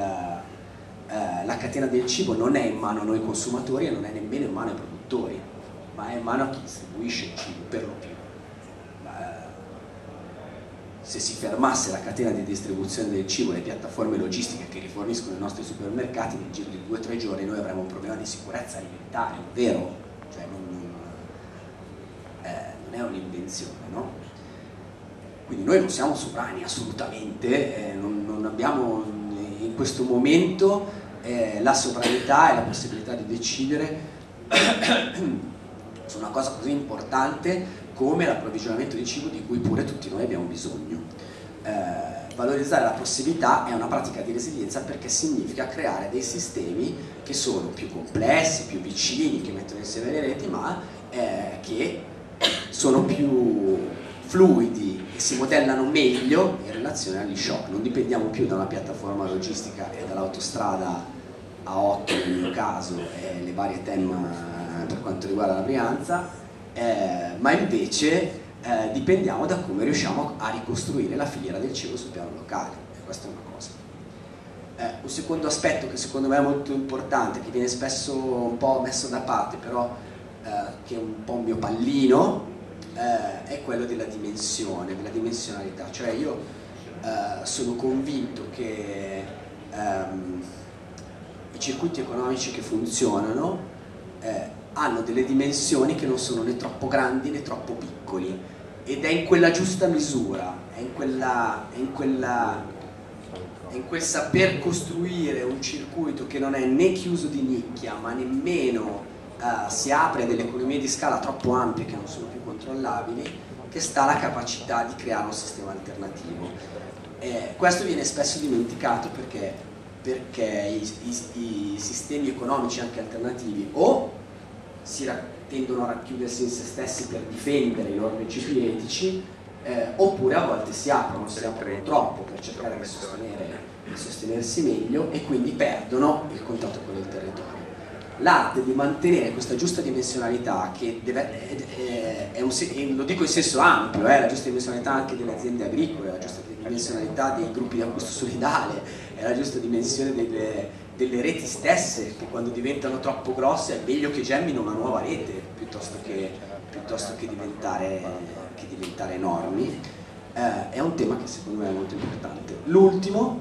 la catena del cibo non è in mano a noi consumatori e non è nemmeno in mano ai produttori, ma è in mano a chi distribuisce il cibo, per lo più. Se si fermasse la catena di distribuzione del cibo e le piattaforme logistiche che riforniscono i nostri supermercati, nel giro di 2 o 3 giorni noi avremo un problema di sicurezza alimentare, vero? Cioè non è un'invenzione, no? Quindi noi non siamo sovrani assolutamente, non abbiamo in questo momento la sovranità e la possibilità di decidere su una cosa così importante come l'approvvigionamento di cibo, di cui pure tutti noi abbiamo bisogno. Valorizzare la prossimità è una pratica di resilienza perché significa creare dei sistemi che sono più complessi, più vicini, che mettono insieme le reti, ma che sono più fluidi e si modellano meglio in relazione agli shock. Non dipendiamo più da una piattaforma logistica e dall'autostrada A8 nel mio caso e le varie TEM per quanto riguarda la Brianza, ma invece dipendiamo da come riusciamo a ricostruire la filiera del cibo sul piano locale, e questa è una cosa. Un secondo aspetto che secondo me è molto importante, che viene spesso un po' messo da parte, però che è un po' un mio pallino, è quello della dimensione, della dimensionalità. Cioè io sono convinto che i circuiti economici che funzionano hanno delle dimensioni che non sono né troppo grandi né troppo piccoli, ed è in quella giusta misura, è in quel saper costruire un circuito che non è né chiuso di nicchia ma nemmeno si apre a delle economie di scala troppo ampie che non sono più controllabili, che sta la capacità di creare un sistema alternativo. Questo viene spesso dimenticato perché i sistemi economici anche alternativi o tendono a racchiudersi in se stessi per difendere i loro principi etici, oppure a volte si aprono troppo per cercare di sostenersi meglio e quindi perdono il contatto con il territorio. L'arte di mantenere questa giusta dimensionalità, che lo dico in senso ampio, la giusta dimensionalità anche delle aziende agricole, la giusta dimensionalità dei gruppi di acquisto solidale, la giusta dimensione delle reti stesse, che quando diventano troppo grosse è meglio che gemmino una nuova rete piuttosto che diventare enormi. È un tema che secondo me è molto importante. L'ultimo,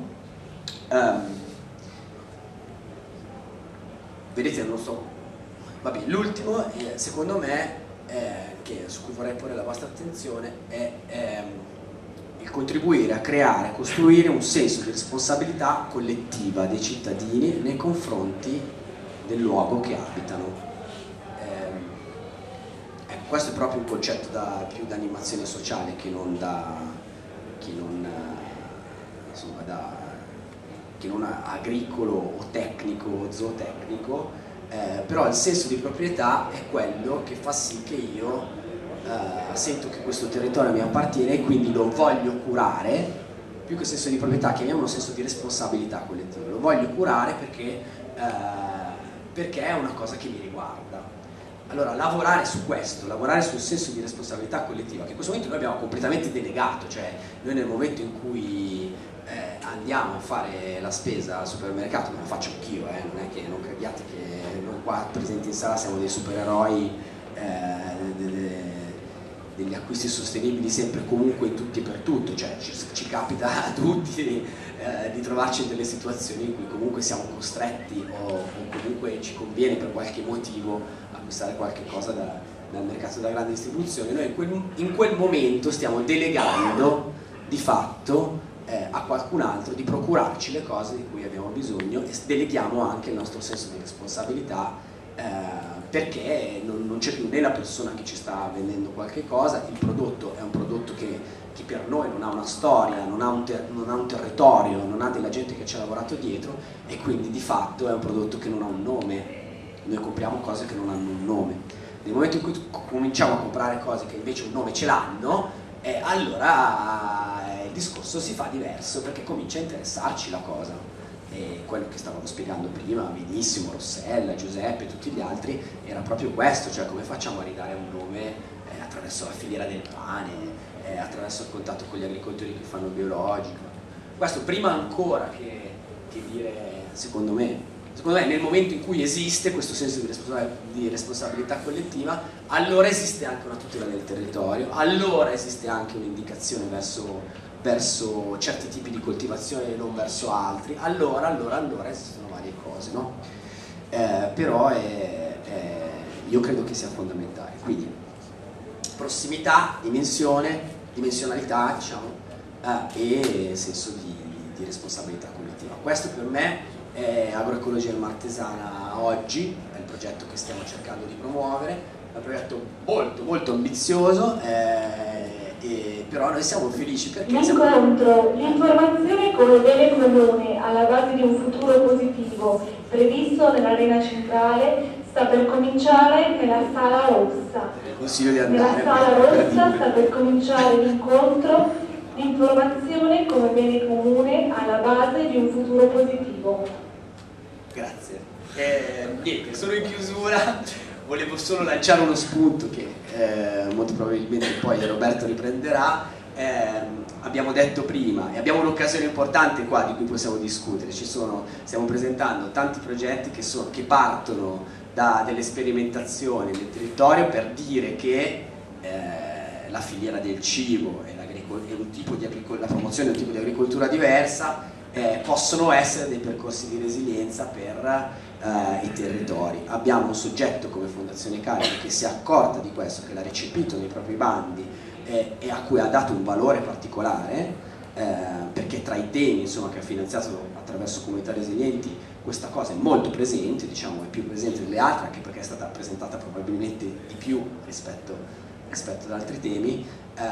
vedete, non so, vabbè, l'ultimo secondo me, su cui vorrei porre la vostra attenzione, è il contribuire a creare, a costruire un senso di responsabilità collettiva dei cittadini nei confronti del luogo che abitano. Ecco, questo è proprio un concetto più da animazione sociale che non agricolo o tecnico o zootecnico, però il senso di proprietà è quello che fa sì che io sento che questo territorio mi appartiene e quindi lo voglio curare. Più che senso di proprietà, chiamiamolo senso di responsabilità collettiva. Lo voglio curare perché è una cosa che mi riguarda. Allora, lavorare su questo, lavorare sul senso di responsabilità collettiva, che in questo momento noi abbiamo completamente delegato. Cioè noi nel momento in cui andiamo a fare la spesa al supermercato, ma lo faccio anch'io, non crediate che noi qua presenti in sala siamo dei supereroi degli acquisti sostenibili sempre e comunque in tutti e per tutto. Cioè ci capita a tutti di trovarci in delle situazioni in cui comunque siamo costretti o comunque ci conviene per qualche motivo acquistare qualche cosa dal mercato della grande distribuzione. Noi in quel momento stiamo delegando di fatto a qualcun altro di procurarci le cose di cui abbiamo bisogno, e deleghiamo anche il nostro senso di responsabilità perché non c'è più né la persona che ci sta vendendo qualche cosa, il prodotto è un prodotto che per noi non ha una storia, non ha un territorio, non ha della gente che ci ha lavorato dietro, e quindi di fatto è un prodotto che non ha un nome. Noi compriamo cose che non hanno un nome. Nel momento in cui cominciamo a comprare cose che invece un nome ce l'hanno, allora il discorso si fa diverso, perché comincia a interessarci la cosa. E quello che stavamo spiegando prima, benissimo, Rossella, Giuseppe e tutti gli altri, era proprio questo, cioè come facciamo a ridare un nome attraverso la filiera del pane, attraverso il contatto con gli agricoltori che fanno biologico. Questo prima ancora che dire, secondo me nel momento in cui esiste questo senso di responsabilità collettiva, allora esiste anche una tutela del territorio, allora esiste anche un'indicazione verso certi tipi di coltivazione e non verso altri, allora esistono varie cose, no? Però io credo che sia fondamentale. Quindi prossimità, dimensionalità, diciamo, e senso di responsabilità collettiva. Questo per me è Agroecologia Martesana oggi, è il progetto che stiamo cercando di promuovere, è un progetto molto molto ambizioso, però noi siamo felici perché l'incontro, l'informazione come bene comune alla base di un futuro positivo previsto nell'arena centrale sta per cominciare nella Sala Rossa. Consiglio di andare. Nella Sala Rossa sta per cominciare l'incontro, l'informazione come bene comune alla base di un futuro positivo. Grazie. Niente, sono in chiusura, volevo solo lanciare uno spunto che molto probabilmente poi Roberto riprenderà. Abbiamo detto prima, e abbiamo un'occasione importante qua di cui possiamo discutere, stiamo presentando tanti progetti che partono da delle sperimentazioni nel territorio per dire che la filiera del cibo e la promozione di un tipo di agricoltura diversa possono essere dei percorsi di resilienza per i territori. Abbiamo un soggetto come Fondazione Carico che si è accorta di questo, che l'ha recepito nei propri bandi e a cui ha dato un valore particolare, perché tra i temi, insomma, che ha finanziato attraverso comunità resilienti questa cosa è molto presente, diciamo, è più presente delle altre, anche perché è stata presentata probabilmente di più rispetto ad altri temi.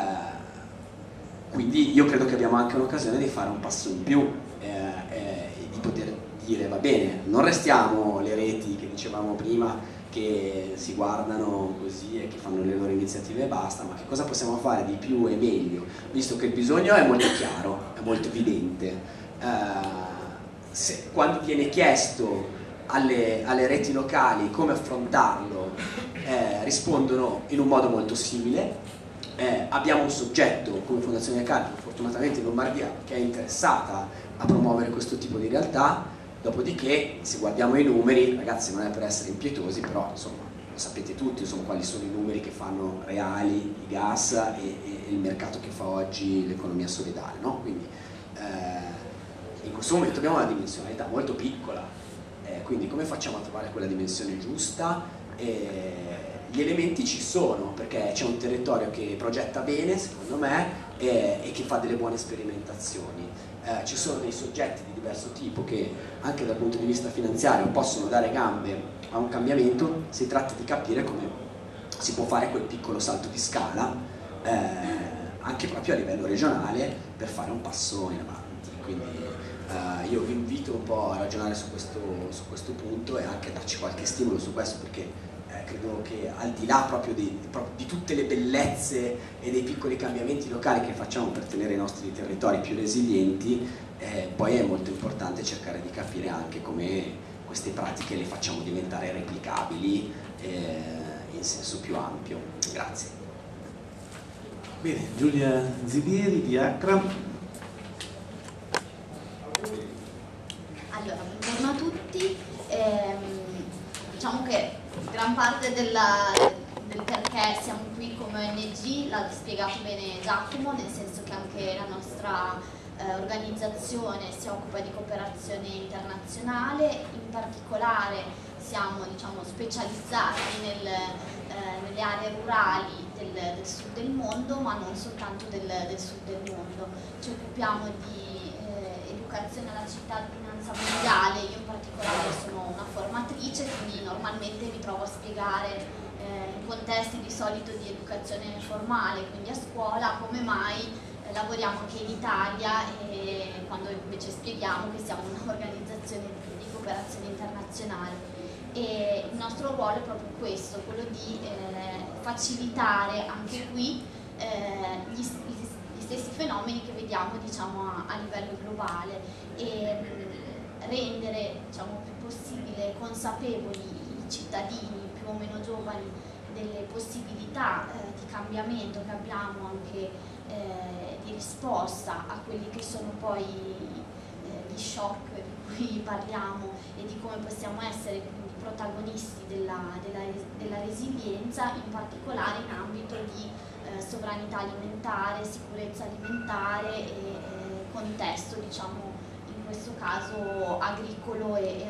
Quindi io credo che abbiamo anche un'occasione di fare un passo in più e di poter dire va bene, non restiamo le reti che dicevamo prima che si guardano così e che fanno le loro iniziative e basta, ma che cosa possiamo fare di più e meglio, visto che il bisogno è molto chiaro, è molto evidente. Quando viene chiesto alle reti locali come affrontarlo, rispondono in un modo molto simile. Abbiamo un soggetto come Fondazione Carico, fortunatamente in Lombardia, che è interessata a promuovere questo tipo di realtà. Dopodiché, se guardiamo i numeri, ragazzi, non è per essere impietosi, però insomma lo sapete tutti, insomma, quali sono i numeri che fanno reali i gas e il mercato che fa oggi l'economia solidale, no? Quindi in questo momento abbiamo una dimensionalità molto piccola, quindi come facciamo a trovare quella dimensione giusta? Gli elementi ci sono, perché c'è un territorio che progetta bene, secondo me, e che fa delle buone sperimentazioni. Ci sono dei soggetti di diverso tipo che anche dal punto di vista finanziario possono dare gambe a un cambiamento. Si tratta di capire come si può fare quel piccolo salto di scala anche proprio a livello regionale per fare un passo in avanti. Quindi io vi invito un po' a ragionare su questo punto e anche a darci qualche stimolo su questo, perché credo che al di là proprio di tutte le bellezze e dei piccoli cambiamenti locali che facciamo per tenere i nostri territori più resilienti, poi è molto importante cercare di capire anche come queste pratiche le facciamo diventare replicabili in senso più ampio. Grazie. Bene, Giulia Zivieri di Accra. Allora, buongiorno a tutti. Diciamo che gran parte del perché siamo qui come ONG l'ha spiegato bene Giacomo, nel senso che anche la nostra organizzazione si occupa di cooperazione internazionale, in particolare siamo, diciamo, specializzati nelle aree rurali del sud del mondo, ma non soltanto del sud del mondo. Ci occupiamo di vocazione alla cittadinanza mondiale. Io in particolare sono una formatrice, quindi normalmente mi trovo a spiegare in contesti di solito di educazione formale, quindi a scuola, come mai lavoriamo anche in Italia, e quando invece spieghiamo che siamo un'organizzazione di cooperazione internazionale. E il nostro ruolo è proprio questo, quello di facilitare anche qui gli stessi fenomeni che vediamo, diciamo, a livello globale, e rendere, diciamo, più possibile consapevoli i cittadini più o meno giovani delle possibilità di cambiamento che abbiamo, anche di risposta a quelli che sono poi gli shock di cui parliamo, e di come possiamo essere quindi protagonisti della resilienza, in particolare in ambito di sovranità alimentare, sicurezza alimentare e contesto, diciamo, in questo caso agricolo e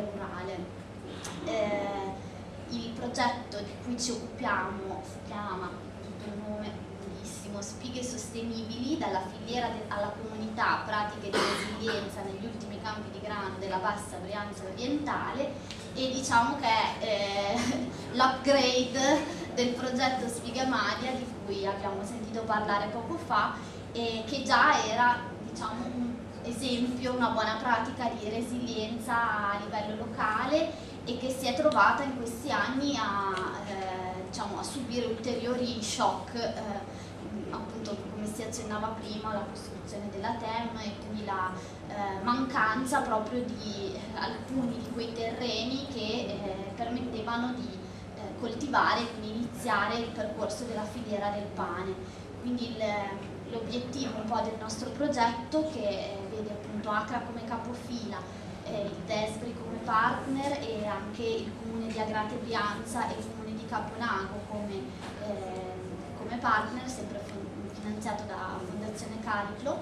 rurale. Il progetto di cui ci occupiamo si chiama, tutto un nome bellissimo, Spighe Sostenibili, dalla filiera alla comunità, pratiche di resilienza negli ultimi campi di grano della bassa Brianza orientale, e diciamo che è l'upgrade del progetto Spigamadia, di cui abbiamo sentito parlare poco fa, e che già era, diciamo, un esempio, una buona pratica di resilienza a livello locale, e che si è trovata in questi anni diciamo, a subire ulteriori shock, appunto, come si accennava prima, la costruzione della TEM, e quindi la mancanza proprio di alcuni di quei terreni che permettevano di coltivare e quindi iniziare il percorso della filiera del pane. Quindi l'obiettivo un po' del nostro progetto, che vede appunto Accra come capofila, il Desbri come partner, e anche il Comune di Agrate Brianza e il Comune di Caponago come partner, sempre finanziato da Fondazione Cariclo.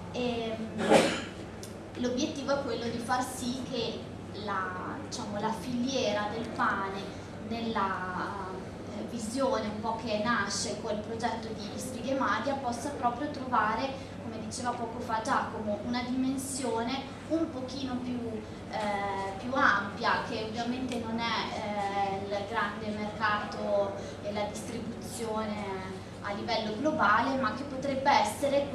L'obiettivo è quello di far sì che diciamo, la filiera del pane, nella visione un po' che nasce col progetto di Spigamadia, possa proprio trovare, come diceva poco fa Giacomo, una dimensione un pochino più ampia, che ovviamente non è il grande mercato e la distribuzione a livello globale, ma che potrebbe essere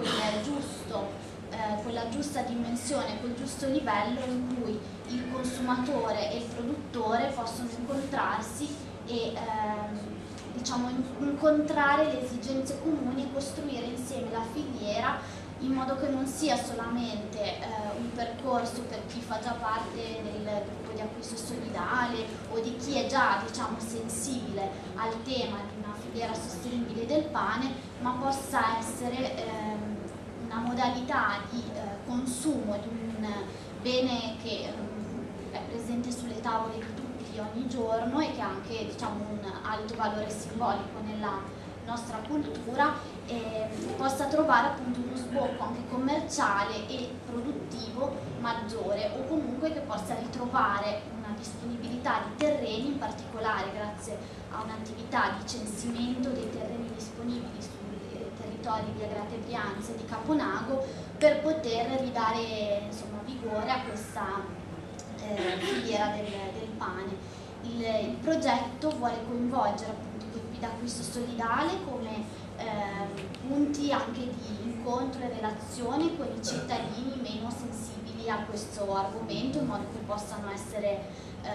quella giusta dimensione, quel giusto livello in cui il consumatore e il produttore possono incontrarsi e diciamo, incontrare le esigenze comuni e costruire insieme la filiera, in modo che non sia solamente un percorso per chi fa già parte del gruppo di acquisto solidale o di chi è già, diciamo, sensibile al tema di una filiera sostenibile del pane, ma possa essere una modalità di consumo di un bene che è presente sulle tavole di tutti ogni giorno e che ha anche, diciamo, un alto valore simbolico nella nostra cultura, possa trovare appunto uno sbocco anche commerciale e produttivo maggiore, o comunque che possa ritrovare una disponibilità di terreni, in particolare grazie a un'attività di censimento dei terreni disponibili sui territori di Agrate Brianza e di Caponago, per poter ridare, insomma, vigore a questa filiera del pane. Il progetto vuole coinvolgere appunto i gruppi d'acquisto solidale come punti anche di incontro e relazione con i cittadini meno sensibili a questo argomento, in modo che possano essere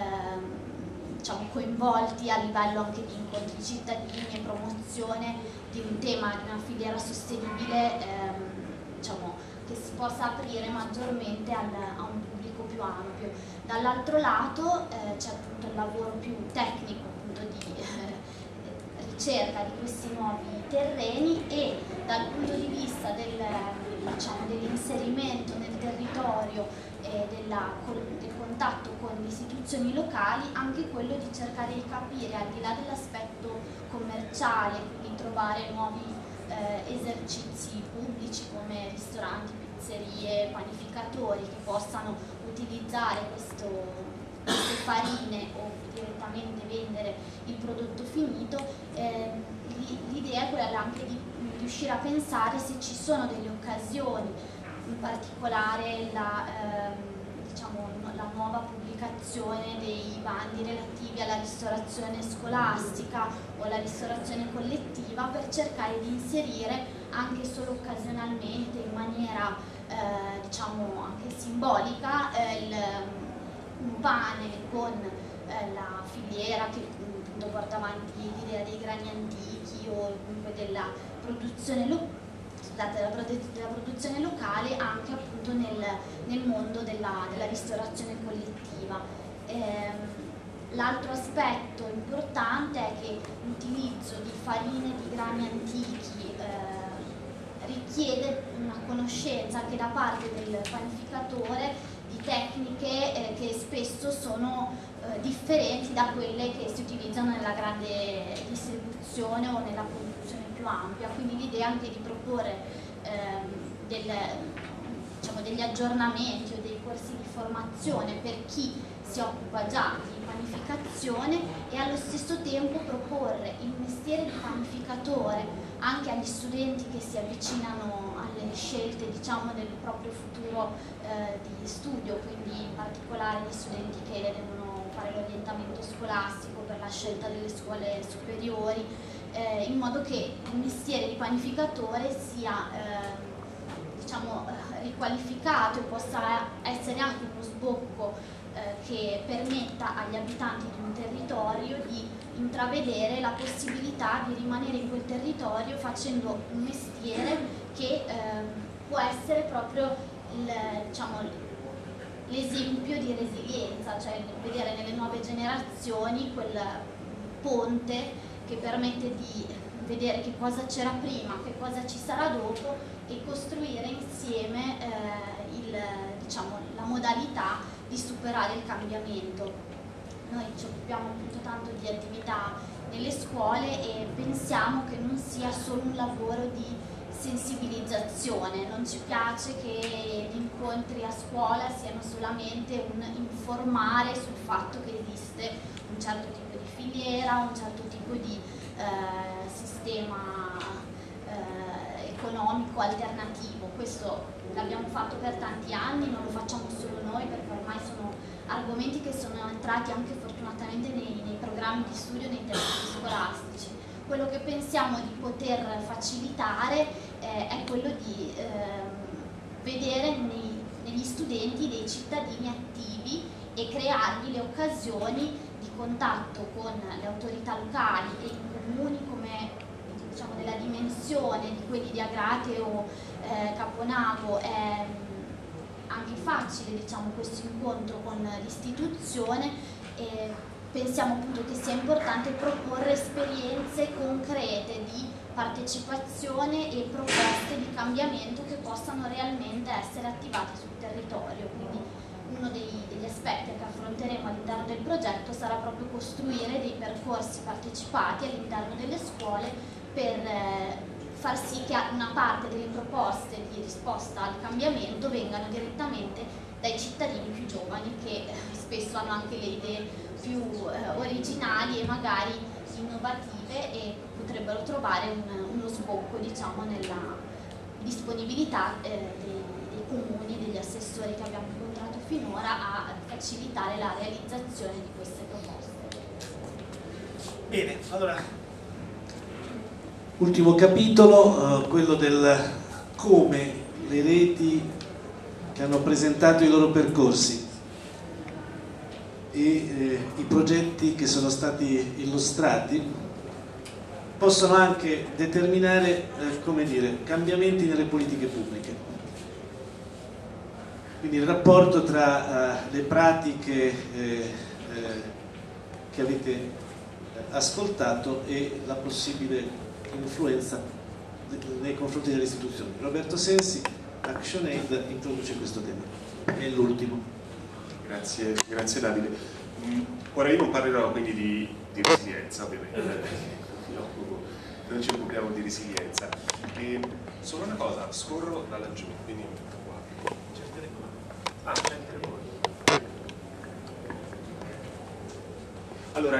diciamo, coinvolti a livello anche di incontri cittadini e promozione di un tema, di una filiera sostenibile, diciamo, che si possa aprire maggiormente a un pubblico più ampio. Dall'altro lato c'è appunto il lavoro più tecnico, appunto, di ricerca di questi nuovi terreni, e dal punto di vista dell'inserimento nel territorio e del contatto con le istituzioni locali, anche quello di cercare di capire, al di là dell'aspetto commerciale, quindi trovare nuovi esercizi pubblici come ristoranti, pizzerie, panificatori che possano utilizzare queste farine o direttamente vendere il prodotto finito. L'idea è quella anche di riuscire a pensare se ci sono delle occasioni in particolare diciamo, la nuova pubblicazione dei bandi relativi alla ristorazione scolastica o alla ristorazione collettiva, per cercare di inserire anche solo occasionalmente, in maniera diciamo anche simbolica, un panel con la filiera che appunto porta avanti l'idea dei grani antichi o comunque della produzione locale, anche appunto nel mondo della ristorazione collettiva. L'altro aspetto importante è che l'utilizzo di farine di grani antichi richiede una conoscenza anche da parte del panificatore di tecniche che spesso sono differenti da quelle che si utilizzano nella grande distribuzione o nella produzione più ampia, quindi l'idea anche di proporre diciamo, degli aggiornamenti o dei corsi di formazione per chi si occupa già di panificazione, e allo stesso tempo proporre il mestiere di panificatore anche agli studenti che si avvicinano alle scelte, diciamo, del proprio futuro di studio, quindi in particolare gli studenti che devono fare l'orientamento scolastico per la scelta delle scuole superiori, in modo che il mestiere di panificatore sia diciamo, riqualificato e possa essere anche uno sbocco che permetta agli abitanti di un territorio di intravedere la possibilità di rimanere in quel territorio facendo un mestiere che può essere proprio diciamo, l'esempio di resilienza, cioè vedere nelle nuove generazioni quel ponte che permette di vedere che cosa c'era prima, che cosa ci sarà dopo, e costruire insieme diciamo, la modalità di superare il cambiamento. Noi ci occupiamo appunto tanto di attività nelle scuole e pensiamo che non sia solo un lavoro di sensibilizzazione, non ci piace che gli incontri a scuola siano solamente un informare sul fatto che esiste un certo tipo di filiera, un certo tipo di sistema economico alternativo. Questo l'abbiamo fatto per tanti anni, non lo facciamo solo noi, perché ormai sono argomenti che sono entrati anche fortunatamente nei programmi di studio, nei testi scolastici. Quello che pensiamo di poter facilitare è quello di vedere negli studenti dei cittadini attivi e creargli le occasioni di contatto con le autorità locali e i comuni, come diciamo della dimensione di quelli di Agrate o Caponago. È anche facile, diciamo, questo incontro con l'istituzione, e pensiamo appunto che sia importante proporre esperienze concrete di partecipazione e proposte di cambiamento che possano realmente essere attivate sul territorio. Quindi uno degli aspetti che affronteremo all'interno del progetto sarà proprio costruire dei percorsi partecipati all'interno delle scuole per far sì che una parte delle proposte di risposta al cambiamento vengano direttamente dai cittadini più giovani, che spesso hanno anche le idee più originali e magari innovative, e potrebbero trovare uno sbocco, diciamo, nella disponibilità dei comuni, degli assessori che abbiamo incontrato finora, a facilitare la realizzazione di queste proposte. Bene, allora ultimo capitolo, quello del come le reti che hanno presentato i loro percorsi e i progetti che sono stati illustrati possono anche determinare come dire, cambiamenti nelle politiche pubbliche. Quindi il rapporto tra le pratiche che avete ascoltato e la possibile influenza nei confronti delle istituzioni. Roberto Sensi, ActionAid, introduce questo tema. È l'ultimo. Grazie Davide. Ora io non parlerò quindi di resilienza, ovviamente. Noi ci occupiamo di resilienza. E solo una cosa, scorro da laggiù, quindi mi metto qua. C'è il telefono? Ah, c'è il telefono. Allora,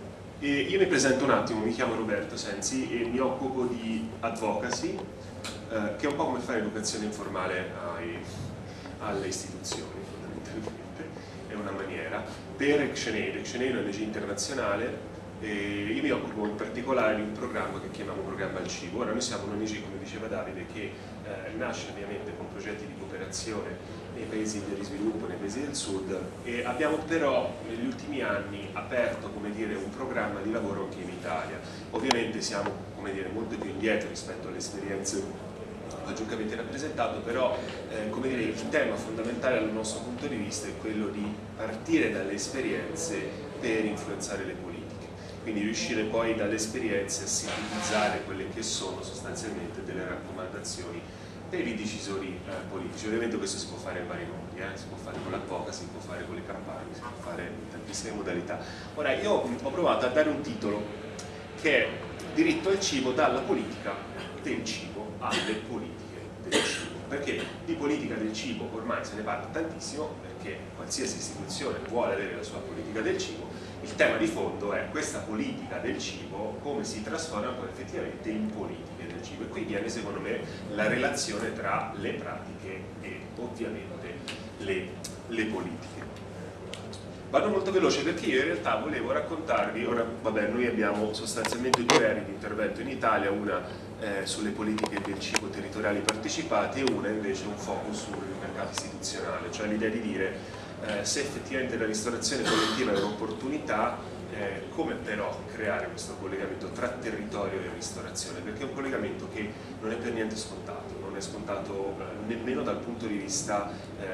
io mi presento un attimo, mi chiamo Roberto Sensi e mi occupo di advocacy che è un po' come fare educazione informale alle istituzioni, fondamentalmente, è una maniera. Per ActionAid è un'ONG internazionale, e io mi occupo in particolare di un programma che chiamiamo Programma al Cibo. Ora noi siamo un'ONG, come diceva Davide, che nasce ovviamente con progetti di cooperazione nei paesi in via di sviluppo, nei paesi del sud, e abbiamo però negli ultimi anni aperto, come dire, un programma di lavoro anche in Italia. Ovviamente siamo, come dire, molto più indietro rispetto alle esperienze laggiù che avete rappresentato, però come dire, il tema fondamentale dal nostro punto di vista è quello di partire dalle esperienze per influenzare le politiche, quindi riuscire poi dalle esperienze a sintetizzare quelle che sono sostanzialmente delle raccomandazioni per i decisori politici. Ovviamente questo si può fare in vari modi, si può fare con l'advocacy, si può fare con le campagne, si può fare in tantissime modalità. Ora io ho provato a dare un titolo che è Diritto al cibo dalla politica del cibo alle politiche del cibo, perché di politica del cibo ormai se ne parla tantissimo, perché qualsiasi istituzione vuole avere la sua politica del cibo. Il tema di fondo è questa politica del cibo come si trasforma poi effettivamente in politiche del cibo, e qui viene secondo me la relazione tra le pratiche e ovviamente le politiche. Vado molto veloce perché io in realtà volevo raccontarvi, ora vabbè, noi abbiamo sostanzialmente due aree di intervento in Italia, una sulle politiche del cibo territoriali partecipate e una invece un focus sul mercato istituzionale, cioè l'idea di dire se effettivamente la ristorazione collettiva è un'opportunità, come però creare questo collegamento tra territorio e ristorazione, perché è un collegamento che non è per niente scontato, non è scontato nemmeno dal punto di vista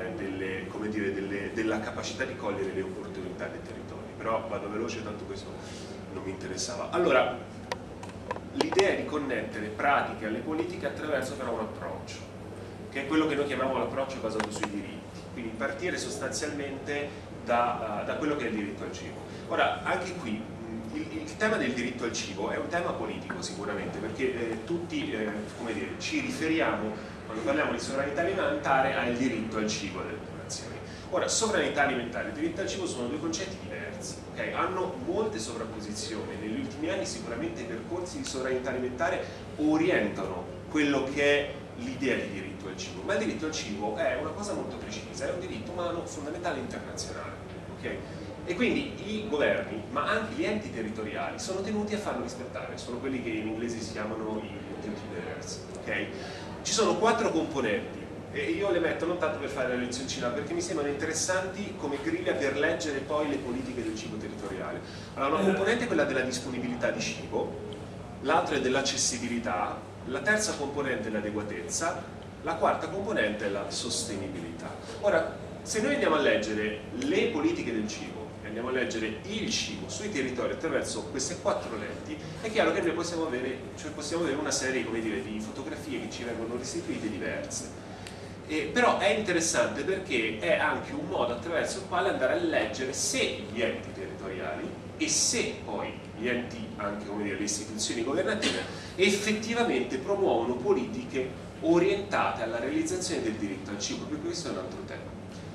della capacità di cogliere le opportunità dei territori. Però vado veloce, tanto questo non mi interessava. Allora, l'idea è di connettere pratiche alle politiche attraverso però un approccio, che è quello che noi chiamiamo l'approccio basato sui diritti, quindi partire sostanzialmente da quello che è il diritto al cibo. Ora, anche qui il tema del diritto al cibo è un tema politico sicuramente, perché tutti come dire, ci riferiamo, quando parliamo di sovranità alimentare, al diritto al cibo delle popolazioni. Ora, sovranità alimentare e diritto al cibo sono due concetti diversi, okay? Hanno molte sovrapposizioni. Negli ultimi anni sicuramente i percorsi di sovranità alimentare orientano quello che è l'idea di diritto al cibo, ma il diritto al cibo è una cosa molto precisa, è un diritto umano fondamentale internazionale, okay? E quindi i governi, ma anche gli enti territoriali, sono tenuti a farlo rispettare, sono quelli che in inglese si chiamano i duty bearers, okay? Ci sono 4 componenti e io le metto non tanto per fare la lezioncina, perché mi sembrano interessanti come griglia per leggere poi le politiche del cibo territoriale. Allora, una componente è quella della disponibilità di cibo, l'altra è dell'accessibilità, la terza componente è l'adeguatezza, la quarta componente è la sostenibilità. Ora, se noi andiamo a leggere le politiche del cibo, andiamo a leggere il cibo sui territori attraverso queste 4 lenti, è chiaro che noi possiamo avere una serie, come dire, di fotografie che ci vengono restituite diverse. Però è interessante perché è anche un modo attraverso il quale andare a leggere se gli enti territoriali e se poi gli enti, anche come dire, le istituzioni governative, effettivamente promuovono politiche orientate alla realizzazione del diritto al cibo, perché questo è un altro tema.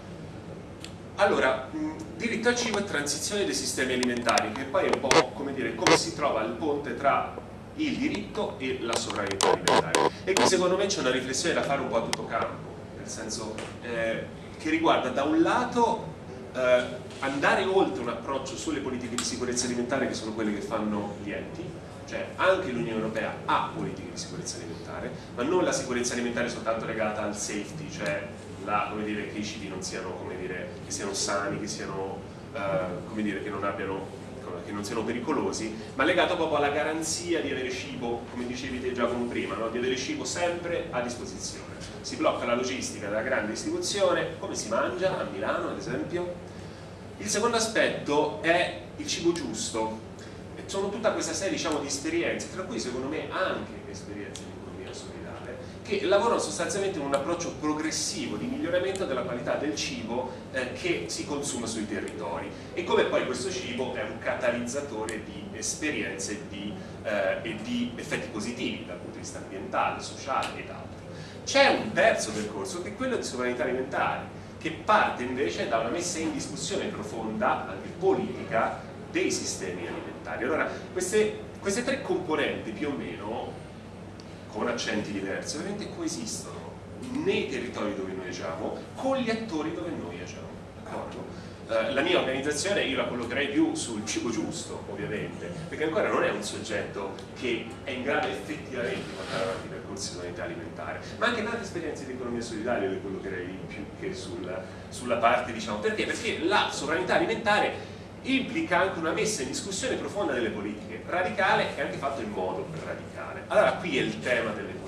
Allora, diritto al cibo e transizione dei sistemi alimentari, che poi è un po' come dire, come si trova il ponte tra il diritto e la sovranità alimentare. E qui secondo me c'è una riflessione da fare un po' a tutto campo, nel senso che riguarda da un lato andare oltre un approccio sulle politiche di sicurezza alimentare, che sono quelle che fanno gli enti, cioè anche l'Unione Europea ha politiche di sicurezza alimentare, ma non la sicurezza alimentare soltanto legata al safety, cioè come dire, che i cibi non siano, come dire, che siano sani, che siano come dire, che non siano pericolosi, ma legato proprio alla garanzia di avere cibo, come dicevi te Giacomo prima, no? Di avere cibo sempre a disposizione. Si blocca la logistica della grande distribuzione, come si mangia a Milano ad esempio. Il secondo aspetto è il cibo giusto, e sono tutta questa serie, diciamo, di esperienze, tra cui secondo me anche esperienze di economia solidale, che lavorano sostanzialmente in un approccio progressivo di miglioramento della qualità del cibo che si consuma sui territori, e come poi questo cibo è un catalizzatore di esperienze e di effetti positivi dal punto di vista ambientale, sociale ed altro. C'è un terzo percorso che è quello di sovranità alimentare, che parte invece da una messa in discussione profonda, anche politica, dei sistemi alimentari. Allora, queste 3 componenti più o meno con accenti diversi, ovviamente coesistono nei territori dove noi agiamo con gli attori dove noi agiamo, d'accordo? La mia organizzazione io la collocherei più sul cibo giusto, ovviamente, perché ancora non è un soggetto che è in grado effettivamente di portare avanti percorsi di sovranità alimentare, ma anche tante esperienze di economia solidaria le collocherei più che sulla parte, diciamo, perché? Perché la sovranità alimentare implica anche una messa in discussione profonda delle politiche, radicale e anche fatto in modo radicale. Allora qui è il tema delle politiche.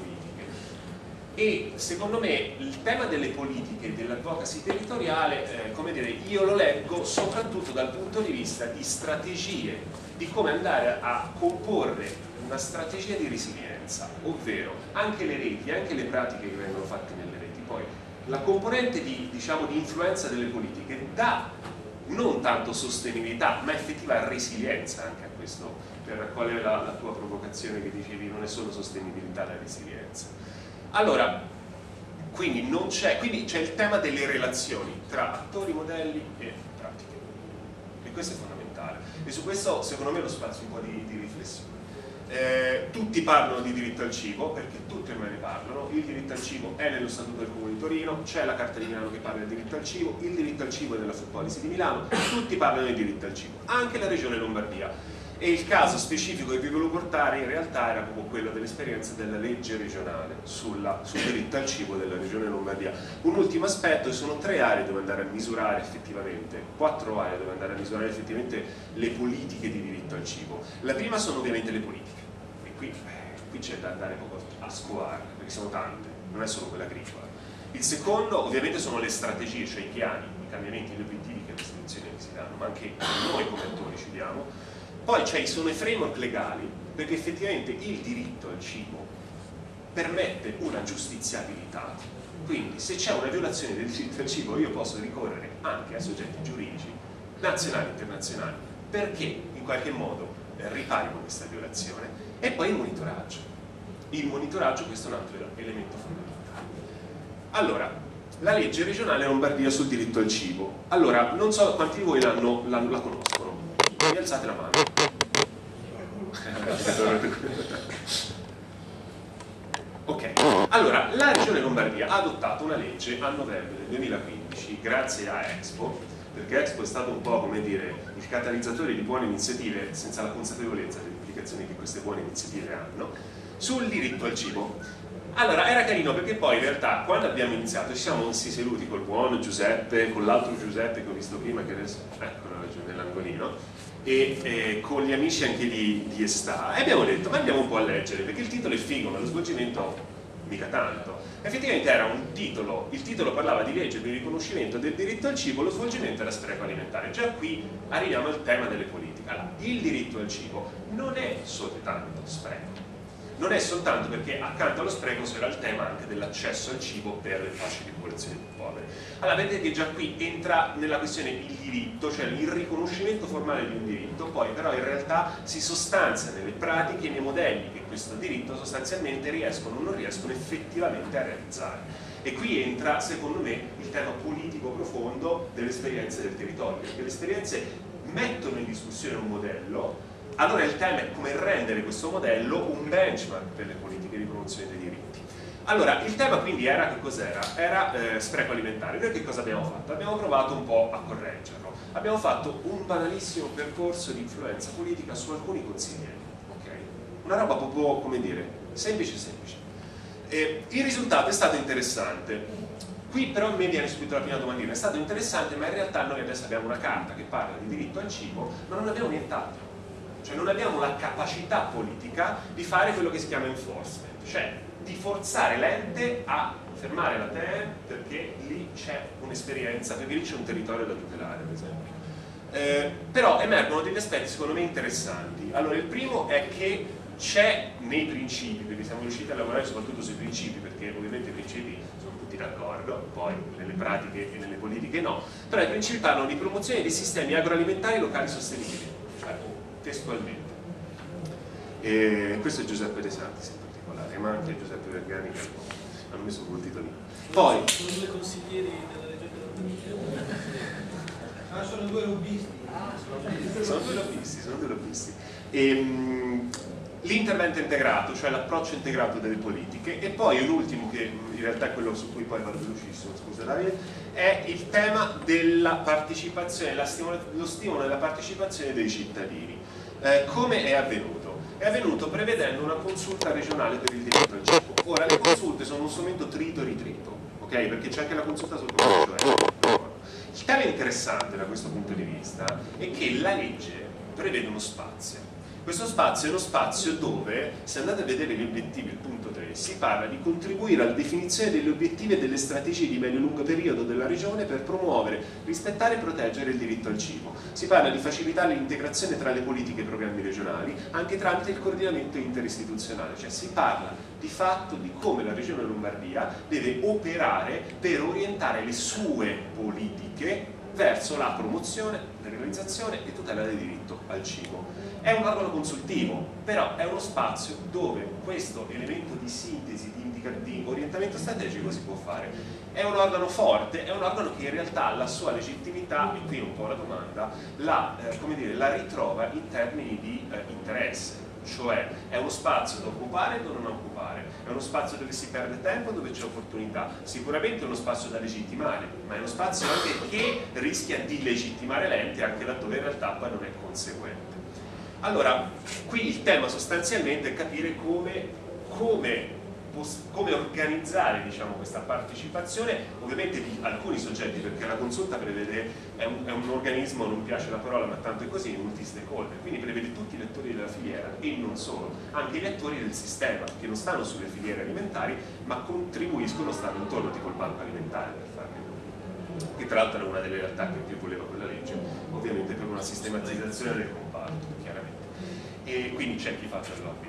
E secondo me il tema delle politiche dell'advocacy territoriale, come dire, io lo leggo soprattutto dal punto di vista di strategie, di come andare a comporre una strategia di resilienza, ovvero anche le reti, anche le pratiche che vengono fatte nelle reti. Poi la componente di, diciamo, di influenza delle politiche dà non tanto sostenibilità, ma effettiva resilienza anche a questo, per qual è la tua provocazione che dicevi, non è solo sostenibilità la resilienza. Allora, quindi c'è il tema delle relazioni tra attori, modelli e pratiche, e questo è fondamentale, e su questo secondo me lo spazio un po' di riflessione. Tutti parlano di diritto al cibo, perché tutti ormai ne parlano. Il diritto al cibo è nello Statuto del Comune di Torino, c'è la Carta di Milano che parla del diritto al cibo, il diritto al cibo è nella Food Policy di Milano, tutti parlano di diritto al cibo, anche la Regione Lombardia. E il caso specifico che vi volevo portare in realtà era proprio quello dell'esperienza della legge regionale sul diritto al cibo della Regione Lombardia. Un ultimo aspetto, sono 3 aree dove andare a misurare effettivamente, 4 aree dove andare a misurare effettivamente le politiche di diritto al cibo. La prima sono ovviamente le politiche, e qui c'è da andare proprio a scovarle, perché sono tante, non è solo quella agricola. Il secondo ovviamente sono le strategie, cioè i piani, i cambiamenti, gli obiettivi che le istituzioni si danno, ma anche noi come attori ci diamo. Poi sono i framework legali, perché effettivamente il diritto al cibo permette una giustiziabilità, quindi se c'è una violazione del diritto al cibo io posso ricorrere anche a soggetti giuridici nazionali e internazionali perché in qualche modo riparino questa violazione. E poi il monitoraggio questo è un altro elemento fondamentale. Allora, la legge regionale Lombardia sul diritto al cibo, allora non so quanti di voi la conoscono. Mi alzate la mano. Ok, allora la Regione Lombardia ha adottato una legge a novembre del 2015 grazie a Expo, perché Expo è stato un po', come dire, il catalizzatore di buone iniziative senza la consapevolezza delle implicazioni che queste buone iniziative hanno, sul diritto al cibo. Allora, era carino perché poi in realtà quando abbiamo inizito ci siamo seduti col buon Giuseppe, con l'altro Giuseppe che ho visto prima, che adesso eccolo nell'angolino, e con gli amici anche di Esta, e abbiamo detto ma andiamo un po' a leggere, perché il titolo è figo ma lo svolgimento mica tanto. Effettivamente era un titolo, il titolo parlava di legge per il riconoscimento del diritto al cibo, lo svolgimento era spreco alimentare. Già qui arriviamo al tema delle politiche. Allora, il diritto al cibo non è soltanto spreco, non è soltanto perché accanto allo spreco c'era il tema anche dell'accesso al cibo per le fasce di popolazione più povere. Allora vedete che già qui entra nella questione il diritto, cioè il riconoscimento formale di un diritto, poi però in realtà si sostanzia nelle pratiche e nei modelli che questo diritto sostanzialmente riescono o non riescono effettivamente a realizzare. E qui entra, secondo me, il tema politico profondo delle esperienze del territorio, perché le esperienze mettono in discussione un modello. Allora il tema è come rendere questo modello un benchmark per le politiche di promozione dei diritti. Allora, il tema quindi era, che cos'era? Era spreco alimentare. Noi che cosa abbiamo fatto? Abbiamo provato un po' a correggerlo. Abbiamo fatto un banalissimo percorso di influenza politica su alcuni consiglieri. Okay? Una roba proprio, come dire, semplice. Il risultato è stato interessante. Qui però a me viene subito la prima domandina. È stato interessante, ma in realtà noi adesso abbiamo una carta che parla di diritto al cibo, ma non abbiamo nient'altro. Cioè non abbiamo la capacità politica di fare quello che si chiama enforcement, cioè di forzare l'ente a fermare la TEE perché lì c'è un'esperienza, perché lì c'è un territorio da tutelare, ad esempio. Però emergono degli aspetti secondo me interessanti. Allora il primo è che c'è nei principi, perché siamo riusciti a lavorare soprattutto sui principi, perché ovviamente i principi sono tutti d'accordo, poi nelle pratiche e nelle politiche no, però i principi parlano di promozione dei sistemi agroalimentari locali sostenibili, cioè testualmente. E questo è Giuseppe De Santis in particolare, ma anche Giuseppe Vergani che hanno messo quel titolo lì. Poi sono due consiglieri della Regione Lombardia. Ah, sono due lobbisti. Sono due lobbisti. l'intervento integrato, cioè l'approccio integrato delle politiche, e poi un ultimo, che in realtà è quello su cui poi vado velocissimo, scusa Davide, è il tema della partecipazione, lo stimolo della partecipazione dei cittadini. Come è avvenuto? È avvenuto prevedendo una consulta regionale per il diritto al cibo. Ora, le consulte sono un strumento trito e ritrito, ok? Perché c'è anche la consulta sul commercio. Il tema interessante da questo punto di vista è che la legge prevede uno spazio. Questo spazio è uno spazio dove, se andate a vedere gli obiettivi, il punto 3, si parla di contribuire alla definizione degli obiettivi e delle strategie di medio-lungo periodo della regione per promuovere, rispettare e proteggere il diritto al cibo. Si parla di facilitare l'integrazione tra le politiche e i programmi regionali, anche tramite il coordinamento interistituzionale, cioè si parla di fatto di come la regione Lombardia deve operare per orientare le sue politiche verso la promozione, la realizzazione e tutela del diritto al cibo. È un organo consultivo, però è uno spazio dove questo elemento di sintesi, di orientamento strategico si può fare. È un organo forte, è un organo che in realtà la sua legittimità, e qui un po' la domanda, la ritrova in termini di interesse. Cioè è uno spazio da occupare e da non occupare, è uno spazio dove si perde tempo, dove c'è opportunità, sicuramente è uno spazio da legittimare, ma è uno spazio anche che rischia di legittimare l'ente anche laddove in realtà poi non è conseguente. Allora, qui il tema sostanzialmente è capire come organizzare, diciamo, questa partecipazione, ovviamente di alcuni soggetti, perché la consulta prevede, è un organismo, non piace la parola ma tanto è così, multi-stakeholder, quindi prevede tutti gli attori della filiera e non solo, anche gli attori del sistema che non stanno sulle filiere alimentari ma contribuiscono, stanno intorno, tipo il banco alimentare, per farvi, che tra l'altro era una delle realtà che più voleva quella legge, ovviamente per una sistematizzazione del comparto, chiaramente, e quindi c'è chi faccia il lobby.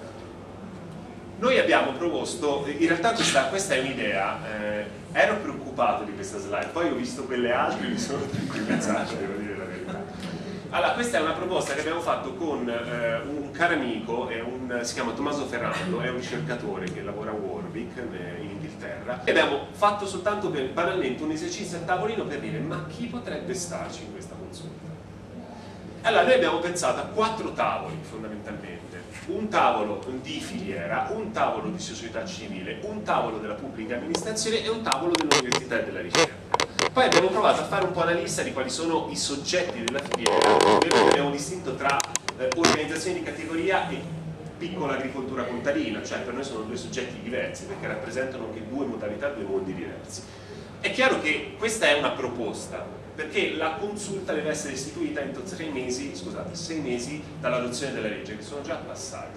Noi abbiamo proposto, in realtà questa è un'idea, ero preoccupato di questa slide, poi ho visto quelle altre e mi sono tranquillizzato, devo dire la verità. Allora, questa è una proposta che abbiamo fatto con un caro amico, si chiama Tommaso Ferrando, è un ricercatore che lavora a Warwick in Inghilterra, e abbiamo fatto soltanto banalmente un esercizio a tavolino per dire ma chi potrebbe starci in questa consulta? Allora, noi abbiamo pensato a 4 tavoli fondamentalmente. Un tavolo di filiera, un tavolo di società civile, un tavolo della pubblica amministrazione e un tavolo dell'università e della ricerca. Poi abbiamo provato a fare un po' una lista di quali sono i soggetti della filiera, ovvero abbiamo distinto tra organizzazioni di categoria e piccola agricoltura contadina, cioè per noi sono 2 soggetti diversi perché rappresentano anche 2 modalità, 2 mondi diversi. È chiaro che questa è una proposta, perché la consulta deve essere istituita entro 6 mesi dall'adozione della legge, che sono già passati.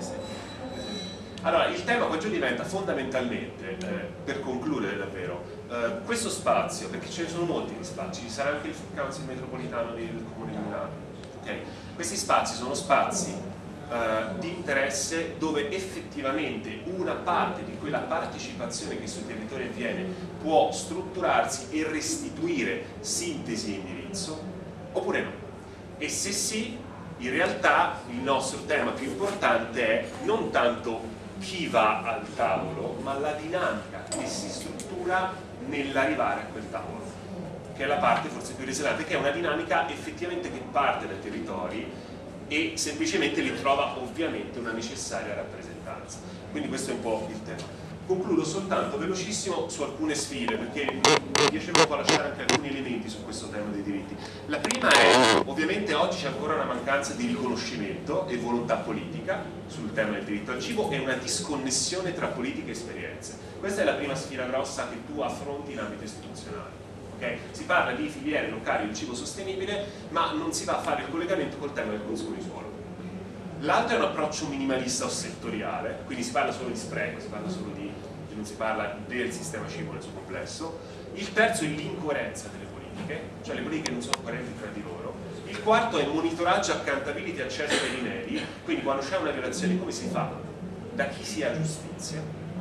Allora, il tema poi giù diventa fondamentalmente, per concludere davvero, questo spazio, perché ce ne sono molti di spazi, ci sarà anche il Council metropolitano del Comune di Milano, okay? Questi spazi sono spazi di interesse dove effettivamente una parte di quella partecipazione che sul territorio avviene può strutturarsi e restituire sintesi e indirizzo, oppure no. E se sì, in realtà il nostro tema più importante è non tanto chi va al tavolo, ma la dinamica che si struttura nell'arrivare a quel tavolo, che è la parte forse più risonante, che è una dinamica effettivamente che parte dai territori e semplicemente li trova ovviamente una necessaria rappresentanza. Quindi questo è un po' il tema. Concludo soltanto velocissimo su alcune sfide, perché mi piaceva un po' lasciare anche alcuni elementi su questo tema dei diritti. La prima è, ovviamente oggi c'è ancora una mancanza di riconoscimento e volontà politica sul tema del diritto al cibo e una disconnessione tra politica e esperienze. Questa è la prima sfida grossa che tu affronti in ambito istituzionale. Si parla di filiere locali del cibo sostenibile, ma non si va a fare il collegamento col tema del consumo di suolo. L'altro è un approccio minimalista o settoriale, quindi si parla solo di spreco, non si parla del sistema cibo nel suo complesso. Il terzo è l'incoerenza delle politiche, cioè le politiche non sono coerenti tra di loro. Il quarto è monitoraggio, accountability, accesso ai rimedi, quindi quando c'è una violazione come si fa? Da chi si ha giustizia?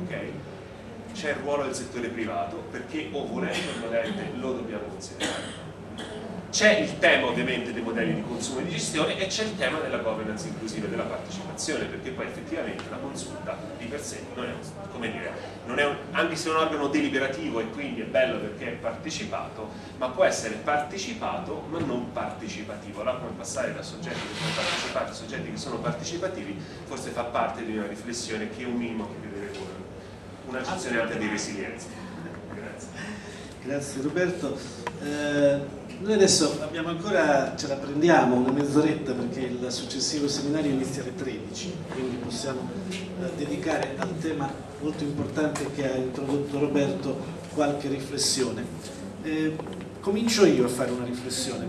C'è il ruolo del settore privato, perché o volendo o volente lo dobbiamo considerare. C'è il tema ovviamente dei modelli di consumo e di gestione e c'è il tema della governance inclusiva e della partecipazione, perché poi effettivamente la consulta di per sé non è, come dire, anche se è un organo deliberativo e quindi è bello perché è partecipato, ma può essere partecipato ma non partecipativo. Allora come passare da soggetti che sono partecipati a soggetti che sono partecipativi forse fa parte di una riflessione che è un minimo che vedere con un'accezione anche di resilienza. Grazie. Grazie Roberto. Noi adesso abbiamo ancora, ce la prendiamo una mezz'oretta perché il successivo seminario inizia alle 13, quindi possiamo dedicare al tema molto importante che ha introdotto Roberto qualche riflessione. Comincio io a fare una riflessione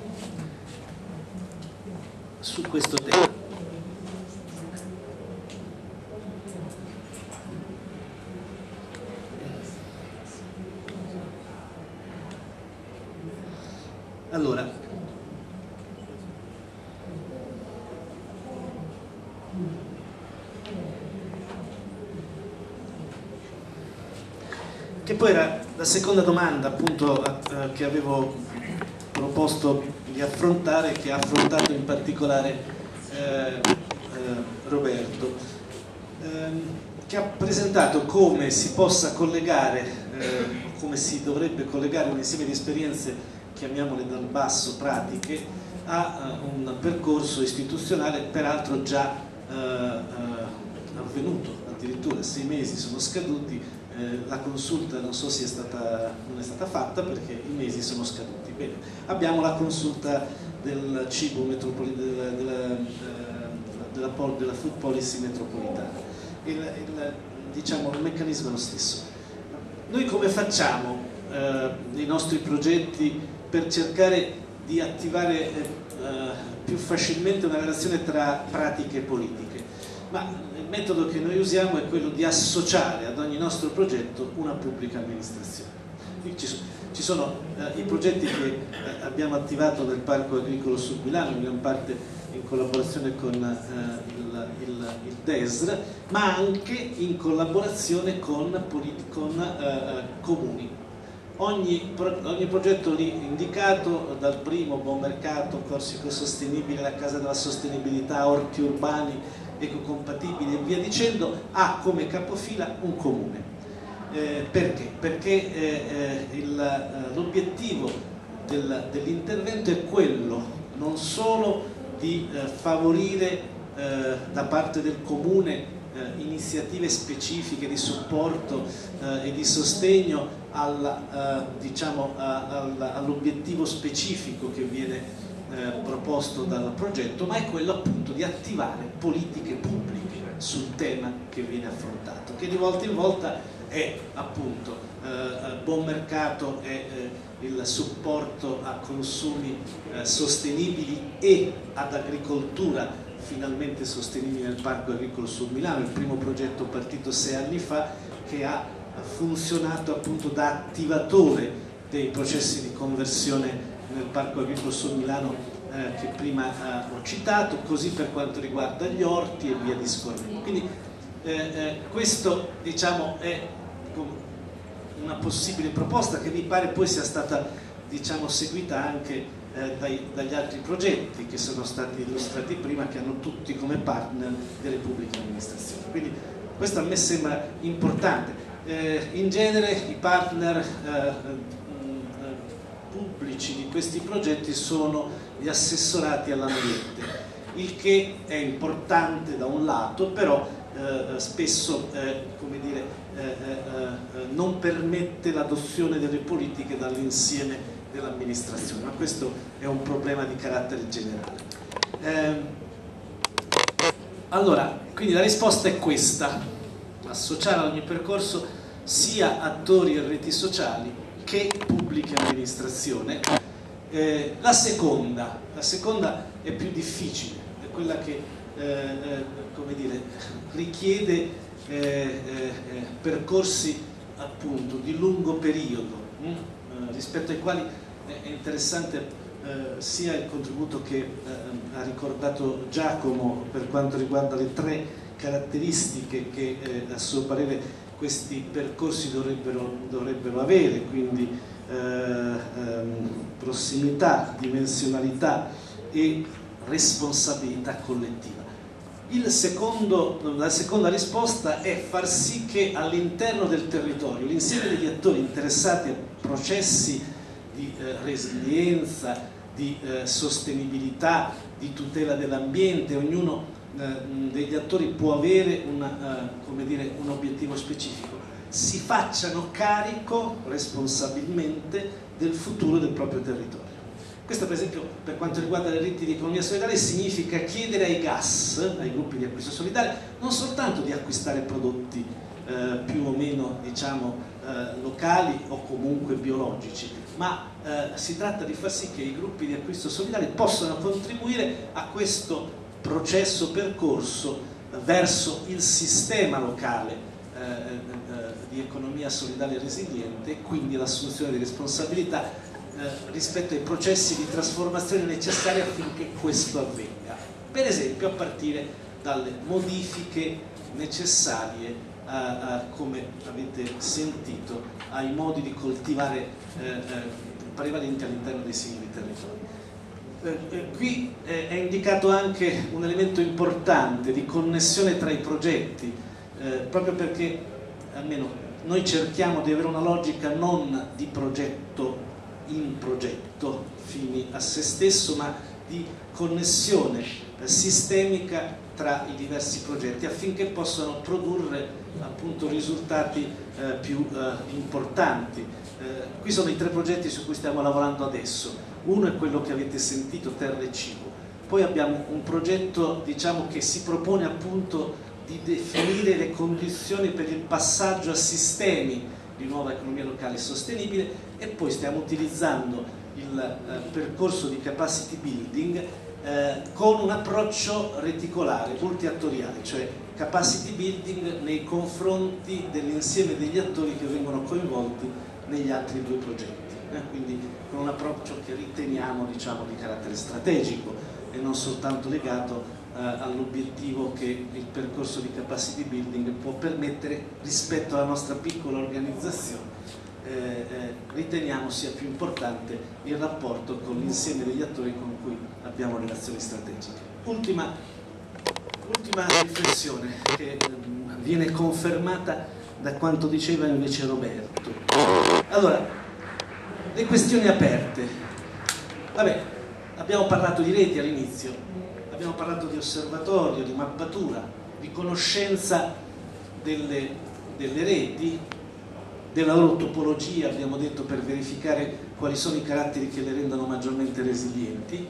su questo tema. Allora, che poi era la seconda domanda appunto che avevo proposto di affrontare, che ha affrontato in particolare Roberto, che ha presentato come si possa collegare, come si dovrebbe collegare un insieme di esperienze, chiamiamole dal basso, pratiche, a un percorso istituzionale peraltro già avvenuto, addirittura 6 mesi sono scaduti, la consulta non so se non è stata fatta perché i mesi sono scaduti. Bene, abbiamo la consulta del cibo della food policy metropolitana. Diciamo, il meccanismo è lo stesso. Noi come facciamo nei nostri progetti per cercare di attivare più facilmente una relazione tra pratiche e politiche? Ma il metodo che noi usiamo è quello di associare ad ogni nostro progetto una pubblica amministrazione. Ci sono i progetti che abbiamo attivato nel Parco Agricolo Sud Milano, in gran parte in collaborazione con il DESR, ma anche in collaborazione con comuni. Ogni progetto lì indicato, dal primo Buon Mercato, Corso Ecosostenibile, la Casa della Sostenibilità, Orti Urbani, Ecocompatibili e via dicendo, ha come capofila un comune. Perché? Perché l'obiettivo dell'intervento è quello non solo di favorire da parte del comune iniziative specifiche di supporto e di sostegno all'obiettivo specifico che viene proposto dal progetto, ma è quello appunto di attivare politiche pubbliche sul tema che viene affrontato, che di volta in volta è appunto Buon Mercato, è il supporto a consumi sostenibili e ad agricoltura finalmente sostenibile nel Parco Agricolo Sud Milano, il primo progetto partito 6 anni fa che ha funzionato appunto da attivatore dei processi di conversione nel Parco Agricolo Sud Milano che prima ho citato, così per quanto riguarda gli orti e via discorrendo. Quindi questo diciamo è una possibile proposta che mi pare poi sia stata diciamo seguita anche dagli altri progetti che sono stati illustrati prima, che hanno tutti come partner delle pubbliche amministrazioni. Quindi questo a me sembra importante. In genere i partner pubblici di questi progetti sono gli assessorati all'ambiente, il che è importante da un lato, però spesso come dire, non permette l'adozione delle politiche dall'insieme dell'amministrazione, ma questo è un problema di carattere generale. Allora, quindi la risposta è questa: associare a ogni percorso sia attori e reti sociali che pubbliche amministrazioni. La seconda è più difficile, è quella che come dire, richiede percorsi appunto di lungo periodo, rispetto ai quali è interessante sia il contributo che ha ricordato Giacomo per quanto riguarda le 3 caratteristiche che a suo parere questi percorsi dovrebbero avere, quindi prossimità, dimensionalità e responsabilità collettiva. La seconda risposta è far sì che all'interno del territorio l'insieme degli attori interessati a processi di resilienza, di sostenibilità, di tutela dell'ambiente, ognuno degli attori può avere un obiettivo specifico, si facciano carico responsabilmente del futuro del proprio territorio. Questo per esempio per quanto riguarda le reti di economia solidale significa chiedere ai GAS, ai gruppi di acquisto solidale, non soltanto di acquistare prodotti più o meno locali o comunque biologici, ma si tratta di far sì che i gruppi di acquisto solidale possano contribuire a questo processo percorso verso il sistema locale di economia solidale e resiliente, e quindi l'assunzione di responsabilità rispetto ai processi di trasformazione necessari affinché questo avvenga, per esempio a partire dalle modifiche necessarie come avete sentito ai modi di coltivare prevalenti all'interno dei singoli territori. Qui è indicato anche un elemento importante di connessione tra i progetti, proprio perché almeno noi cerchiamo di avere una logica non di progetto in progetto fini a se stesso, ma di connessione sistemica tra i diversi progetti affinché possano produrre appunto risultati più importanti. Qui sono i 3 progetti su cui stiamo lavorando adesso. Uno è quello che avete sentito, Terra e Cibo. Poi abbiamo un progetto che si propone appunto di definire le condizioni per il passaggio a sistemi di nuova economia locale sostenibile, e poi stiamo utilizzando il percorso di capacity building con un approccio reticolare, multiattoriale, cioè capacity building nei confronti dell'insieme degli attori che vengono coinvolti negli altri 2 progetti, quindi con un approccio che riteniamo di carattere strategico e non soltanto legato all'obiettivo che il percorso di capacity building può permettere rispetto alla nostra piccola organizzazione. Riteniamo sia più importante il rapporto con l'insieme degli attori con cui abbiamo relazioni strategiche. Ultima riflessione che viene confermata da quanto diceva invece Roberto. Allora, le questioni aperte. Vabbè, abbiamo parlato di reti all'inizio, abbiamo parlato di osservatorio, di mappatura, di conoscenza delle reti, della loro topologia, abbiamo detto, per verificare quali sono i caratteri che le rendono maggiormente resilienti.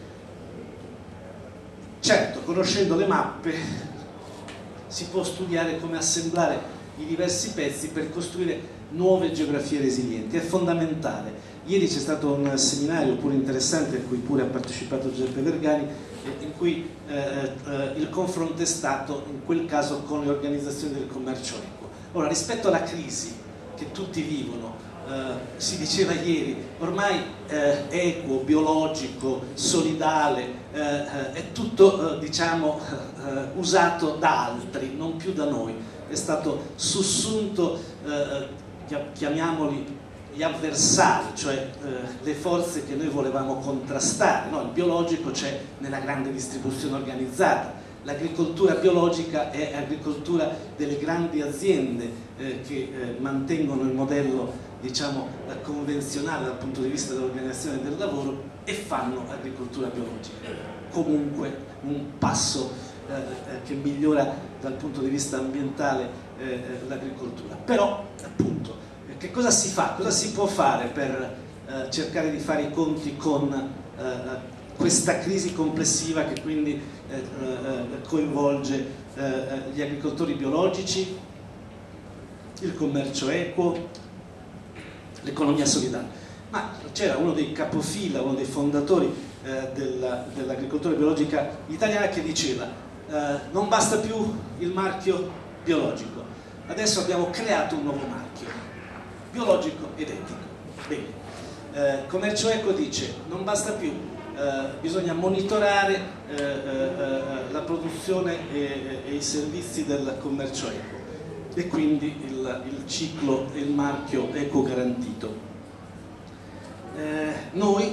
Certo, conoscendo le mappe si può studiare come assemblare i diversi pezzi per costruire nuove geografie resilienti, è fondamentale. Ieri c'è stato un seminario pure interessante a cui pure ha partecipato Giuseppe Vergani, in cui il confronto è stato in quel caso con le organizzazioni del commercio equo. Ora, rispetto alla crisi che tutti vivono, si diceva ieri, ormai equo, biologico, solidale, è tutto usato da altri, non più da noi, è stato sussunto, chiamiamoli gli avversari, cioè le forze che noi volevamo contrastare, no? Il biologico c'è nella grande distribuzione organizzata, l'agricoltura biologica è agricoltura delle grandi aziende che mantengono il modello convenzionale dal punto di vista dell'organizzazione del lavoro e fanno agricoltura biologica. Comunque un passo che migliora dal punto di vista ambientale l'agricoltura. Però appunto che cosa si fa? Cosa si può fare per cercare di fare i conti con questa crisi complessiva che quindi coinvolge gli agricoltori biologici, il commercio equo, l'economia solidale? Ma c'era uno dei capofila, uno dei fondatori dell'agricoltura biologica italiana che diceva non basta più il marchio biologico, adesso abbiamo creato un nuovo marchio, biologico ed etico. Bene. Commercio equo dice non basta più, bisogna monitorare la produzione e i servizi del commercio equo e quindi il ciclo e il marchio eco garantito. Noi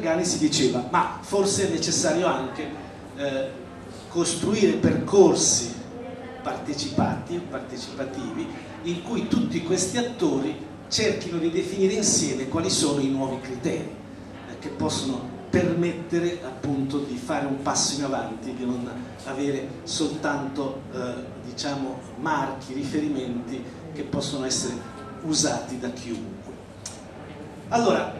Vergani si diceva ma forse è necessario anche costruire percorsi partecipativi in cui tutti questi attori cerchino di definire insieme quali sono i nuovi criteri che possono permettere appunto di fare un passo in avanti, di non avere soltanto diciamo marchi, riferimenti che possono essere usati da chiunque. Allora,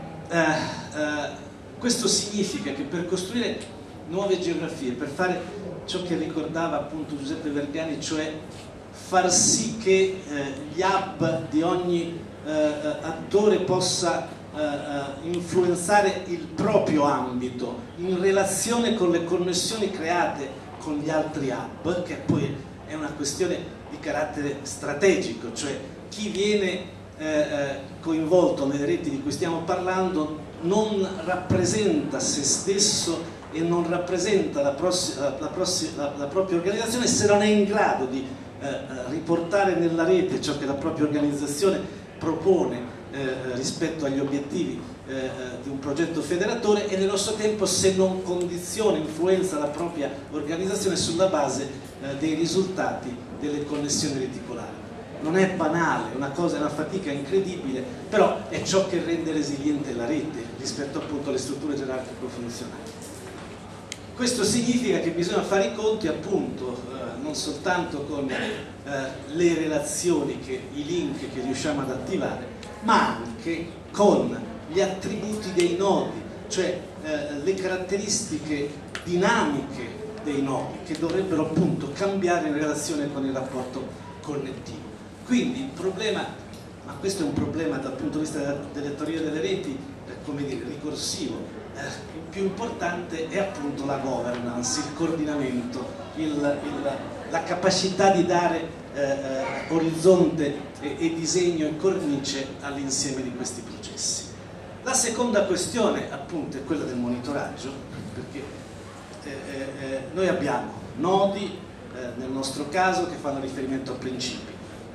questo significa che per costruire nuove geografie, per fare ciò che ricordava appunto Giuseppe Vergani, cioè far sì che gli hub di ogni attore possa influenzare il proprio ambito in relazione con le connessioni create con gli altri hub, che poi è una questione di carattere strategico, cioè chi viene coinvolto nelle reti di cui stiamo parlando non rappresenta se stesso e non rappresenta la propria organizzazione se non è in grado di riportare nella rete ciò che la propria organizzazione propone rispetto agli obiettivi di un progetto federatore, e nello stesso tempo se non condiziona, influenza la propria organizzazione sulla base dei risultati delle connessioni reticolari. Non è banale, è una fatica incredibile, però è ciò che rende resiliente la rete rispetto appunto alle strutture gerarchico-funzionali. Questo significa che bisogna fare i conti appunto non soltanto con le relazioni, i link che riusciamo ad attivare, ma anche con gli attributi dei nodi, cioè le caratteristiche dinamiche dei nodi che dovrebbero appunto cambiare in relazione con il rapporto connettivo. Quindi il problema, ma questo è un problema dal punto di vista delle teorie delle reti, come dire, ricorsivo, il più importante è appunto la governance, il coordinamento, la capacità di dare orizzonte e disegno e cornice all'insieme di questi processi. La seconda questione appunto è quella del monitoraggio, perché noi abbiamo nodi nel nostro caso che fanno riferimento a principi,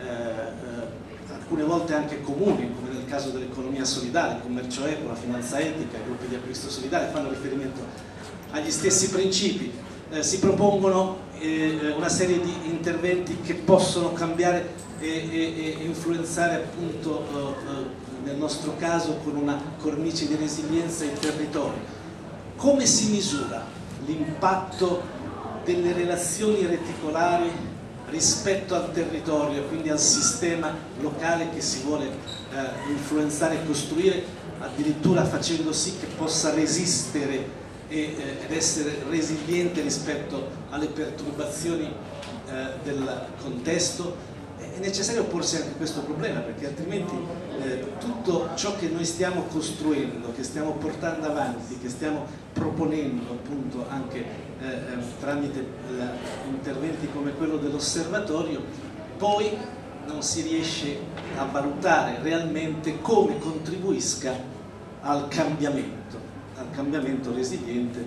alcune volte anche comuni, come nel caso dell'economia solidale, il commercio equo, la finanza etica, i gruppi di acquisto solidale fanno riferimento agli stessi principi, si propongono una serie di interventi che possono cambiare e influenzare appunto nel nostro caso con una cornice di resilienza il territorio. Come si misura l'impatto delle relazioni reticolari rispetto al territorio, quindi al sistema locale che si vuole influenzare e costruire, addirittura facendo sì che possa resistere ed essere resiliente rispetto alle perturbazioni del contesto? È necessario porsi anche questo problema, perché altrimenti tutto ciò che noi stiamo costruendo, che stiamo portando avanti, che stiamo proponendo appunto anche tramite interventi come quello dell'osservatorio, poi non si riesce a valutare realmente come contribuisca al cambiamento resiliente,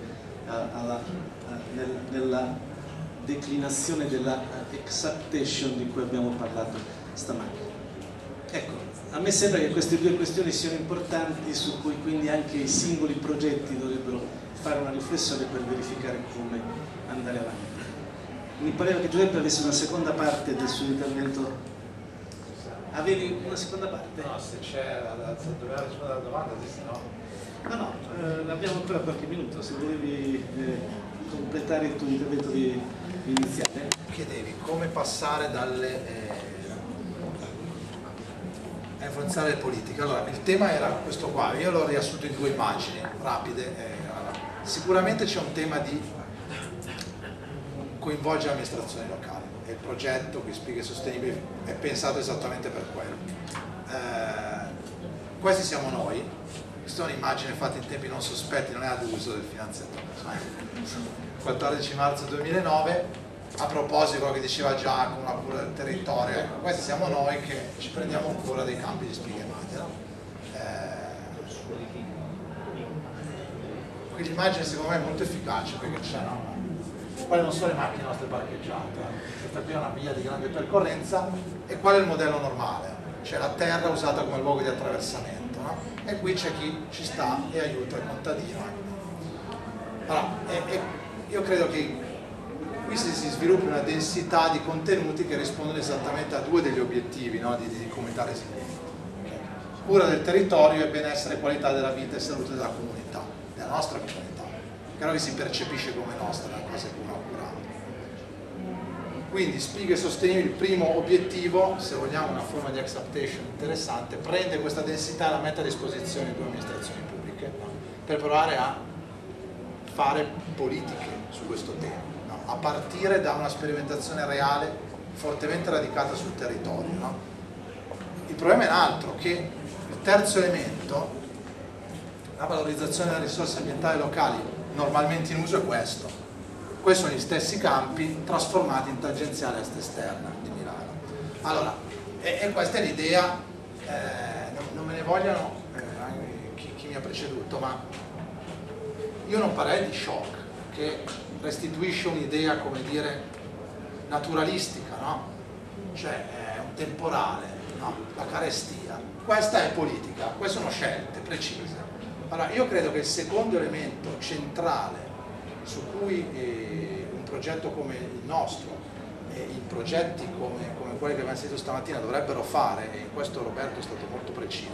nella declinazione della exaptation di cui abbiamo parlato stamattina. Ecco, a me sembra che queste due questioni siano importanti, su cui quindi anche i singoli progetti dovrebbero fare una riflessione per verificare come andare avanti. Mi pareva che Giuseppe avesse una seconda parte del suo intervento. Avevi una seconda parte? No, se c'è, se doveva rispondere alla domanda, se no. No, abbiamo ancora qualche minuto, se volevi completare il tuo intervento iniziale. Chiedevi come passare dalle a influenzare le politiche. Allora, il tema era questo qua, io l'ho riassunto in due immagini rapide. Allora, sicuramente c'è un tema di coinvolgere le amministrazioni locali, e il progetto qui Spighe Sostenibili è pensato esattamente per quello. Questi siamo noi. Questa è un'immagine fatta in tempi non sospetti, non è ad uso del finanziatore. 14 marzo 2009, a proposito di quello che diceva Giacomo, la cura del territorio, ecco, questi siamo noi che ci prendiamo cura dei campi di spighe madre. Quindi l'immagine secondo me è molto efficace, perché c'è, no? Quali non sono le macchine nostre parcheggiate, questa qui è una via di grande percorrenza, e qual è il modello normale? Cioè la terra usata come luogo di attraversamento, no? e qui c'è chi ci sta e aiuta il contadino. Allora, io credo che qui si sviluppi una densità di contenuti che rispondono esattamente a due degli obiettivi, no, di comunità resilienti. Cura del territorio e benessere e qualità della vita e salute della comunità, della nostra comunità. Chiaro che si percepisce come nostra la cosa che uno ha curato. Quindi spighe sostenibili, il primo obiettivo, se vogliamo una forma di acceptation interessante, prende questa densità e la mette a disposizione di due amministrazioni pubbliche, no, per provare a fare politiche su questo tema, no, a partire da una sperimentazione reale fortemente radicata sul territorio. No? Il problema è un altro, che il terzo elemento, la valorizzazione delle risorse ambientali locali normalmente in uso, è questo. Questi sono gli stessi campi trasformati in tangenziale est-esterna di Milano. Allora, e questa è l'idea, non me ne vogliano chi mi ha preceduto, ma io non parlerei di shock, che restituisce un'idea, come dire, naturalistica, no? Cioè un temporale, no? La carestia. Questa è politica, queste sono scelte precise. Allora, io credo che il secondo elemento centrale su cui un progetto come il nostro e i progetti come quelli che abbiamo sentito stamattina dovrebbero fare, e in questo Roberto è stato molto preciso,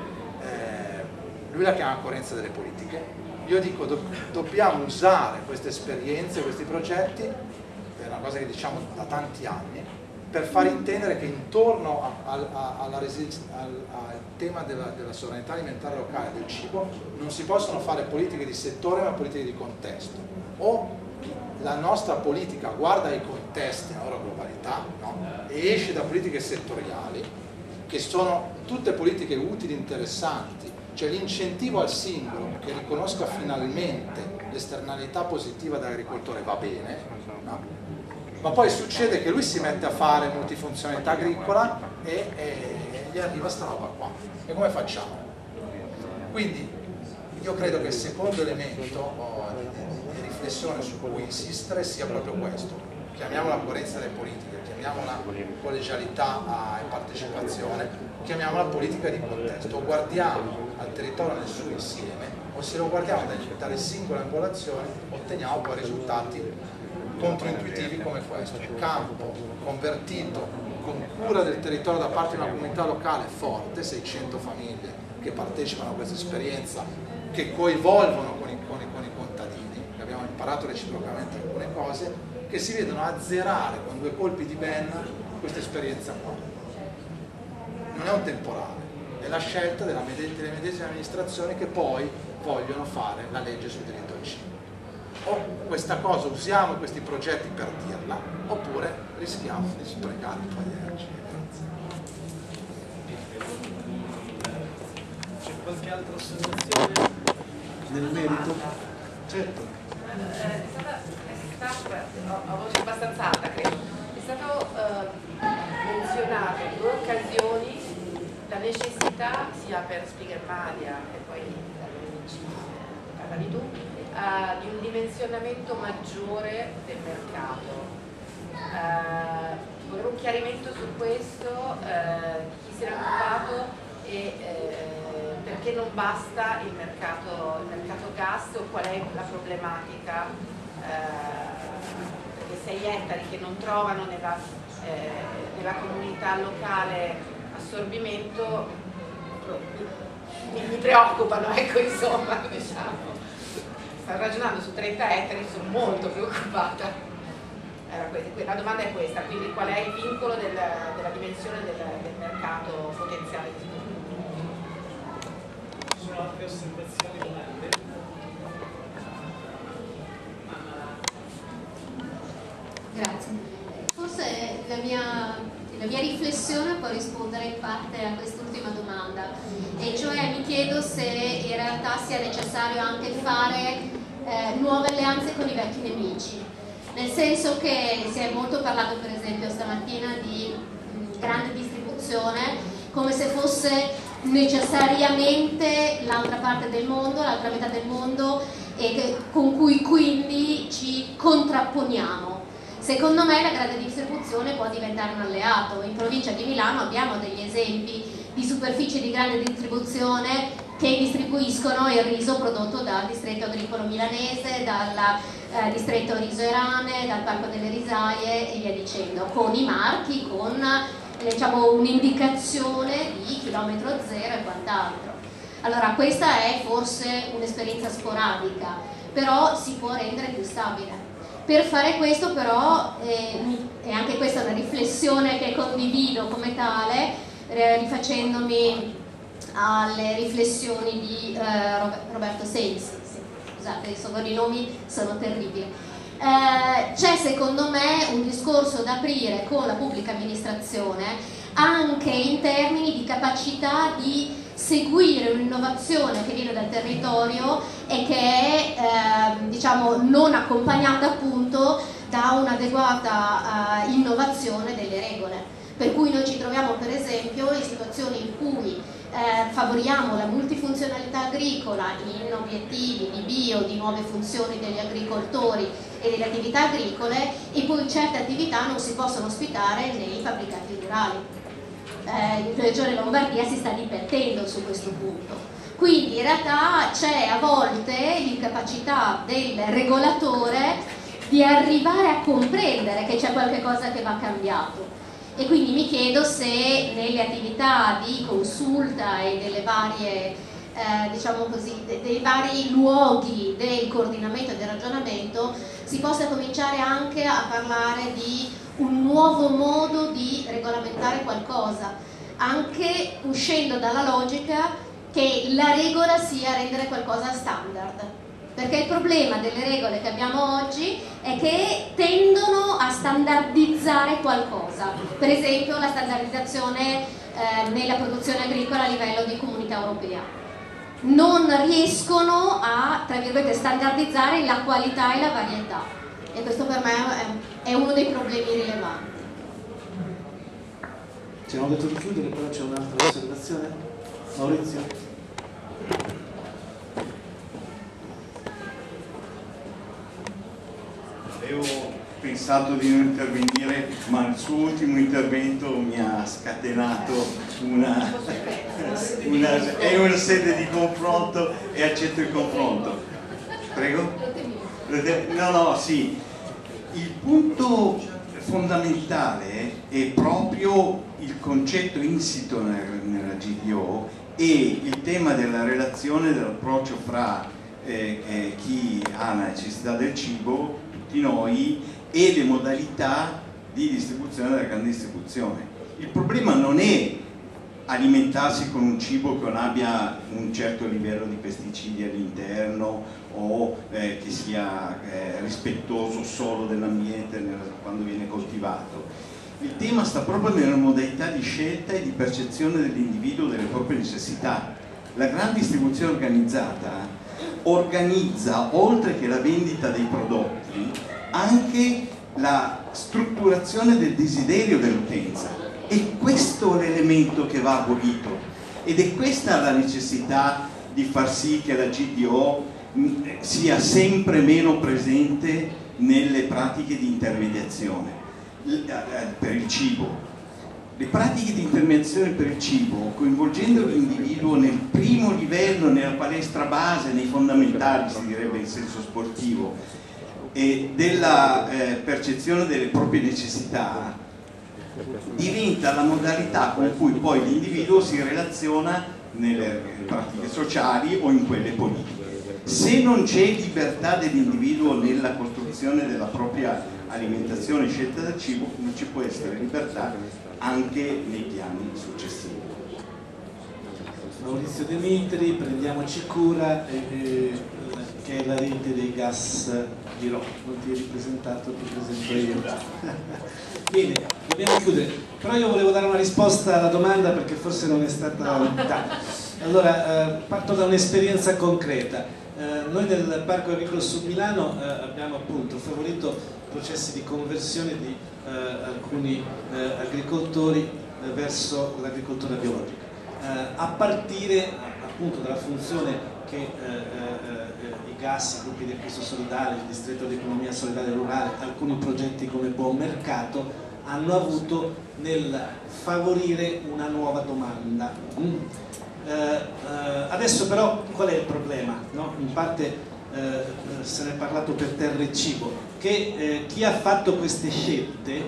lui la chiama coerenza delle politiche. Io dico dobbiamo usare queste esperienze, questi progetti, è una cosa che diciamo da tanti anni, per far intendere che intorno al tema della sovranità alimentare locale, del cibo, non si possono fare politiche di settore ma politiche di contesto. O la nostra politica guarda ai contesti, alla loro globalità, no? E esce da politiche settoriali, che sono tutte politiche utili, interessanti, cioè l'incentivo al singolo che riconosca finalmente l'esternalità positiva dell'agricoltore va bene, no? Ma poi succede che lui si mette a fare multifunzionalità agricola e gli arriva sta roba qua. E come facciamo? Quindi io credo che il secondo elemento di riflessione su cui insistere sia proprio questo. Chiamiamola coerenza delle politiche, chiamiamola collegialità e partecipazione, chiamiamola politica di contesto. Guardiamo al territorio nel suo insieme, o se lo guardiamo dalle singole angolazioni otteniamo poi risultati controintuitivi come questo. Il campo convertito con cura del territorio da parte di una comunità locale forte, 600 famiglie che partecipano a questa esperienza, che coinvolvono con i contadini, che abbiamo imparato reciprocamente alcune cose, che si vedono azzerare con due colpi di penna questa esperienza qua. Non è un temporale, è la scelta delle medesime amministrazioni che poi vogliono fare la legge sul diritto al cibo. O questa cosa usiamo questi progetti per dirla, oppure rischiamo di sprecare un po' di energia. C'è qualche altra osservazione? Nel merito? Certo. È stata a voce abbastanza alta, credo. È stato menzionato in due occasioni la necessità, sia per Spiegelmadia e poi parlavi tu, di un dimensionamento maggiore del mercato. Volevo un chiarimento su questo, chi si era occupato e perché non basta il mercato gas, o qual è la problematica, perché 6 ettari che non trovano nella comunità locale assorbimento mi preoccupano, ecco, insomma, diciamo. Sto ragionando su 30 ettari, sono molto preoccupata. La domanda è questa, quindi qual è il vincolo della dimensione del mercato potenziale disponibile? Ci sono altre osservazioni, domande? Grazie. Forse la mia riflessione può rispondere in parte a quest'ultima domanda, e cioè mi chiedo se in realtà sia necessario anche fare nuove alleanze con i vecchi nemici, nel senso che si è molto parlato per esempio stamattina di grande distribuzione come se fosse necessariamente l'altra parte del mondo, l'altra metà del mondo, e con cui quindi ci contrapponiamo. Secondo me la grande distribuzione può diventare un alleato. In provincia di Milano abbiamo degli esempi di superfici di grande distribuzione che distribuiscono il riso prodotto dal distretto agricolo milanese, dal distretto riso Erane, dal Parco delle Risaie e via dicendo, con i marchi, con diciamo un'indicazione di chilometro zero e quant'altro. Allora questa è forse un'esperienza sporadica, però si può rendere più stabile. Per fare questo però, e anche questa è una riflessione che condivido come tale, rifacendomi alle riflessioni di Roberto Sensi, scusate, adesso i nomi sono terribili. C'è secondo me un discorso da aprire con la pubblica amministrazione anche in termini di capacità di seguire un'innovazione che viene dal territorio e che è diciamo non accompagnata appunto da un'adeguata innovazione delle regole. Per cui noi ci troviamo per esempio in situazioni in cui favoriamo la multifunzionalità agricola in obiettivi di bio, di nuove funzioni degli agricoltori e delle attività agricole, e poi certe attività non si possono ospitare nei fabbricati rurali. In Regione Lombardia si sta dibattendo su questo punto. Quindi in realtà c'è a volte l'incapacità del regolatore di arrivare a comprendere che c'è qualche cosa che va cambiato. E quindi mi chiedo se nelle attività di consulta e delle varie, diciamo così, dei vari luoghi del coordinamento e del ragionamento si possa cominciare anche a parlare di un nuovo modo di regolamentare qualcosa, anche uscendo dalla logica che la regola sia rendere qualcosa standard. Perché il problema delle regole che abbiamo oggi è che tendono a standardizzare qualcosa, per esempio la standardizzazione nella produzione agricola a livello di comunità europea. Non riescono a, tra virgolette, standardizzare la qualità e la varietà, e questo per me è uno dei problemi rilevanti. Ci hanno detto di chiudere, però c'è un'altra osservazione. Maurizio? Avevo pensato di non intervenire, ma il suo ultimo intervento mi ha scatenato una sede di confronto e accetto il confronto. Prego? No, sì. Il punto fondamentale è proprio il concetto insito nella GDO e il tema della relazione, dell'approccio fra chi ha la necessità del cibo, tutti noi, e le modalità di distribuzione della grande distribuzione. Il problema non è alimentarsi con un cibo che non abbia un certo livello di pesticidi all'interno o che sia rispettoso solo dell'ambiente quando viene coltivato. Il tema sta proprio nella modalità di scelta e di percezione dell'individuo delle proprie necessità. La grande distribuzione organizzata organizza, oltre che la vendita dei prodotti, anche la strutturazione del desiderio dell'utenza. E questo è l'elemento che va abolito, ed è questa la necessità di far sì che la GDO sia sempre meno presente nelle pratiche di intermediazione per il cibo. Le pratiche di intermediazione per il cibo, coinvolgendo l'individuo nel primo livello, nella palestra base, nei fondamentali, si direbbe in senso sportivo, e della percezione delle proprie necessità, diventa la modalità con cui poi l'individuo si relaziona nelle pratiche sociali o in quelle politiche. Se non c'è libertà dell'individuo nella costruzione della propria alimentazione scelta del cibo, non ci può essere libertà anche nei piani successivi. Maurizio De Mitri, prendiamoci cura, che è la rete dei gas di Roma. Non ti hai ripresentato, ti presento io. Bene, dobbiamo chiudere, però io volevo dare una risposta alla domanda perché forse non è stata data. Allora, parto da un'esperienza concreta. Noi nel Parco Agricolo Sud Milano abbiamo appunto favorito processi di conversione di alcuni agricoltori verso l'agricoltura biologica, a partire appunto dalla funzione che i gas, i gruppi di acquisto solidale, il distretto di economia solidale rurale, alcuni progetti come Buon Mercato hanno avuto nel favorire una nuova domanda. Adesso però qual è il problema? No? In parte se ne è parlato per terra e cibo, che chi ha fatto queste scelte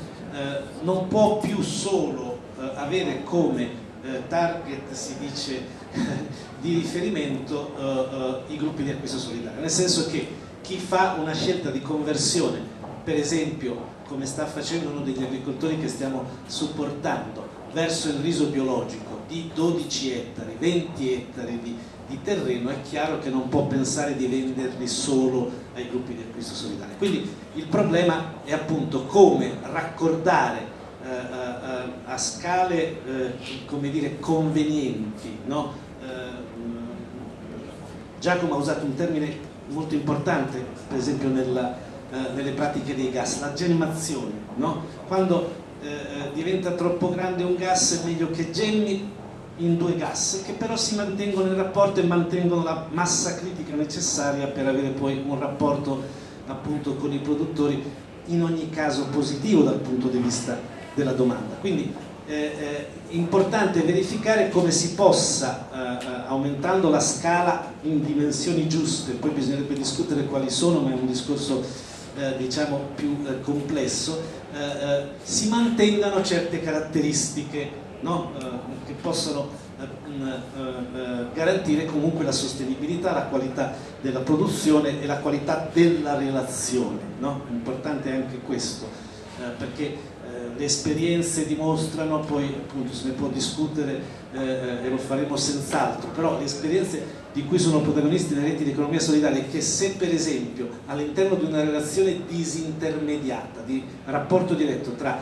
non può più solo avere come target, si dice, di riferimento i gruppi di acquisto solidario, nel senso che chi fa una scelta di conversione, per esempio come sta facendo uno degli agricoltori che stiamo supportando, verso il riso biologico di 12 ettari, 20 ettari di terreno, è chiaro che non può pensare di venderli solo ai gruppi di acquisto solidario. Quindi il problema è appunto come raccordare a scale come dire, convenienti, no? Giacomo ha usato un termine molto importante, per esempio nelle pratiche dei gas, la gemmazione, no? Quando diventa troppo grande un gas è meglio che gemmi in 2 gas che però si mantengono in rapporto e mantengono la massa critica necessaria per avere poi un rapporto appunto con i produttori in ogni caso positivo dal punto di vista della domanda. Quindi è importante verificare come si possa, aumentando la scala in dimensioni giuste, poi bisognerebbe discutere quali sono, ma è un discorso diciamo più complesso, si mantengano certe caratteristiche, no? Che possono garantire comunque la sostenibilità, la qualità della produzione e la qualità della relazione, no? È importante anche questo, perché le esperienze dimostrano, poi appunto se ne può discutere e lo faremo senz'altro, però le esperienze di cui sono protagonisti nelle reti di economia solidale è che se per esempio all'interno di una relazione disintermediata, di rapporto diretto tra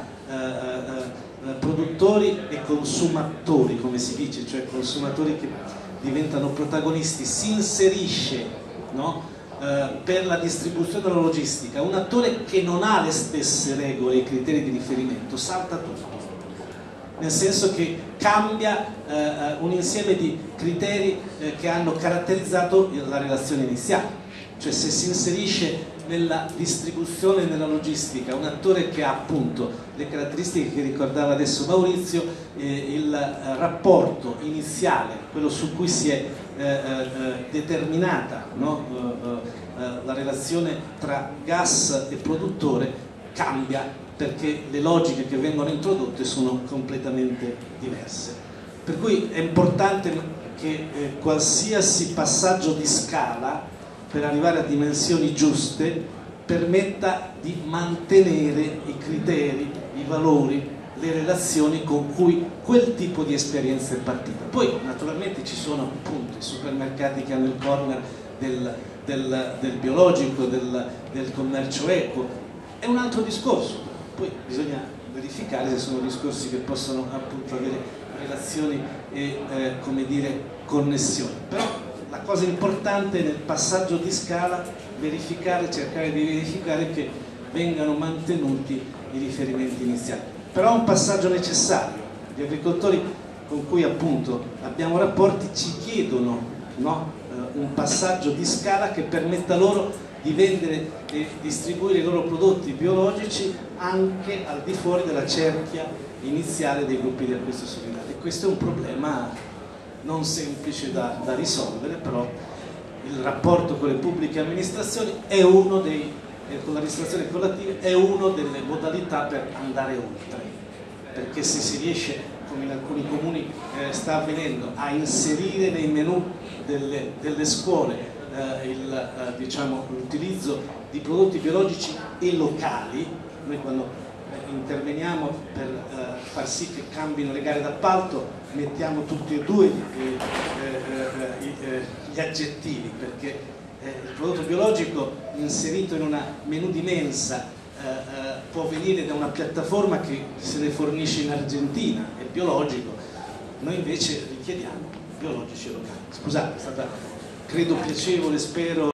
produttori e consumatori, come si dice, cioè consumatori che diventano protagonisti, si inserisce, no? Per la distribuzione della logistica un attore che non ha le stesse regole e criteri di riferimento, salta tutto, nel senso che cambia un insieme di criteri che hanno caratterizzato la relazione iniziale. Cioè se si inserisce nella distribuzione e nella logistica un attore che ha appunto le caratteristiche che ricordava adesso Maurizio, il rapporto iniziale, quello su cui si è determinata, no? La relazione tra gas e produttore cambia, perché le logiche che vengono introdotte sono completamente diverse. Per cui è importante che qualsiasi passaggio di scala per arrivare a dimensioni giuste permetta di mantenere i criteri, i valori, le relazioni con cui quel tipo di esperienza è partita. Poi naturalmente ci sono appunto i supermercati che hanno il corner del biologico, del commercio eco, è un altro discorso, poi bisogna verificare se sono discorsi che possono appunto avere relazioni e come dire connessioni. Però la cosa importante nel passaggio di scala è cercare di verificare che vengano mantenuti i riferimenti iniziali. Però è un passaggio necessario. Gli agricoltori con cui appunto abbiamo rapporti ci chiedono, no? Un passaggio di scala che permetta loro di vendere e distribuire i loro prodotti biologici anche al di fuori della cerchia iniziale dei gruppi di acquisto solidale. E questo è un problema non semplice da risolvere, però il rapporto con le pubbliche amministrazioni è uno dei, con l'amministrazione collettiva è una delle modalità per andare oltre, perché se si riesce, come in alcuni comuni sta avvenendo, a inserire nei menù delle scuole diciamo, l'utilizzo di prodotti biologici e locali, noi quando interveniamo per far sì che cambino le gare d'appalto mettiamo tutti e due gli aggettivi, perché il prodotto biologico inserito in una menù di mensa può venire da una piattaforma che se ne fornisce in Argentina, è biologico, noi invece richiediamo biologici locali. Scusate, è stata credo piacevole, spero.